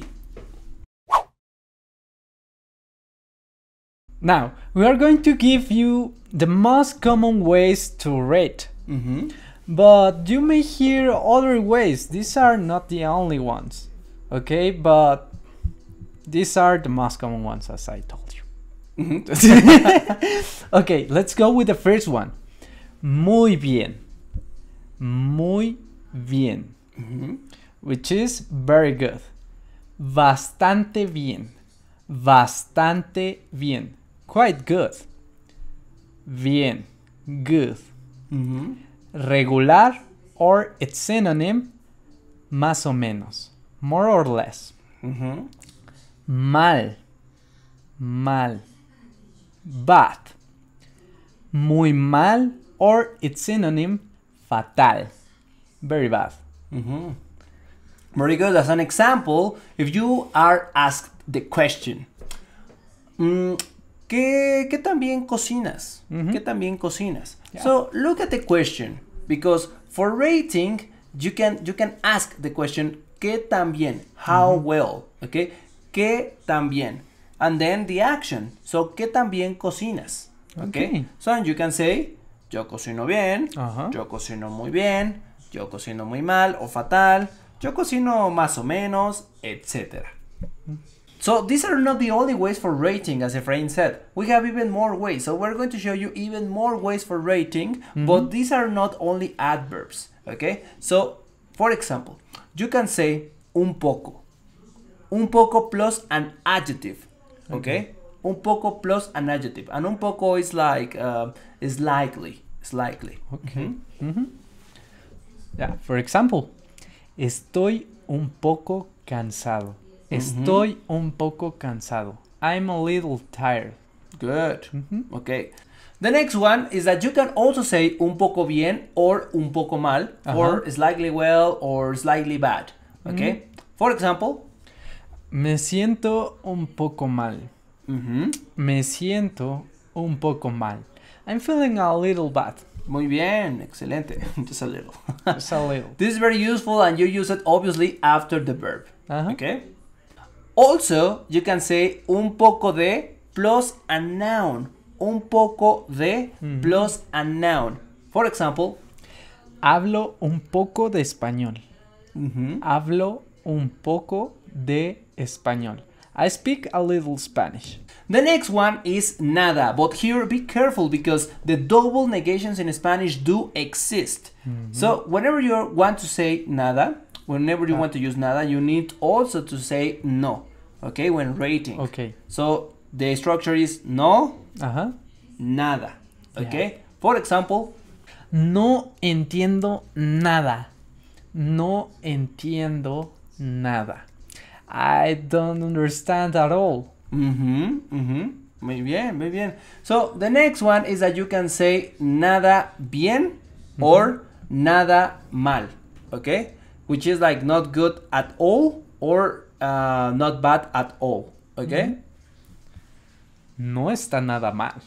Now, we are going to give you the most common ways to rate. Mm-hmm. But you may hear other ways. These are not the only ones. Okay, but these are the most common ones, as I told you. Mm-hmm. Okay, let's go with the first one. Muy bien. Muy bien. Mm-hmm. Which is very good. Bastante bien. Bastante bien. Quite good. Bien. Good. Mm-hmm. Regular, or its synonym, más o menos. More or less. Mm-hmm. Mal. Mal. Bad. Muy mal, or its synonym, fatal. Very bad. Mm-hmm. Very good. As an example, if you are asked the question, mm, ¿qué, ¿qué tan bien cocinas? Mm-hmm. ¿Qué tan bien cocinas? Yeah. So look at the question, because for rating, you can you can ask the question, ¿qué tan bien? How mm-hmm. well? Okay. ¿Qué tan bien? And then the action. So, ¿qué tan bien cocinas? Okay. Okay. So, you can say, yo cocino bien, uh-huh. yo cocino muy bien, yo cocino muy mal o fatal, yo cocino más o menos, et cetera. So, these are not the only ways for rating, as Efrain said. We have even more ways. So, we're going to show you even more ways for rating, mm-hmm. but these are not only adverbs. Okay. So, for example, you can say un poco. Un poco plus an adjective, okay? okay? un poco plus an adjective. And un poco is like, uh, is likely. It's likely. Okay. Mm-hmm. Mm-hmm. Yeah, for example, estoy un poco cansado. Mm-hmm. Estoy un poco cansado. I'm a little tired. Good. Mm-hmm. Okay. The next one is that you can also say un poco bien or un poco mal for Uh-huh. slightly well or slightly bad. Okay. Mm-hmm. For example, Me siento un poco mal. mm-hmm. Me siento un poco mal. I'm feeling a little bad. Muy bien, excelente. Just a little. Just a little. This is very useful and you use it obviously after the verb. Uh-huh. Okay. Also, you can say un poco de plus a noun. Un poco de Mhm. plus a noun. For example, Hablo un poco de español. mhm, Hablo un poco de español. I speak a little Spanish. the next one is nada, but here be careful because the double negations in Spanish do exist. So whenever you want to say nada, whenever you Ah. want to use nada, you need also to say no, okay, when rating. Okay. So the structure is no, Ajá. nada, okay? For example, No entiendo nada. No entiendo nada. I don't understand at all. mhm, mhm, muy bien, muy bien. So the next one is that you can say nada bien or nada mal, okay? Which is like not good at all or uh, not bad at all, okay? No está nada mal.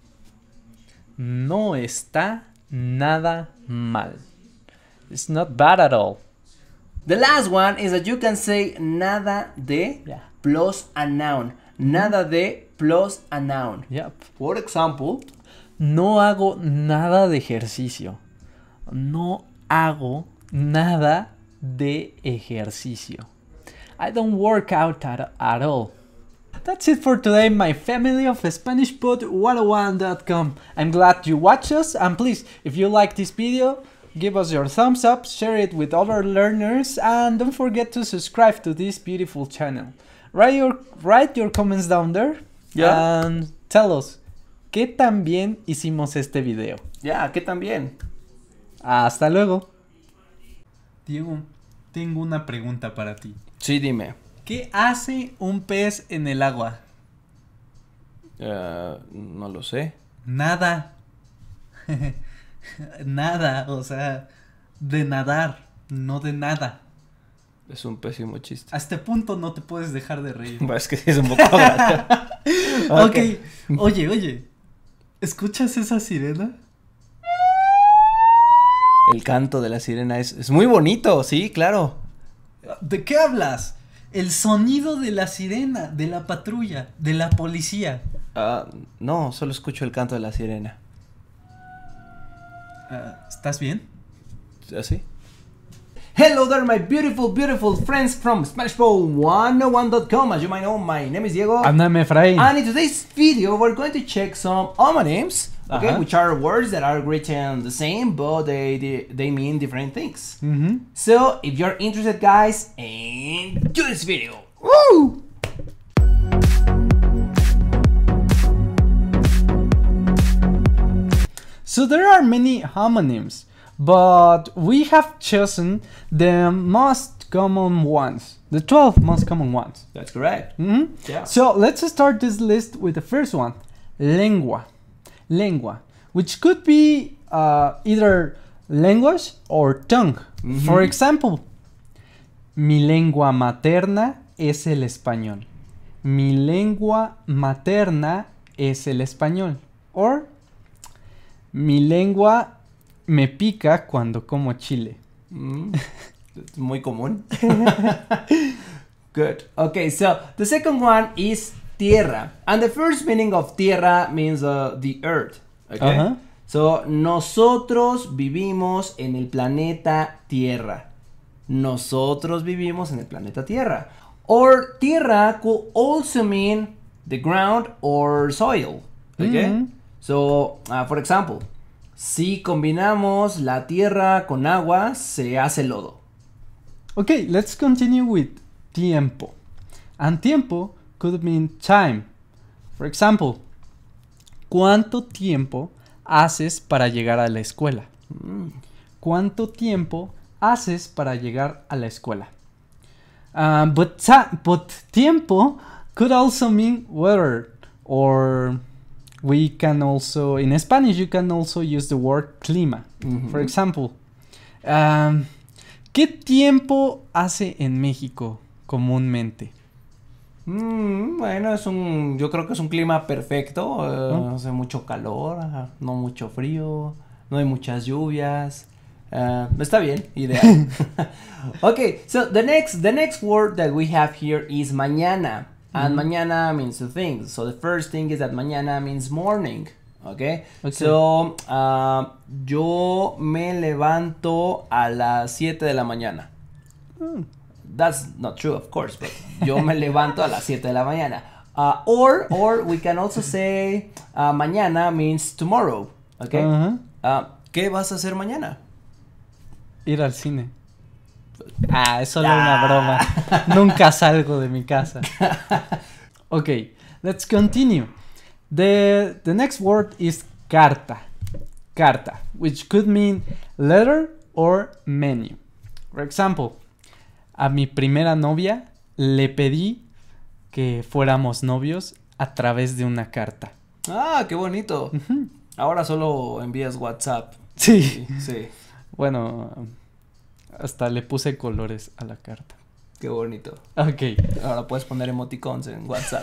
No está nada mal. It's not bad at all. The last one is that you can say nada de Yeah. plus a noun. Nada de plus a noun. Yep. For example, No hago nada de ejercicio. No hago nada de ejercicio. I don't work out at, at all. That's it for today, my family of Spanish Pod one oh one dot com. I'm glad you watched us, and please, if you like this video, give us your thumbs up, share it with other learners, and don't forget to subscribe to this beautiful channel. Write your, write your comments down there, Yeah. and tell us, ¿qué tan bien hicimos este video? ya, que también. Hasta luego. Diego, tengo una pregunta para ti. Sí, dime. ¿Qué hace un pez en el agua? Eh, no lo sé. Nada. Nada, o sea, de nadar, no de nada. Es un pésimo chiste. A este punto no te puedes dejar de reír. Es que es un poco gracioso. Ok, oye, oye, ¿escuchas esa sirena? El canto de la sirena es, es muy bonito, sí, claro. ¿De qué hablas? El sonido de la sirena, de la patrulla, de la policía. Ah, no, solo escucho el canto de la sirena. Ah, ¿estás bien? ¿Así? Hello there, my beautiful, beautiful friends from Smash Ball one oh one dot com. As you might know, my name is Diego. I'm Efraín. And in today's video, we're going to check some homonyms, okay, Uh-huh. which are words that are written the same, but they they, they mean different things. Mm-hmm. So, if you're interested, guys, enjoy this video. Woo! So there are many homonyms, but we have chosen the most common ones, the twelve most common ones. That's correct. Mhm. Yeah. So let's start this list with the first one, lengua. Lengua, which could be uh, either language or tongue. For example, mi lengua materna es el español. Mi lengua materna es el español. Or, mi lengua me pica cuando como chile. Mm. It's muy común. Good. Okay, so the second one is tierra. And the first meaning of tierra means uh, the earth. Okay? Uh-huh. So, nosotros vivimos en el planeta Tierra. Nosotros vivimos en el planeta Tierra. Or tierra could also mean the ground or soil. Okay? Mhm. So, uh, for example, si combinamos la tierra con agua, se hace lodo. Okay, let's continue with tiempo. And tiempo could mean time. For example, ¿cuánto tiempo haces para llegar a la escuela? Mm. ¿Cuánto tiempo haces para llegar a la escuela? Uh, but, ta- but tiempo could also mean weather, or we can also, in Spanish, you can also use the word clima. Mhm. For example, um, ¿qué tiempo hace en México comúnmente? Mm, bueno, es un, yo creo que es un clima perfecto, eh, ¿No? hace mucho calor, ajá, no mucho frío, no hay muchas lluvias, eh, está bien, ideal. Okay, so the next, the next word that we have here is mañana, and Mhm. mañana means two things. So the first thing is that mañana means morning, okay? Okay. So, uh, yo me levanto a las siete de la mañana. Mm. That's not true, of course, but yo me levanto a las siete de la mañana. Uh, or, or we can also say uh, mañana means tomorrow, okay? Ajá. Uh, ¿Qué vas a hacer mañana? Ir al cine. Ah, es solo una broma. Nunca salgo de mi casa. Okay, let's continue. The, the next word is carta. Carta, which could mean letter or menu. For example, a mi primera novia le pedí que fuéramos novios a través de una carta. Ah, qué bonito. Ujú. Ahora solo envías WhatsApp. Sí. Sí, Bueno, hasta le puse colores a la carta. qué bonito. Okay. Ahora puedes poner emoticons en WhatsApp.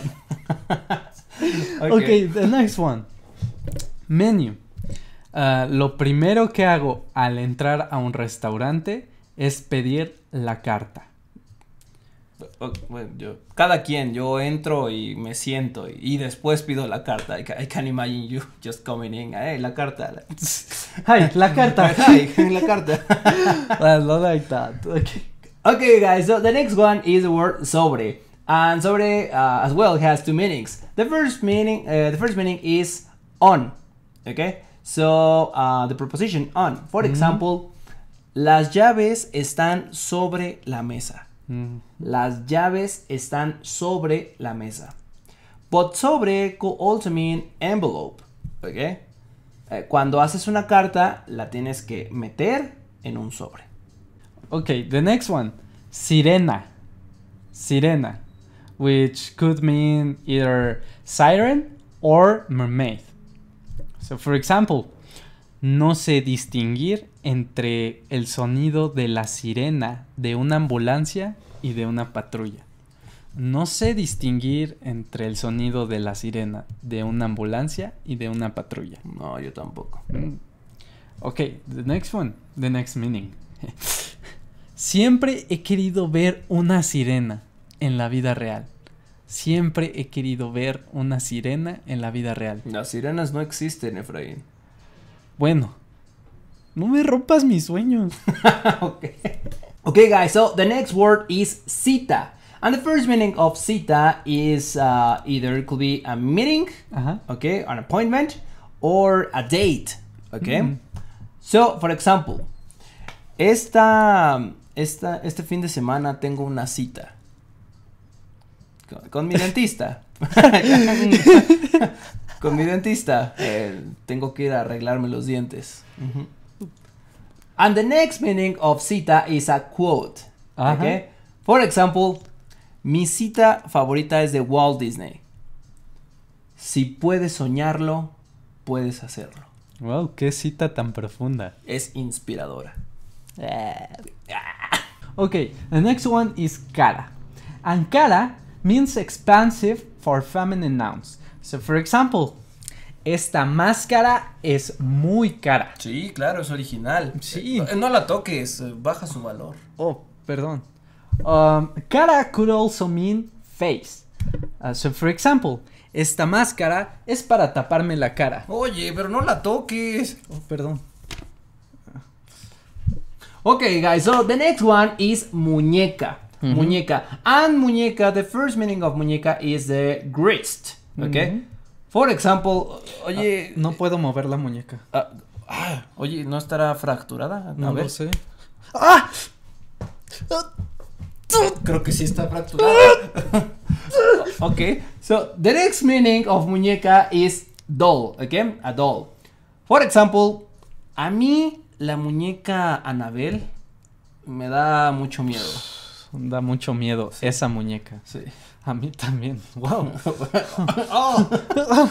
Okay, the next one. Menu. Ah, lo primero que hago al entrar a un restaurante es pedir la carta. O- bueno, yo, cada quien, yo entro y me siento y, y después pido la carta. I, ca- I can imagine you just coming in. Hey, la carta. Hi, la carta. Hi, la carta. Well, not like that. Okay. Okay, guys, so the next one is the word sobre. And sobre uh, as well has two meanings. The first meaning, uh, the first meaning is on. Okay, so uh, the preposition on. For example, las llaves están sobre la mesa. Mm. Las llaves están sobre la mesa. But sobre could also mean envelope. Okay, Eh, cuando haces una carta, la tienes que meter en un sobre. Okay, the next one. Sirena. Sirena. Which could mean either siren or mermaid. So, for example, no sé distinguir entre el sonido de la sirena de una ambulancia y de una patrulla. No sé distinguir entre el sonido de la sirena de una ambulancia y de una patrulla. No, yo tampoco. Mm. Okay, the next one, the next meaning. Siempre he querido ver una sirena en la vida real. Siempre he querido ver una sirena en la vida real. Las sirenas no existen, Efraín. Bueno, no me rompas mis sueños. Okay. Okay, guys, so the next word is cita. And the first meaning of cita is uh, either it could be a meeting, Ajá. okay, an appointment, or a date, okay? Mm. So, for example, esta, esta, este fin de semana tengo una cita con, con mi dentista. Con mi dentista. Eh, tengo que ir a arreglarme los dientes. Ujú. And the next meaning of cita is a quote. Ajá. Okay? For example, mi cita favorita es de Walt Disney. Si puedes soñarlo, puedes hacerlo. Wow, qué cita tan profunda. Es inspiradora. Okay, the next one is cara. And cara means expansive for feminine nouns. So, for example, esta máscara es muy cara. Sí, claro, es original. Sí. Eh, No la toques, eh, baja su valor. Oh, perdón. Um, cara could also mean face. Uh, so, for example, esta máscara es para taparme la cara. Oye, pero no la toques. Oh, perdón. Okay, guys, so the next one is muñeca. Mhm. Muñeca. And muñeca, the first meaning of muñeca is the wrist. Okay? Mhm. For example, oye. No puedo mover la muñeca. ah, ah, oye, ¿no estará fracturada? A No ver. lo sé. Creo que sí está fracturada. Okay, so the next meaning of muñeca is doll, okay? A doll. For example, a mí la muñeca Anabel me da mucho miedo. Da mucho miedo esa muñeca. Sí. A mí también. Wow. Oh.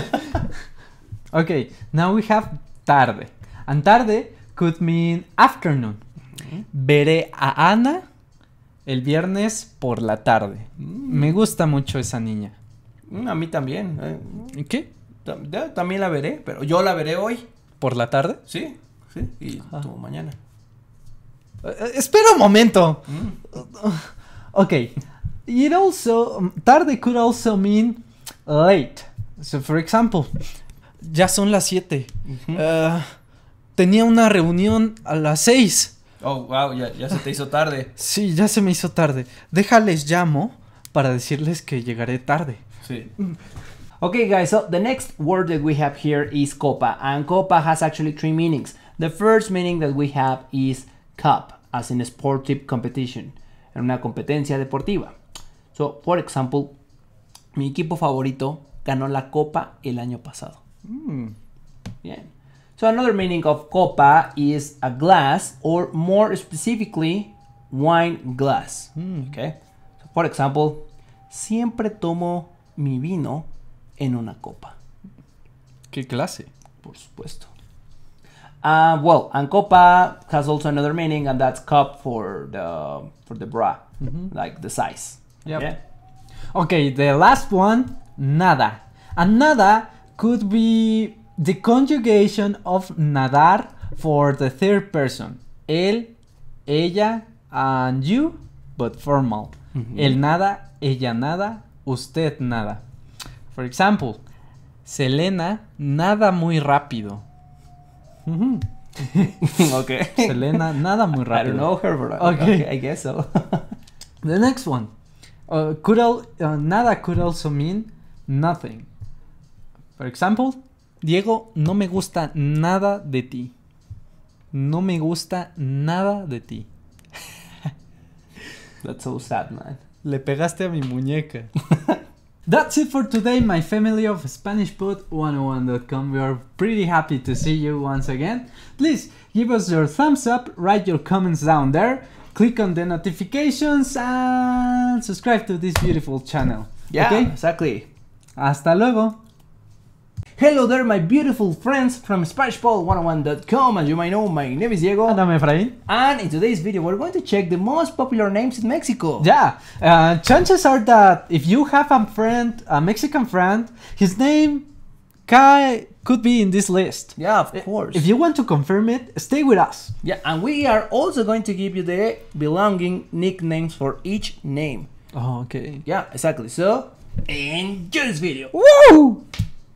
Okay, now we have tarde. And tarde could mean afternoon. Veré a Ana el viernes por la tarde. Mm. Me gusta mucho esa niña. Mm, a mí también. ¿Y eh. qué? T- también la veré, pero yo la veré hoy. ¿Por la tarde? Sí, sí. Y ah. tú mañana. Uh, espera un momento. Mm. Okay. It also, tarde could also mean late. So, for example, ya son las siete. Uh-huh. Uh, tenía una reunión a las seis. Oh, wow, ya, ya se te hizo tarde. Sí, ya se me hizo tarde. Déjales llamo para decirles que llegaré tarde. Sí. Okay, guys, so the next word that we have here is copa. And copa has actually three meanings. The first meaning that we have is cup, as in a sportive competition. En una competencia deportiva. So, for example, mi equipo favorito ganó la copa el año pasado. Mm. Bien. So, another meaning of copa is a glass, or more specifically, wine glass. Mm. Okay. So, for example, siempre tomo mi vino en una copa. ¿Qué clase? Por supuesto. Uh, well, and copa has also another meaning, and that's cup for the for the bra, mm-hmm. like the size. Yep. Yeah. Okay, the last one, nada. And nada could be the conjugation of nadar for the third person. Él, ella, and you, but formal. Mm-hmm. Él nada, ella nada, usted nada. For example, Selena nada muy rápido. Mm-hmm. Okay. Selena nada muy rápido. I don't know her, but okay. okay, I guess so. The next one. Uh, could al uh, nada could also mean nothing. For example, Diego, no me gusta nada de ti. No me gusta nada de ti. That's so sad, man. Le pegaste a mi muñeca. That's it for today, my family of Spanish Pod one oh one dot com. We are pretty happy to see you once again. Please give us your thumbs up, write your comments down there, click on the notifications and subscribe to this beautiful channel. Yeah, okay? Exactly. Hasta luego. Hello there, my beautiful friends from Spanish Pod one oh one dot com. As you might know, my name is Diego. And I'm Efrain. And in today's video, we're going to check the most popular names in Mexico. Yeah, uh, chances are that if you have a friend, a Mexican friend, his name ca- could be in this list. Yeah, of course. If you want to confirm it, stay with us. Yeah, and we are also going to give you the belonging nicknames for each name. Oh, okay. Yeah, exactly. So, enjoy this video. Woo!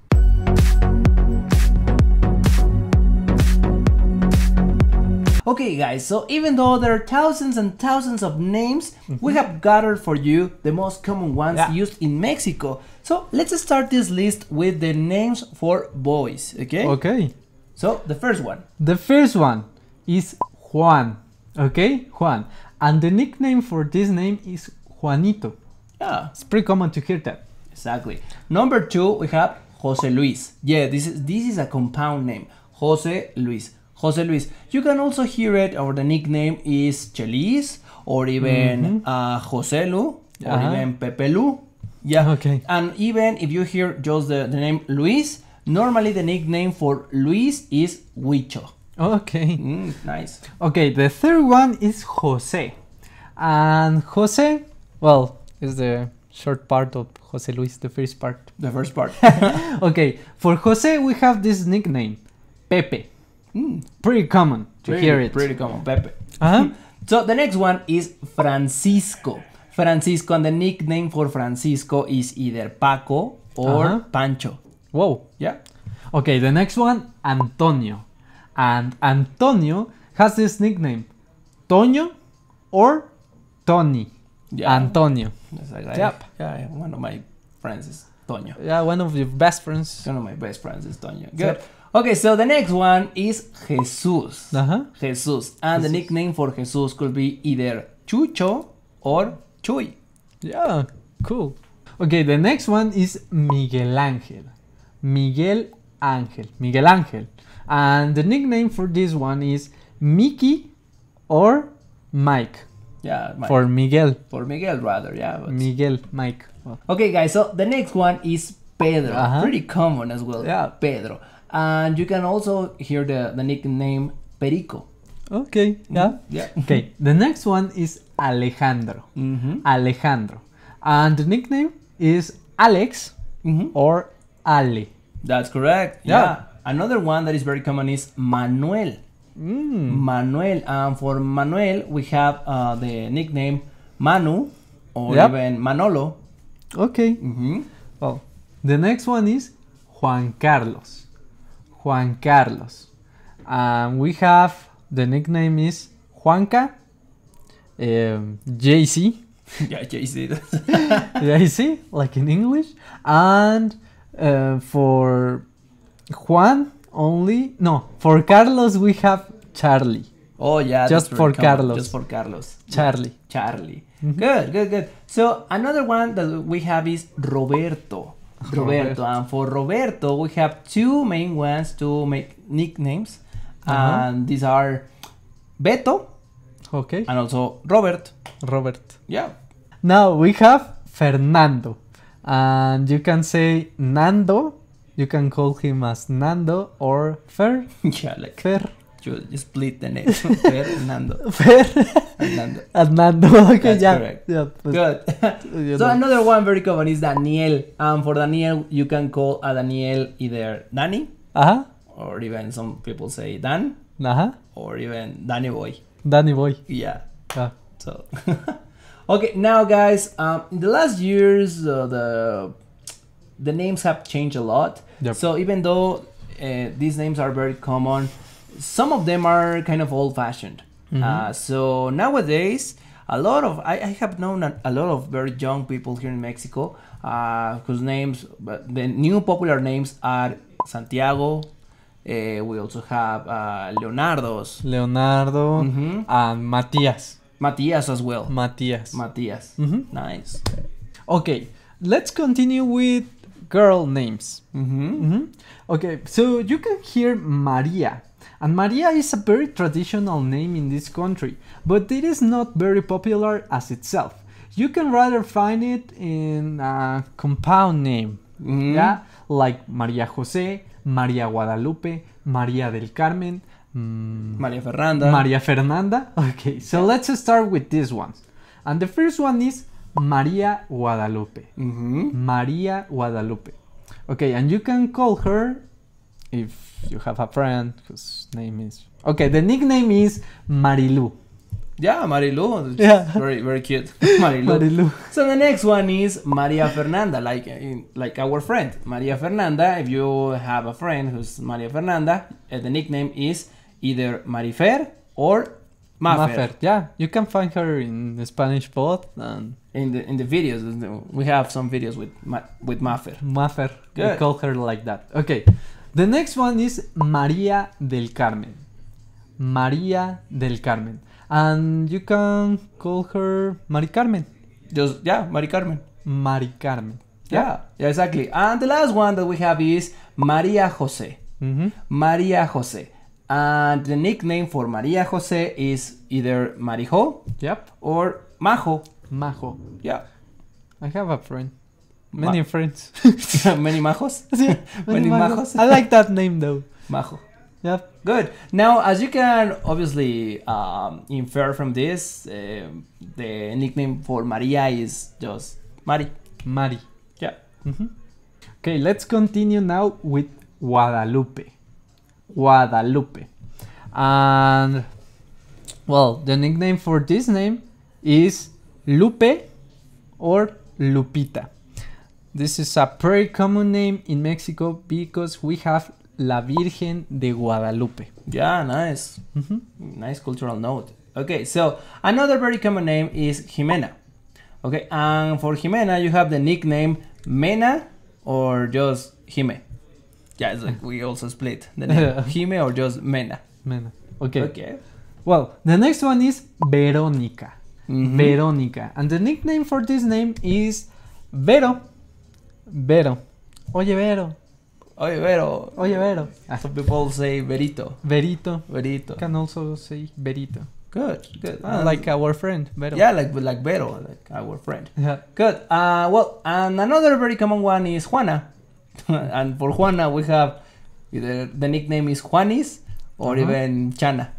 Okay guys, so even though there are thousands and thousands of names, mm-hmm. we have gathered for you the most common ones yeah. used in Mexico. So let's start this list with the names for boys, okay? Okay. So the first one. The first one is Juan, okay? Juan. And the nickname for this name is Juanito. Yeah. It's pretty common to hear that. Exactly. Number two, we have Jose Luis. Yeah, this is this is a compound name. Jose Luis. Jose Luis. You can also hear it, or the nickname is Chelis, or even mm-hmm. uh, Jose Lu, or uh-huh. even Pepe Lu. Yeah. Okay. And even if you hear just the, the name Luis, normally the nickname for Luis is Huicho. Okay. Mm, nice. Okay, the third one is Jose. And Jose, well, is the short part of Jose Luis, the first part. The first part. Okay, for Jose, we have this nickname, Pepe. Mm. Pretty common to pretty, hear it. Pretty common, Pepe. Uh-huh. So the next one is Francisco. Francisco, and the nickname for Francisco is either Paco or uh-huh. Pancho. Whoa. Yeah. Okay, the next one, Antonio. And Antonio has this nickname, Toño or Tony. Yeah. Antonio. That's like, yep. Yeah, one of my friends is Toño. Yeah, one of your best friends. One of my best friends is Toño. Good. Yep. Okay, so the next one is Jesus. Uh-huh. Jesus. And Jesus. The nickname for Jesus could be either Chucho or Chuy. Yeah, cool. Okay, the next one is Miguel Ángel. Miguel Ángel. Miguel Ángel. And the nickname for this one is Mickey or Mike. Yeah, Mike. For Miguel. For Miguel, rather, yeah. But... Miguel, Mike. Well. Okay, guys, so the next one is Pedro. Uh-huh. Pretty common as well. Yeah. Pedro. And you can also hear the, the nickname Perico. Okay, yeah. Yeah. Okay, the next one is Alejandro. Mm-hmm. Alejandro. And the nickname is Alex Mm-hmm. or Ale. That's correct. Yeah. Yeah. Another one that is very common is Manuel. Mm. Manuel. And for Manuel, we have uh, the nickname Manu or Yep. even Manolo. Okay. Mm-hmm. Well, the next one is Juan Carlos. Juan Carlos. And we have the nickname is Juanca, um, J C. Yeah, J C. J C, like in English. And uh, for Juan only, no, for Carlos we have Charlie. Oh yeah, Just that's for very common. Carlos. Just for Carlos. Charlie. Charlie. Mhm. Good, good, good. So another one that we have is Roberto. Roberto. Roberto. And for Roberto, we have two main ones to make nicknames. Uh-huh. And these are Beto Okay. and also Robert. Robert. Yeah. Now we have Fernando. And you can say Nando. You can call him as Nando or Fer. Yeah, like Fer. you, you split the name. Fernando. Fer. Fernando. And Nando. Okay, That's yeah. correct. Yeah, pues, Good. you So know. another one very common is Daniel. And for Daniel, you can call a Daniel either Danny, Ajá. or even some people say Dan, Ajá. or even Danny Boy. Danny Boy. Yeah. Ah. So, okay, now guys, um, in the last years, uh, the the names have changed a lot. Yep. So even though uh, these names are very common, some of them are kind of old-fashioned. Mhm. Uh, so nowadays, a lot of I, I have known a, a lot of very young people here in Mexico uh, whose names, but the new popular names are Santiago. Uh, we also have uh, Leonardo's, Leonardo Mhm. and Matías. Matias as well. Matías. Matias. Mhm. Nice. Okay, let's continue with girl names. Mm-hmm. Mhm. Okay, so you can hear Maria. And Maria is a very traditional name in this country, but it is not very popular as itself. You can rather find it in a compound name, Mhm. yeah, like María José, María Guadalupe, María del Carmen, mm, María Fernanda. María Fernanda. Okay, so let's start with these ones. And the first one is María Guadalupe. Mm-hmm. María Guadalupe. Okay, and you can call her if you have a friend whose name is... Okay, the nickname is Marilu. Yeah, Marilu. It's Yeah. Very, very cute. Marilu. Marilu. So the next one is María Fernanda, like in, like our friend. María Fernanda, if you have a friend who's María Fernanda, uh, the nickname is either Marifer or Mafer. Mafer. Yeah, you can find her in the Spanish pod and In the in the videos, we have some videos with Ma, with Mafer. Mafer. We Good. call her like that. Okay, the next one is María del Carmen. María del Carmen. And you can call her Mari Carmen. Just yeah, Mari Carmen. Mari Carmen. Yeah, yeah, exactly. And the last one that we have is María José. Mm-hmm. María José. And the nickname for María José is either Marijo Yep. or Majo. Majo. Yeah. I have a friend. Many Ma- friends. Many Majos? Yeah, Many Majos. Majos? I like that name though. Majo. Yep. Good. Now, as you can obviously um, infer from this, uh, the nickname for Maria is just Mari. Mari. Yeah. Mm-hmm. Okay, let's continue now with Guadalupe. Guadalupe. And, well, the nickname for this name is Lupe or Lupita. This is a very common name in Mexico because we have La Virgen de Guadalupe. Yeah, nice. Mm-hmm. Nice cultural note. Okay, so another very common name is Jimena. Okay, and for Jimena, you have the nickname Mena or just Jime. Yeah, it's like we also split the name Jime or just Mena. Mena. Okay. Okay. Well, the next one is Verónica. Mhm. Verónica. And the nickname for this name is Vero. Vero. Oye, Vero. Oye, Vero. Oye, Vero. Ah. Some people say Verito. Verito. Verito. Can also say Verito. Good, good. Ah, Um, like our friend, Vero. Yeah, like like Vero, like our friend. Yeah. Good. Uh, well, and another very common one is Juana. And for Juana, we have either the nickname is Juanis or Uh-huh. even Chana.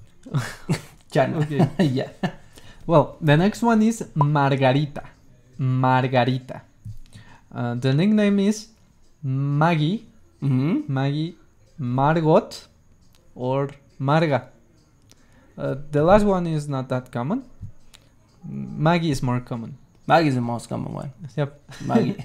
Chana. Okay. Yeah. Well, the next one is Margarita. Margarita. Uh, the nickname is Maggie. Mm-hmm. Maggie, Margot, or Marga. Uh, the last one is not that common. Maggie is more common. Maggie is the most common one. Yep. Maggie.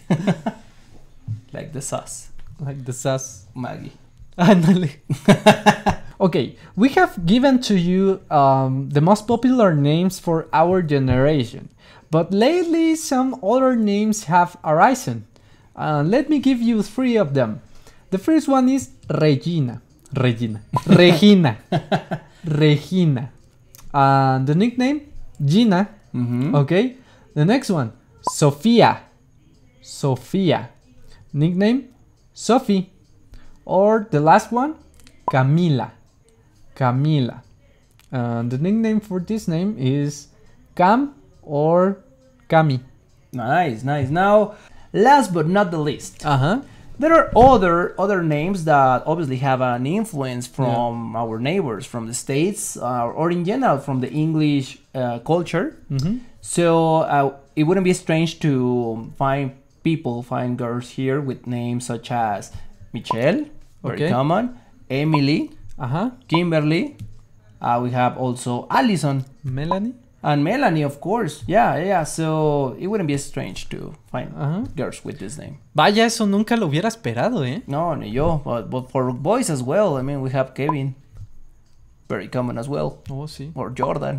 Like the sauce. Like the sauce. Maggie. Ándale. Okay, we have given to you um, the most popular names for our generation, but lately some other names have arisen. Uh, let me give you three of them. The first one is Regina. Regina. Regina. Regina. Uh, the nickname, Gina. Mm-hmm. Okay. The next one, Sofia. Sofia. Nickname, Sophie. Or the last one, Camila. Camila. Uh, the nickname for this name is Cam or Cami. Nice, nice. Now, last but not the least, Uh-huh. there are other other names that obviously have an influence from our neighbors, from the States, uh, or in general from the English uh, culture. Mm-hmm. So uh, it wouldn't be strange to find people, find girls here with names such as Michelle, very Okay. common, Emily, Uh-huh. Kimberly. Uh, we have also Allison. Melanie. And Melanie, of course. Yeah, yeah. So it wouldn't be strange to find Ajá. girls with this name. Vaya, eso nunca lo hubiera esperado, ¿eh? No, ni yo. But, but for boys as well. I mean, we have Kevin. Very common as well. Oh, sí. Or Jordan.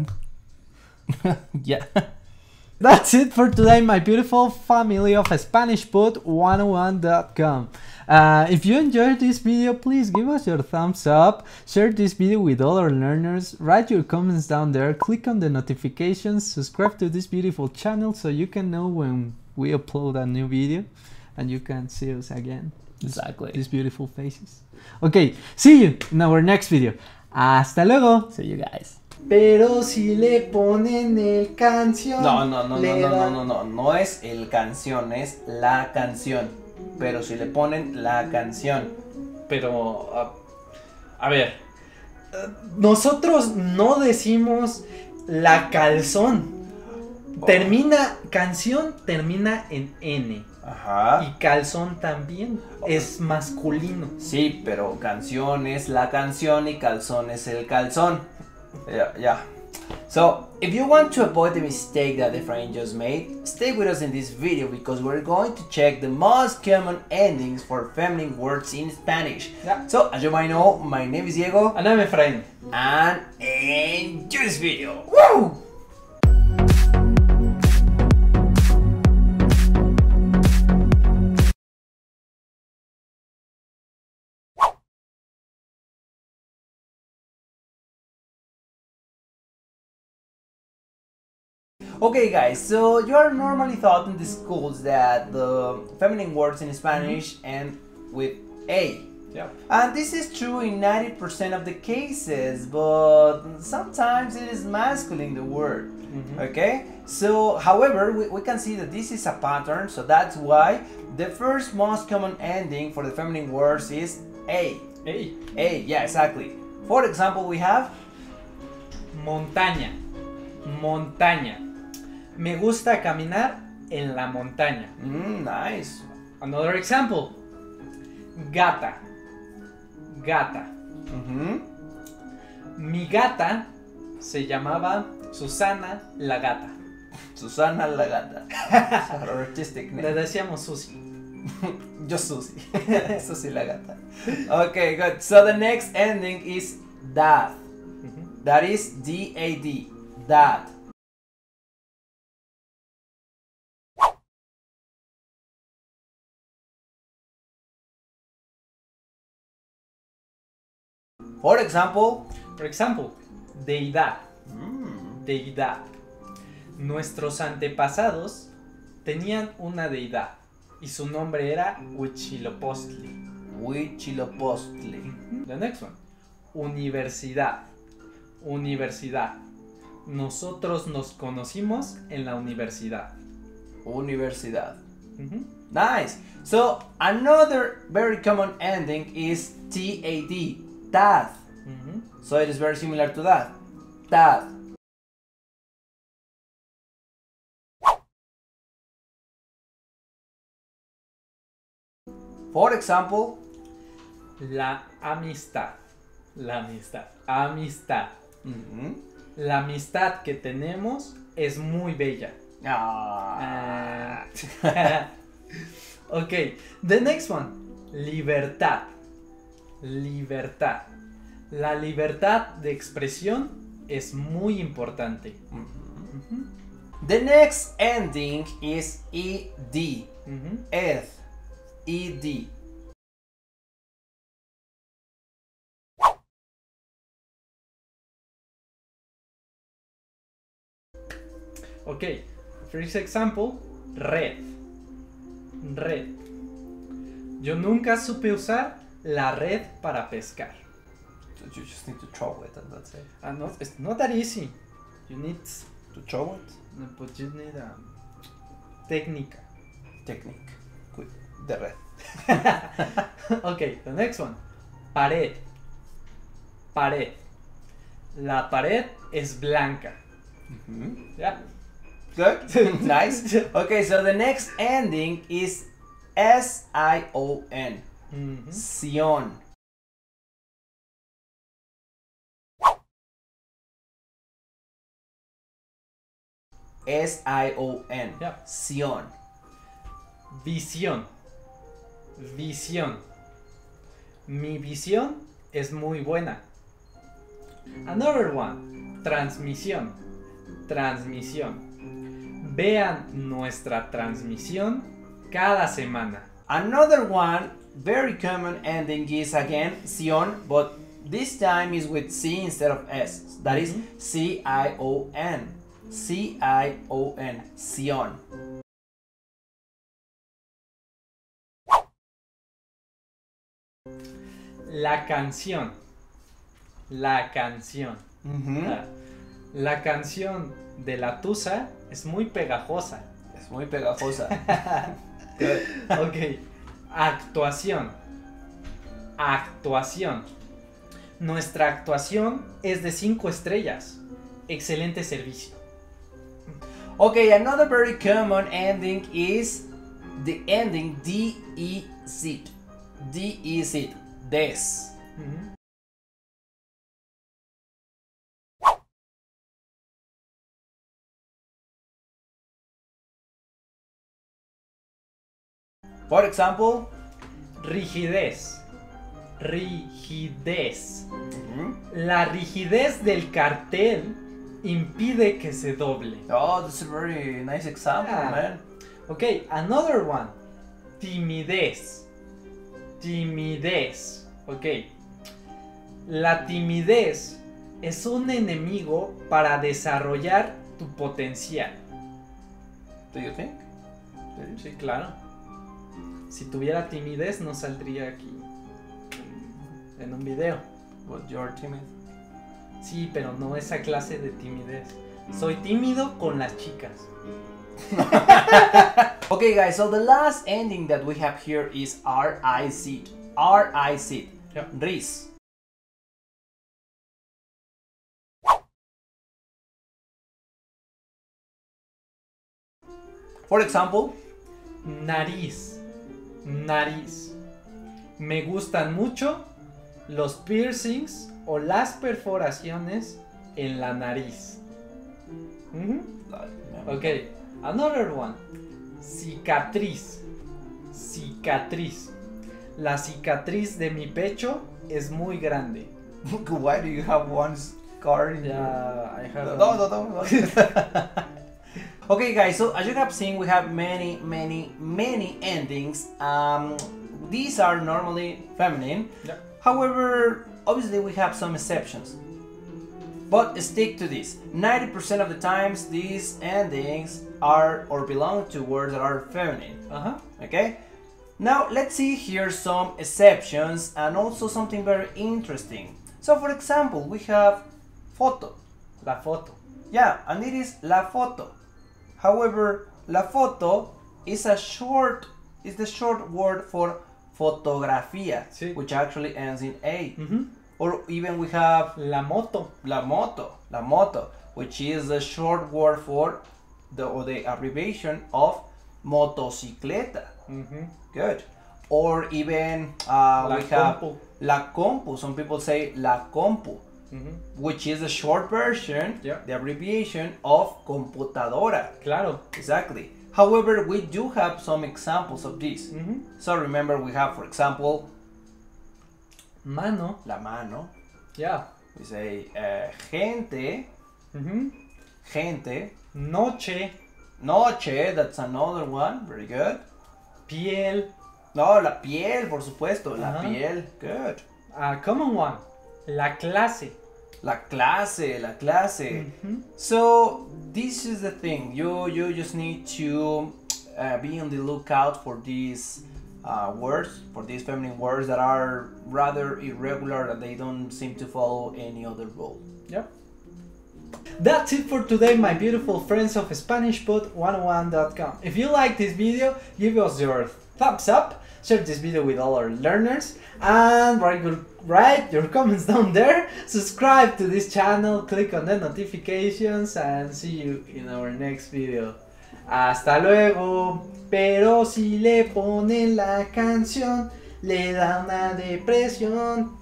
Yeah. That's it for today, my beautiful family of Spanish Pod one oh one dot com. Uh, if you enjoyed this video, please give us your thumbs up, share this video with other learners, write your comments down there, click on the notifications, subscribe to this beautiful channel so you can know when we upload a new video and you can see us again. Exactly. These beautiful faces. Okay, see you in our next video. Hasta luego. See you guys. Pero si le ponen el canción. No, no, no, no, le no, no, da- no, no. No es el canción, es la canción. Pero si le ponen la canción. Pero, uh, a ver, uh, nosotros no decimos la calzón. Termina, canción termina en N. Ajá. Y calzón también es masculino. Sí, pero canción es la canción y calzón es el calzón. Yeah, yeah. So, if you want to avoid the mistake that the friend just made, stay with us in this video because we're going to check the most common endings for feminine words in Spanish. Yeah. So, as you might know, my name is Diego. And I'm Efrain. And enjoy this video. Woo! Okay guys, so you are normally taught in the schools that the feminine words in Spanish end with A. Yeah. And this is true in ninety percent of the cases, but sometimes it is masculine, the word. Mm-hmm. Okay? So, however, we, we can see that this is a pattern, so that's why the first most common ending for the feminine words is A. A. A, yeah, exactly. For example, we have Montaña. Montaña. Me gusta caminar en la montaña. mm, nice. Another example. Gata. Gata. Mm-hmm. Mi gata se llamaba Susana la gata. Susana la gata. Her artistic Le name. decíamos Susi. Yo Susi. Susi la gata. Okay, good. So the next ending is dad. That is D A D. Dad. For example, For example, deidad. mm, Deidad. Nuestros antepasados tenían una deidad y su nombre era Huitzilopochtli. Huitzilopochtli. The next one. Universidad. Universidad. Nosotros nos conocimos en la universidad. Universidad. Mm-hmm. Nice. So another very common ending is T A D. Tad. Mm-hmm. So it is very similar to that. Tad. For example, la amistad. La amistad. Amistad. Mm-hmm. La amistad que tenemos es muy bella. Ah. Uh, okay, the next one. Libertad. Libertad. La libertad de expresión es muy importante. Mm-hmm. Mm-hmm. The next ending is E D. Mm-hmm. Ed. E D. Okay, first example, red. Red. Yo nunca supe usar la red para pescar. So you just need to throw it and that's it. Ah, no, it's not that easy. You need To throw it? No, but you need a técnica. Technique. Good. The red. Okay, the next one. Pared. Pared. La pared es blanca. Mm-hmm. Yeah. Good. Nice. Okay, so the next ending is S I O N. Mm-hmm. Sion. S I O N. Yeah. Sion. Visión. Visión. Mi visión es muy buena. Another one. Transmisión. Transmisión. Vean nuestra transmisión cada semana. Another one, very common ending is again Sion, but this time is with C instead of S. That is C I O N. C I O N. Sion. La canción. La canción. Mm-hmm. La, la canción de la Tusa es muy pegajosa. Es muy pegajosa. Ok. Actuación. Actuación. Nuestra actuación es de cinco estrellas. Excelente servicio. Okay, another very common ending is the ending D E Z. D E Z. Des. Mm-hmm. For example, rigidez. Rigidez. mm-hmm. La rigidez del cartel impide que se doble. Oh, that's a very nice example, Ah. man. Okay, another one. Timidez. Timidez. Ok. La timidez es un enemigo para desarrollar tu potencial. Do you think? Sí, claro. Si tuviera timidez no saldría aquí en, en un video. But you're timid. Sí, pero no esa clase de timidez. Soy tímido con las chicas. Okay, guys, so the last ending that we have here is R I Z. R I Z. Yep. Riz. For example, Nariz. Nariz. Me gustan mucho los piercings o las perforaciones en la nariz. Mm-hmm. Ok, another one. Cicatriz. Cicatriz. La cicatriz de mi pecho es muy grande. why do you have one scar in Yeah, I have No, no, no, no. Okay, guys, so as you have seen, we have many, many, many endings. Um, these are normally feminine. Yeah. However, obviously we have some exceptions. But stick to this. ninety percent of the times these endings are or belong to words that are feminine. Uh-huh. Okay? Now let's see here some exceptions and also something very interesting. So for example, we have foto. La foto. Yeah, and it is la foto. However, la foto is a short, is the short word for fotografía, sí. which actually ends in A. Mm-hmm. Or even we have la moto. La moto, la moto, which is the short word for the or the abbreviation of motocicleta. Mm-hmm. Good. Or even uh, la we have compu. La compu. Some people say La compu, mm-hmm. which is the short version, yeah. the abbreviation of computadora. Claro. Exactly. However, we do have some examples of this. Mm-hmm. So remember, we have, for example, mano. La mano. Yeah. We say uh, gente. Mm-hmm. Gente. Noche. Noche, that's another one. Very good. Piel. No, la piel, por supuesto. La uh-huh. piel. Good. A uh, common one. La clase. La clase, la clase. Mm-hmm. So this is the thing. You you just need to uh, be on the lookout for these uh, words, for these feminine words that are rather irregular and they don't seem to follow any other rule. Yep. That's it for today, my beautiful friends of Spanish Pod one oh one dot com. If you like this video, give us your thumbs up, share this video with all our learners, and write your, write your comments down there. Subscribe to this channel, click on the notifications, and see you in our next video. Hasta luego. Pero si le ponen la canción, le da una depresión.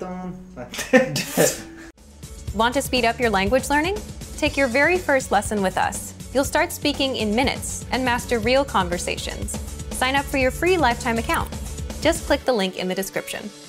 Want to speed up your language learning? Take your very first lesson with us. You'll start speaking in minutes and master real conversations. Sign up for your free lifetime account. Just click the link in the description.